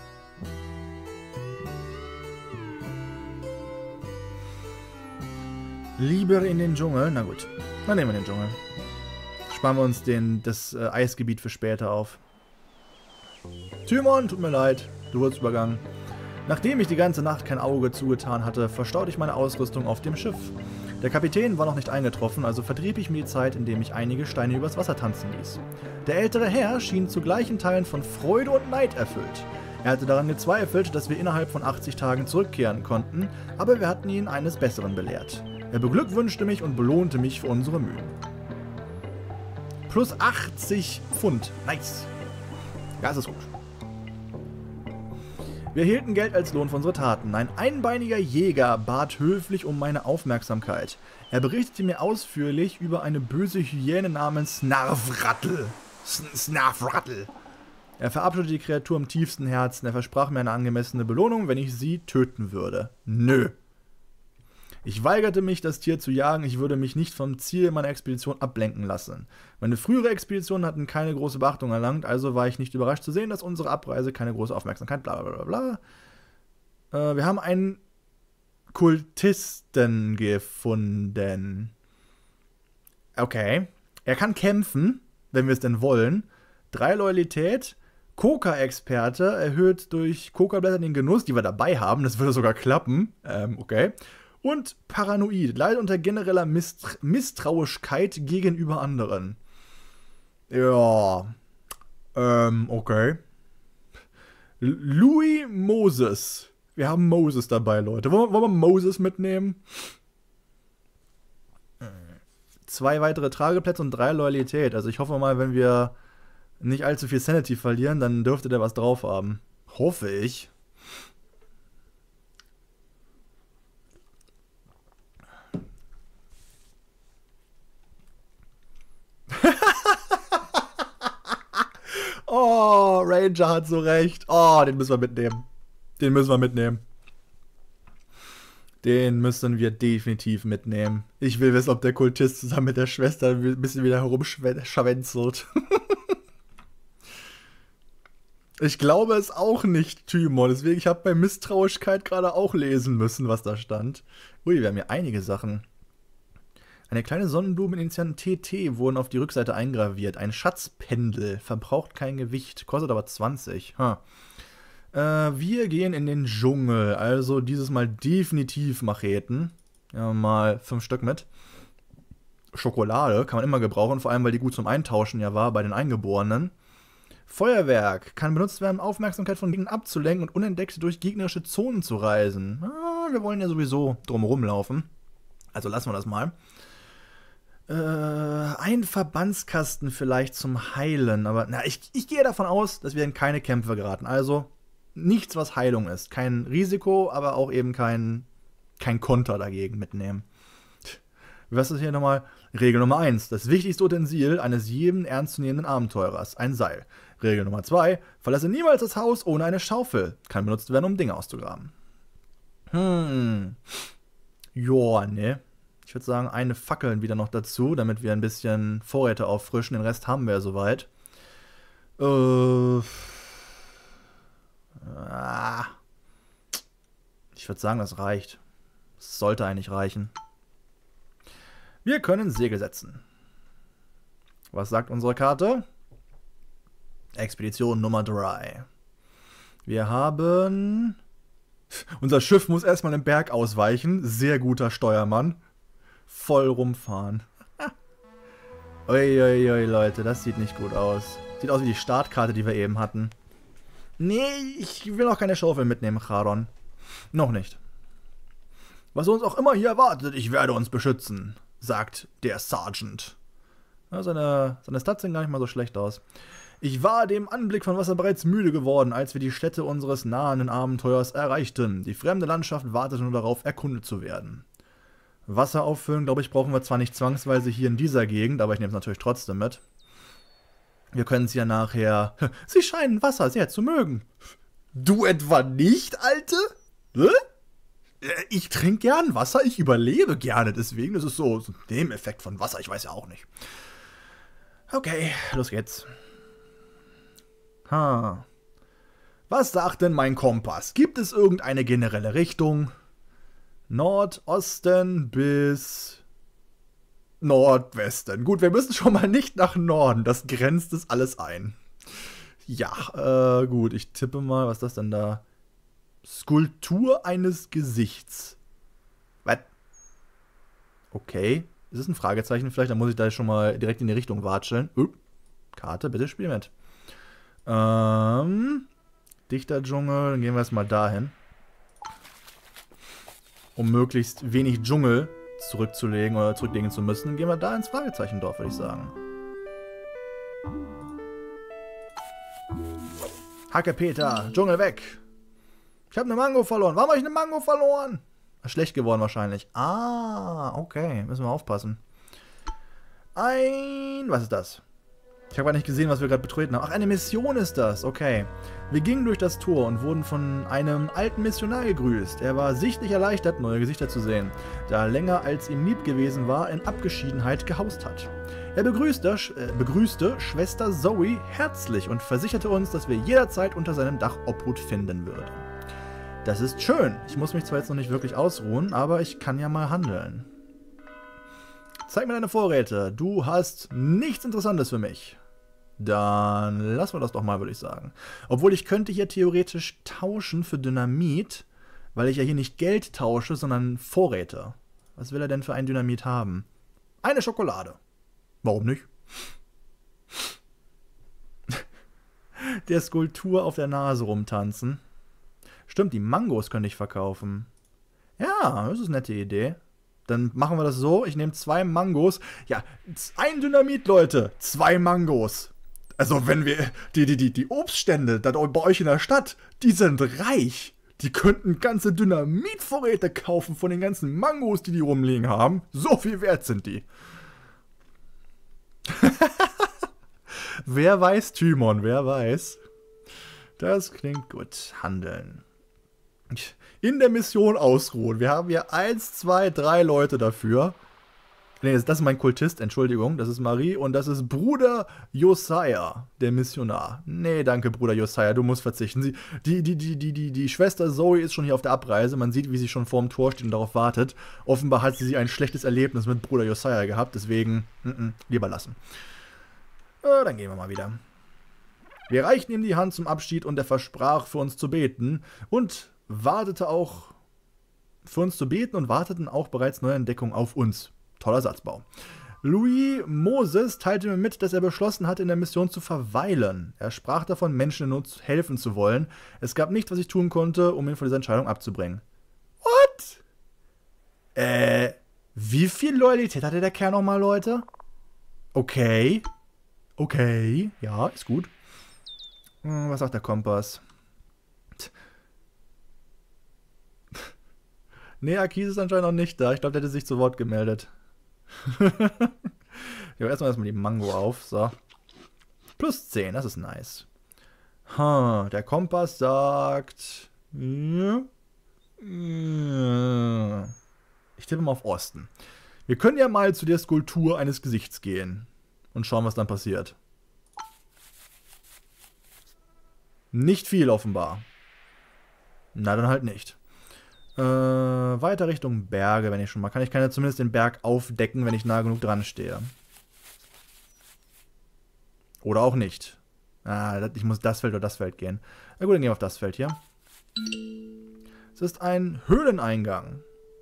Lieber in den Dschungel. Na gut, dann nehmen wir den Dschungel. Sparen wir uns das Eisgebiet für später auf. Timon, tut mir leid, du wurdest übergangen. Nachdem ich die ganze Nacht kein Auge zugetan hatte, verstaute ich meine Ausrüstung auf dem Schiff. Der Kapitän war noch nicht eingetroffen, also vertrieb ich mir die Zeit, indem ich einige Steine übers Wasser tanzen ließ. Der ältere Herr schien zu gleichen Teilen von Freude und Neid erfüllt. Er hatte daran gezweifelt, dass wir innerhalb von 80 Tagen zurückkehren konnten, aber wir hatten ihn eines Besseren belehrt. Er beglückwünschte mich und belohnte mich für unsere Mühen. Plus 80 Pfund. Nice. Ja, es ist gut. Wir erhielten Geld als Lohn für unsere Taten. Ein einbeiniger Jäger bat höflich um meine Aufmerksamkeit. Er berichtete mir ausführlich über eine böse Hyäne namens Snarfrattel. Snarfrattel. Er verabschiedete die Kreatur im tiefsten Herzen. Er versprach mir eine angemessene Belohnung, wenn ich sie töten würde. Nö. Ich weigerte mich, das Tier zu jagen. Ich würde mich nicht vom Ziel meiner Expedition ablenken lassen. Meine frühere Expeditionen hatten keine große Beachtung erlangt, also war ich nicht überrascht zu sehen, dass unsere Abreise keine große Aufmerksamkeit, bla bla bla bla. Wir haben einen Kultisten gefunden. Okay. Er kann kämpfen, wenn wir es denn wollen. 3 Loyalität. Coca-Experte erhöht durch Coca-Blätter den Genuss, die wir dabei haben. Das würde sogar klappen. Okay. Und paranoid, leidet unter genereller Misstrauischkeit gegenüber anderen. Ja. Okay. Louis Moses. Wir haben Moses dabei, Leute. Wollen wir Moses mitnehmen? 2 weitere Trageplätze und 3 Loyalität. Also ich hoffe mal, wenn wir nicht allzu viel Sanity verlieren, dann dürfte der was drauf haben. Hoffe ich. Oh, Ranger hat so recht. Oh, den müssen wir mitnehmen. Den müssen wir mitnehmen. Den müssen wir definitiv mitnehmen. Ich will wissen, ob der Kultist zusammen mit der Schwester ein bisschen wieder herumschwänzelt. Ich glaube es auch nicht, Timon. Deswegen, ich habe bei Misstrauischkeit gerade auch lesen müssen, was da stand. Ui, wir haben hier einige Sachen. Eine kleine Sonnenblume in Initialen TT wurden auf die Rückseite eingraviert. Ein Schatzpendel, verbraucht kein Gewicht, kostet aber 20. Wir gehen in den Dschungel, also dieses Mal definitiv Macheten. Ja, mal 5 Stück mit. Schokolade kann man immer gebrauchen, vor allem weil die gut zum Eintauschen ja war bei den Eingeborenen. Feuerwerk kann benutzt werden, um Aufmerksamkeit von Gegnern abzulenken und unentdeckt durch gegnerische Zonen zu reisen. Wir wollen ja sowieso drumherum laufen, also lassen wir das mal. Ein Verbandskasten vielleicht zum Heilen, aber na, ich gehe davon aus, dass wir in keine Kämpfe geraten. Also nichts, was Heilung ist. Kein Risiko, aber auch eben kein Konter dagegen mitnehmen. Was ist hier nochmal? Regel Nummer 1. Das wichtigste Utensil eines jeden ernstzunehmenden Abenteurers. Ein Seil. Regel Nummer 2. Verlasse niemals das Haus ohne eine Schaufel. Kann benutzt werden, um Dinge auszugraben. Joa, ne? Ich würde sagen, eine Fackel wieder noch dazu, damit wir ein bisschen Vorräte auffrischen. Den Rest haben wir ja soweit. Ich würde sagen, das reicht. Das sollte eigentlich reichen. Wir können Segel setzen. Was sagt unsere Karte? Expedition Nummer 3. Wir haben... Unser Schiff muss erstmal im Berg ausweichen. Sehr guter Steuermann. Voll rumfahren. Uiuiui, Leute, das sieht nicht gut aus. Sieht aus wie die Startkarte, die wir eben hatten. Nee, ich will auch keine Schaufel mitnehmen, Charon. Noch nicht. Was uns auch immer hier erwartet, ich werde uns beschützen, sagt der Sergeant. Ja, seine Stats sehen gar nicht mal so schlecht aus. Ich war dem Anblick von Wasser bereits müde geworden, als wir die Stätte unseres nahenden Abenteuers erreichten. Die fremde Landschaft wartete nur darauf, erkundet zu werden. Wasser auffüllen, glaube ich, brauchen wir zwar nicht zwangsweise hier in dieser Gegend, aber ich nehme es natürlich trotzdem mit. Wir können es ja nachher... Sie scheinen Wasser sehr zu mögen. Du etwa nicht, Alte? Ich trinke gern Wasser, ich überlebe gerne, deswegen ist es so ein Nebeneffekt von Wasser, ich weiß ja auch nicht. Okay, los geht's. Was sagt denn mein Kompass? Gibt es irgendeine generelle Richtung? Nordosten bis Nordwesten. Gut, wir müssen schon mal nicht nach Norden. Das grenzt es alles ein. Ja, gut, ich tippe mal, was ist das denn da? Skulptur eines Gesichts. Was? Okay. Ist das ein Fragezeichen vielleicht? Dann muss ich da schon mal direkt in die Richtung watscheln. Karte, bitte spiel mit. Dichterdschungel, dann gehen wir erstmal dahin. Um möglichst wenig Dschungel zurückzulegen oder zurücklegen zu müssen, gehen wir da ins Fragezeichendorf, würde ich sagen. Hacke Peter, Dschungel weg. Ich habe eine Mango verloren. Warum habe ich eine Mango verloren? Schlecht geworden wahrscheinlich. Ah, okay. Müssen wir aufpassen. Was ist das? Ich habe gar nicht gesehen, was wir gerade betreten haben. Ach, eine Mission ist das. Okay. Wir gingen durch das Tor und wurden von einem alten Missionar gegrüßt. Er war sichtlich erleichtert, neue Gesichter zu sehen, da er länger als ihm lieb gewesen war, in Abgeschiedenheit gehaust hat. Er begrüßte Schwester Zoe herzlich und versicherte uns, dass wir jederzeit unter seinem Dach Obhut finden würden. Das ist schön. Ich muss mich zwar jetzt noch nicht wirklich ausruhen, aber ich kann ja mal handeln. Zeig mir deine Vorräte. Du hast nichts Interessantes für mich. Dann lassen wir das doch mal, würde ich sagen. Obwohl ich könnte hier theoretisch tauschen für Dynamit, weil ich ja hier nicht Geld tausche, sondern Vorräte. Was will er denn für ein Dynamit haben? Eine Schokolade. Warum nicht? Der Skulptur auf der Nase rumtanzen. Stimmt, die Mangos könnte ich verkaufen. Ja, das ist eine nette Idee. Dann machen wir das so, ich nehme 2 Mangos. Ja, ein Dynamit, Leute. 2 Mangos. Also wenn wir, die Obststände da bei euch in der Stadt, die sind reich. Die könnten ganze Dynamitvorräte kaufen von den ganzen Mangos, die rumliegen haben. So viel wert sind die. Wer weiß, Tymon, wer weiß. Das klingt gut. Handeln. In der Mission ausruhen. Wir haben hier 1, 2, 3 Leute dafür. Nee, das ist mein Kultist, Entschuldigung. Das ist Marie und das ist Bruder Josiah, der Missionar. Nee, danke, Bruder Josiah, du musst verzichten. Die Schwester Zoe ist schon hier auf der Abreise. Man sieht, wie sie schon vorm Tor steht und darauf wartet. Offenbar hat sie ein schlechtes Erlebnis mit Bruder Josiah gehabt, deswegen lieber lassen. Dann gehen wir mal wieder. Wir reichten ihm die Hand zum Abschied und er versprach, für uns zu beten und warteten auch bereits neue Entdeckungen auf uns. Toller Satzbau. Louis Moses teilte mir mit, dass er beschlossen hatte, in der Mission zu verweilen. Er sprach davon, Menschen in Not helfen zu wollen. Es gab nichts, was ich tun konnte, um ihn von dieser Entscheidung abzubringen. What? Wie viel Loyalität hatte der Kerl nochmal, Leute? Okay. Okay, ja, ist gut. Was sagt der Kompass? Nee, Akis ist anscheinend noch nicht da. Ich glaube, der hätte sich zu Wort gemeldet. Ja, erstmal die Mango auf. So. Plus 10, das ist nice. Der Kompass sagt... Ich tippe mal auf Osten. Wir können ja mal zu der Skulptur eines Gesichts gehen. Und schauen, was dann passiert. Nicht viel offenbar. Na, dann halt nicht. Weiter Richtung Berge, wenn ich schon mal kann. Ich kann ja zumindest den Berg aufdecken, wenn ich nah genug dran stehe. Oder auch nicht. Ich muss das Feld oder das Feld gehen. Na gut, dann gehen wir auf das Feld hier. Es ist ein Höhleneingang.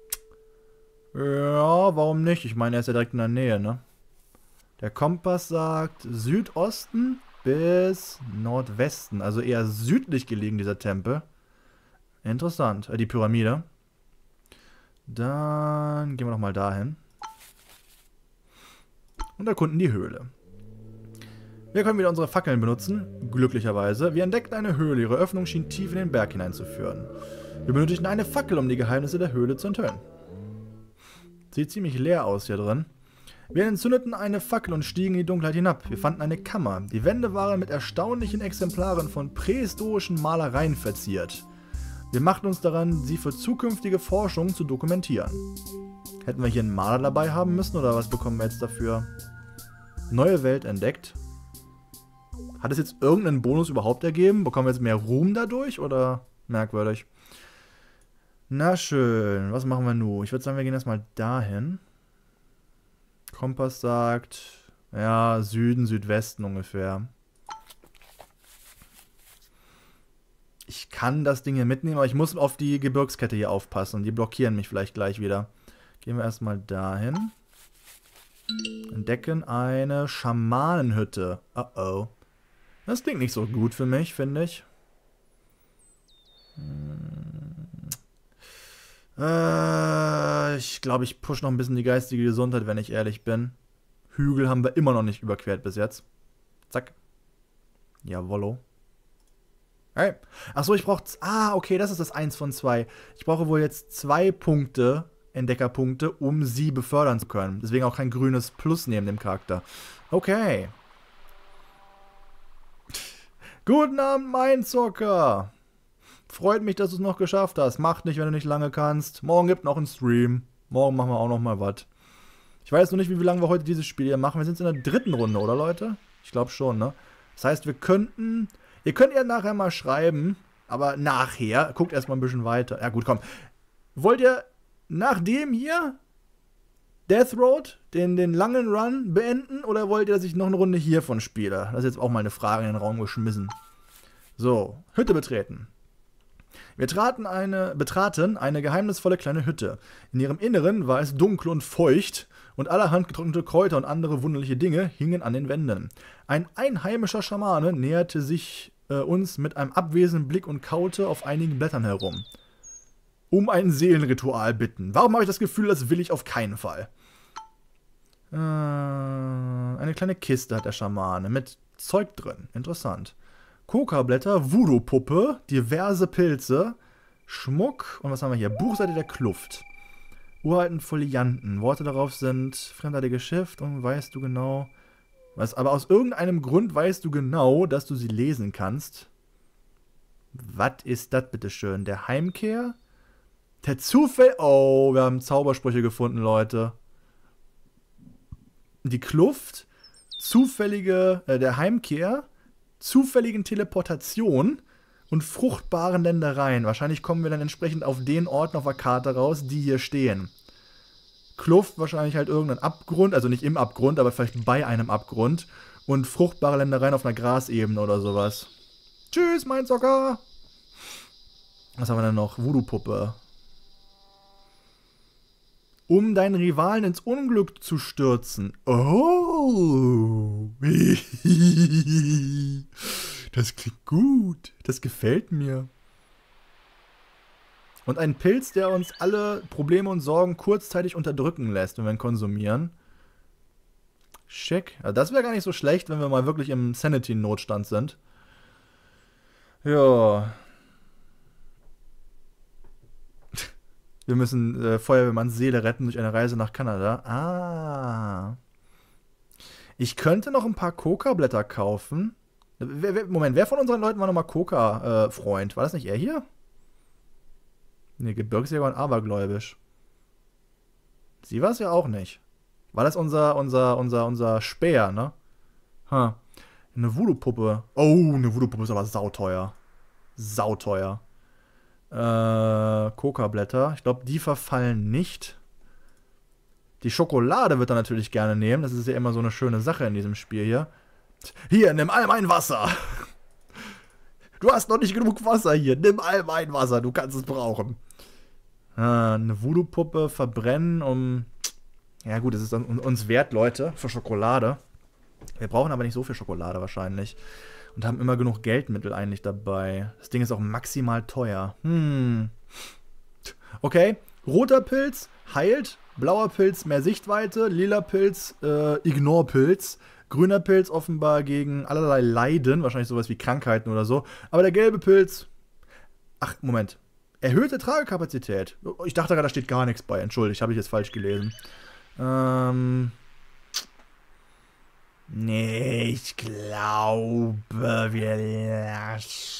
Ja, warum nicht? Ich meine, er ist ja direkt in der Nähe, ne? Der Kompass sagt Südosten bis Nordwesten. Also eher südlich gelegen, dieser Tempel. Interessant. Die Pyramide. Dann gehen wir noch mal dahin. Und erkunden die Höhle. Wir können wieder unsere Fackeln benutzen. Glücklicherweise. Wir entdeckten eine Höhle. Ihre Öffnung schien tief in den Berg hineinzuführen. Wir benötigten eine Fackel, um die Geheimnisse der Höhle zu enthüllen. Sieht ziemlich leer aus hier drin. Wir entzündeten eine Fackel und stiegen in die Dunkelheit hinab. Wir fanden eine Kammer. Die Wände waren mit erstaunlichen Exemplaren von prähistorischen Malereien verziert. Wir machten uns daran, sie für zukünftige Forschung zu dokumentieren. Hätten wir hier einen Maler dabei haben müssen, oder was bekommen wir jetzt dafür? Neue Welt entdeckt. Hat es jetzt irgendeinen Bonus überhaupt ergeben? Bekommen wir jetzt mehr Ruhm dadurch, oder merkwürdig? Na schön, was machen wir nun? Ich würde sagen, wir gehen erstmal dahin. Kompass sagt, ja, Süden, Südwesten ungefähr. kann das Ding hier mitnehmen, aber ich muss auf die Gebirgskette hier aufpassen. Die blockieren mich vielleicht gleich wieder. Gehen wir erstmal dahin. Entdecken eine Schamanenhütte. Oh. Das klingt nicht so gut für mich, finde ich. Ich glaube, ich pushe noch ein bisschen die geistige Gesundheit, wenn ich ehrlich bin. Hügel haben wir immer noch nicht überquert bis jetzt. Zack. Jawollo. Hey. Achso, ich brauche... Ah, okay, das ist das 1 von 2. Ich brauche wohl jetzt 2 Punkte, Entdeckerpunkte, um sie befördern zu können. Deswegen auch kein grünes Plus neben dem Charakter. Okay. Guten Abend, mein Zocker. Freut mich, dass du es noch geschafft hast. Macht nicht, wenn du nicht lange kannst. Morgen gibt noch einen Stream. Morgen machen wir auch noch mal was. Ich weiß noch nicht, wie lange wir heute dieses Spiel hier machen. Wir sind in der 3. Runde, oder Leute? Ich glaube schon, ne? Das heißt, wir könnten... Ihr könnt ja nachher mal schreiben, aber nachher. Guckt erstmal ein bisschen weiter. Ja gut, komm. Wollt ihr nach dem hier Death Road, den langen Run, beenden? Oder wollt ihr, dass ich noch eine Runde hiervon spiele? Das ist jetzt auch mal eine Frage in den Raum geschmissen. So, Hütte betreten. Wir betraten eine geheimnisvolle kleine Hütte. In ihrem Inneren war es dunkel und feucht und allerhand getrocknete Kräuter und andere wunderliche Dinge hingen an den Wänden. Ein einheimischer Schamane näherte sich uns mit einem abwesenden Blick und kaute auf einigen Blättern herum. Um ein Seelenritual bitten. Warum habe ich das Gefühl, das will ich auf keinen Fall? Eine kleine Kiste hat der Schamane mit Zeug drin. Interessant. Kokablätter, Voodoo-Puppe, diverse Pilze, Schmuck und was haben wir hier? Buchseite der Kluft. Uralten Folianten. Worte darauf sind fremdartige Schrift und weißt du genau... Was, aber aus irgendeinem Grund weißt du genau, dass du sie lesen kannst. Was ist das bitteschön? Der Heimkehr? Der Zufall... Oh, wir haben Zaubersprüche gefunden, Leute. Die Kluft, der Heimkehr, zufälligen Teleportation und fruchtbaren Ländereien. Wahrscheinlich kommen wir dann entsprechend auf den Orten auf der Karte raus, die hier stehen. Kluft wahrscheinlich halt irgendein Abgrund, also nicht im Abgrund, aber vielleicht bei einem Abgrund. Und fruchtbare Ländereien auf einer Grasebene oder sowas. Tschüss, mein Zocker! Was haben wir denn noch? Voodoo-Puppe. Um deinen Rivalen ins Unglück zu stürzen. Oh! Das klingt gut. Das gefällt mir. Und ein Pilz, der uns alle Probleme und Sorgen kurzzeitig unterdrücken lässt, wenn wir ihn konsumieren. Schick. Also das wäre gar nicht so schlecht, wenn wir mal wirklich im Sanity-Notstand sind. Ja. Wir müssen Feuerwehrmanns Seele retten durch eine Reise nach Kanada. Ah. Ich könnte noch ein paar Coca-Blätter kaufen. Moment, wer von unseren Leuten war nochmal Coca-Freund? War das nicht er hier? Ne, Gebirgsjäger und abergläubisch. Sie war es ja auch nicht. War das unser Speer, ne? Ha. Eine Voodoo-Puppe. Oh, eine Voodoo-Puppe ist aber sauteuer. Sauteuer. Coca-Blätter. Ich glaube, die verfallen nicht. Die Schokolade wird er natürlich gerne nehmen. Das ist ja immer so eine schöne Sache in diesem Spiel hier. Hier, nimm all mein Wasser. Du hast noch nicht genug Wasser hier. Nimm all mein Wasser. Du kannst es brauchen. Eine Voodoo-Puppe verbrennen, um... Ja gut, das ist uns wert, Leute, für Schokolade. Wir brauchen aber nicht so viel Schokolade wahrscheinlich. Und haben immer genug Geldmittel eigentlich dabei. Das Ding ist auch maximal teuer. Okay, roter Pilz heilt, blauer Pilz mehr Sichtweite, lila Pilz Ignore-Pilz, grüner Pilz offenbar gegen allerlei Leiden, wahrscheinlich sowas wie Krankheiten oder so. Aber der gelbe Pilz... Ach, Moment. Erhöhte Tragekapazität. Ich dachte gerade, da steht gar nichts bei. Entschuldigt, habe ich jetzt falsch gelesen. Nee, ich glaube, wir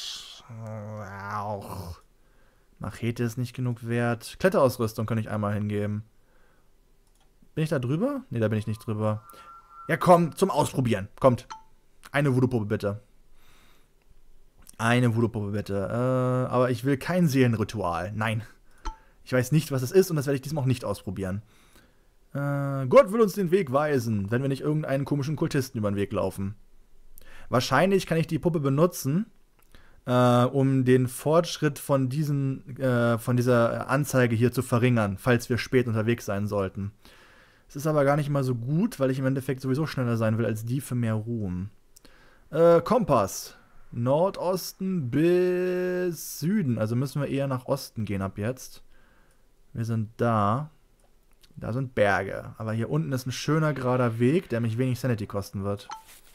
auch. Machete ist nicht genug wert. Kletterausrüstung kann ich einmal hingeben. Bin ich da drüber? Nee, da bin ich nicht drüber. Ja, komm, zum Ausprobieren. Kommt. Eine Voodoo-Puppe bitte. Eine Voodoo-Puppe bitte. Aber ich will kein Seelenritual. Nein. Ich weiß nicht, was es ist und das werde ich diesmal auch nicht ausprobieren. Gott will uns den Weg weisen, wenn wir nicht irgendeinen komischen Kultisten über den Weg laufen. Wahrscheinlich kann ich die Puppe benutzen, um den Fortschritt von dieser Anzeige hier zu verringern, falls wir spät unterwegs sein sollten. Es ist aber gar nicht mal so gut, weil ich im Endeffekt sowieso schneller sein will als die für mehr Ruhm. Kompass. Nordosten bis Süden. Also müssen wir eher nach Osten gehen ab jetzt. Wir sind da. Da sind Berge. Aber hier unten ist ein schöner gerader Weg, der mich wenig Sanity kosten wird.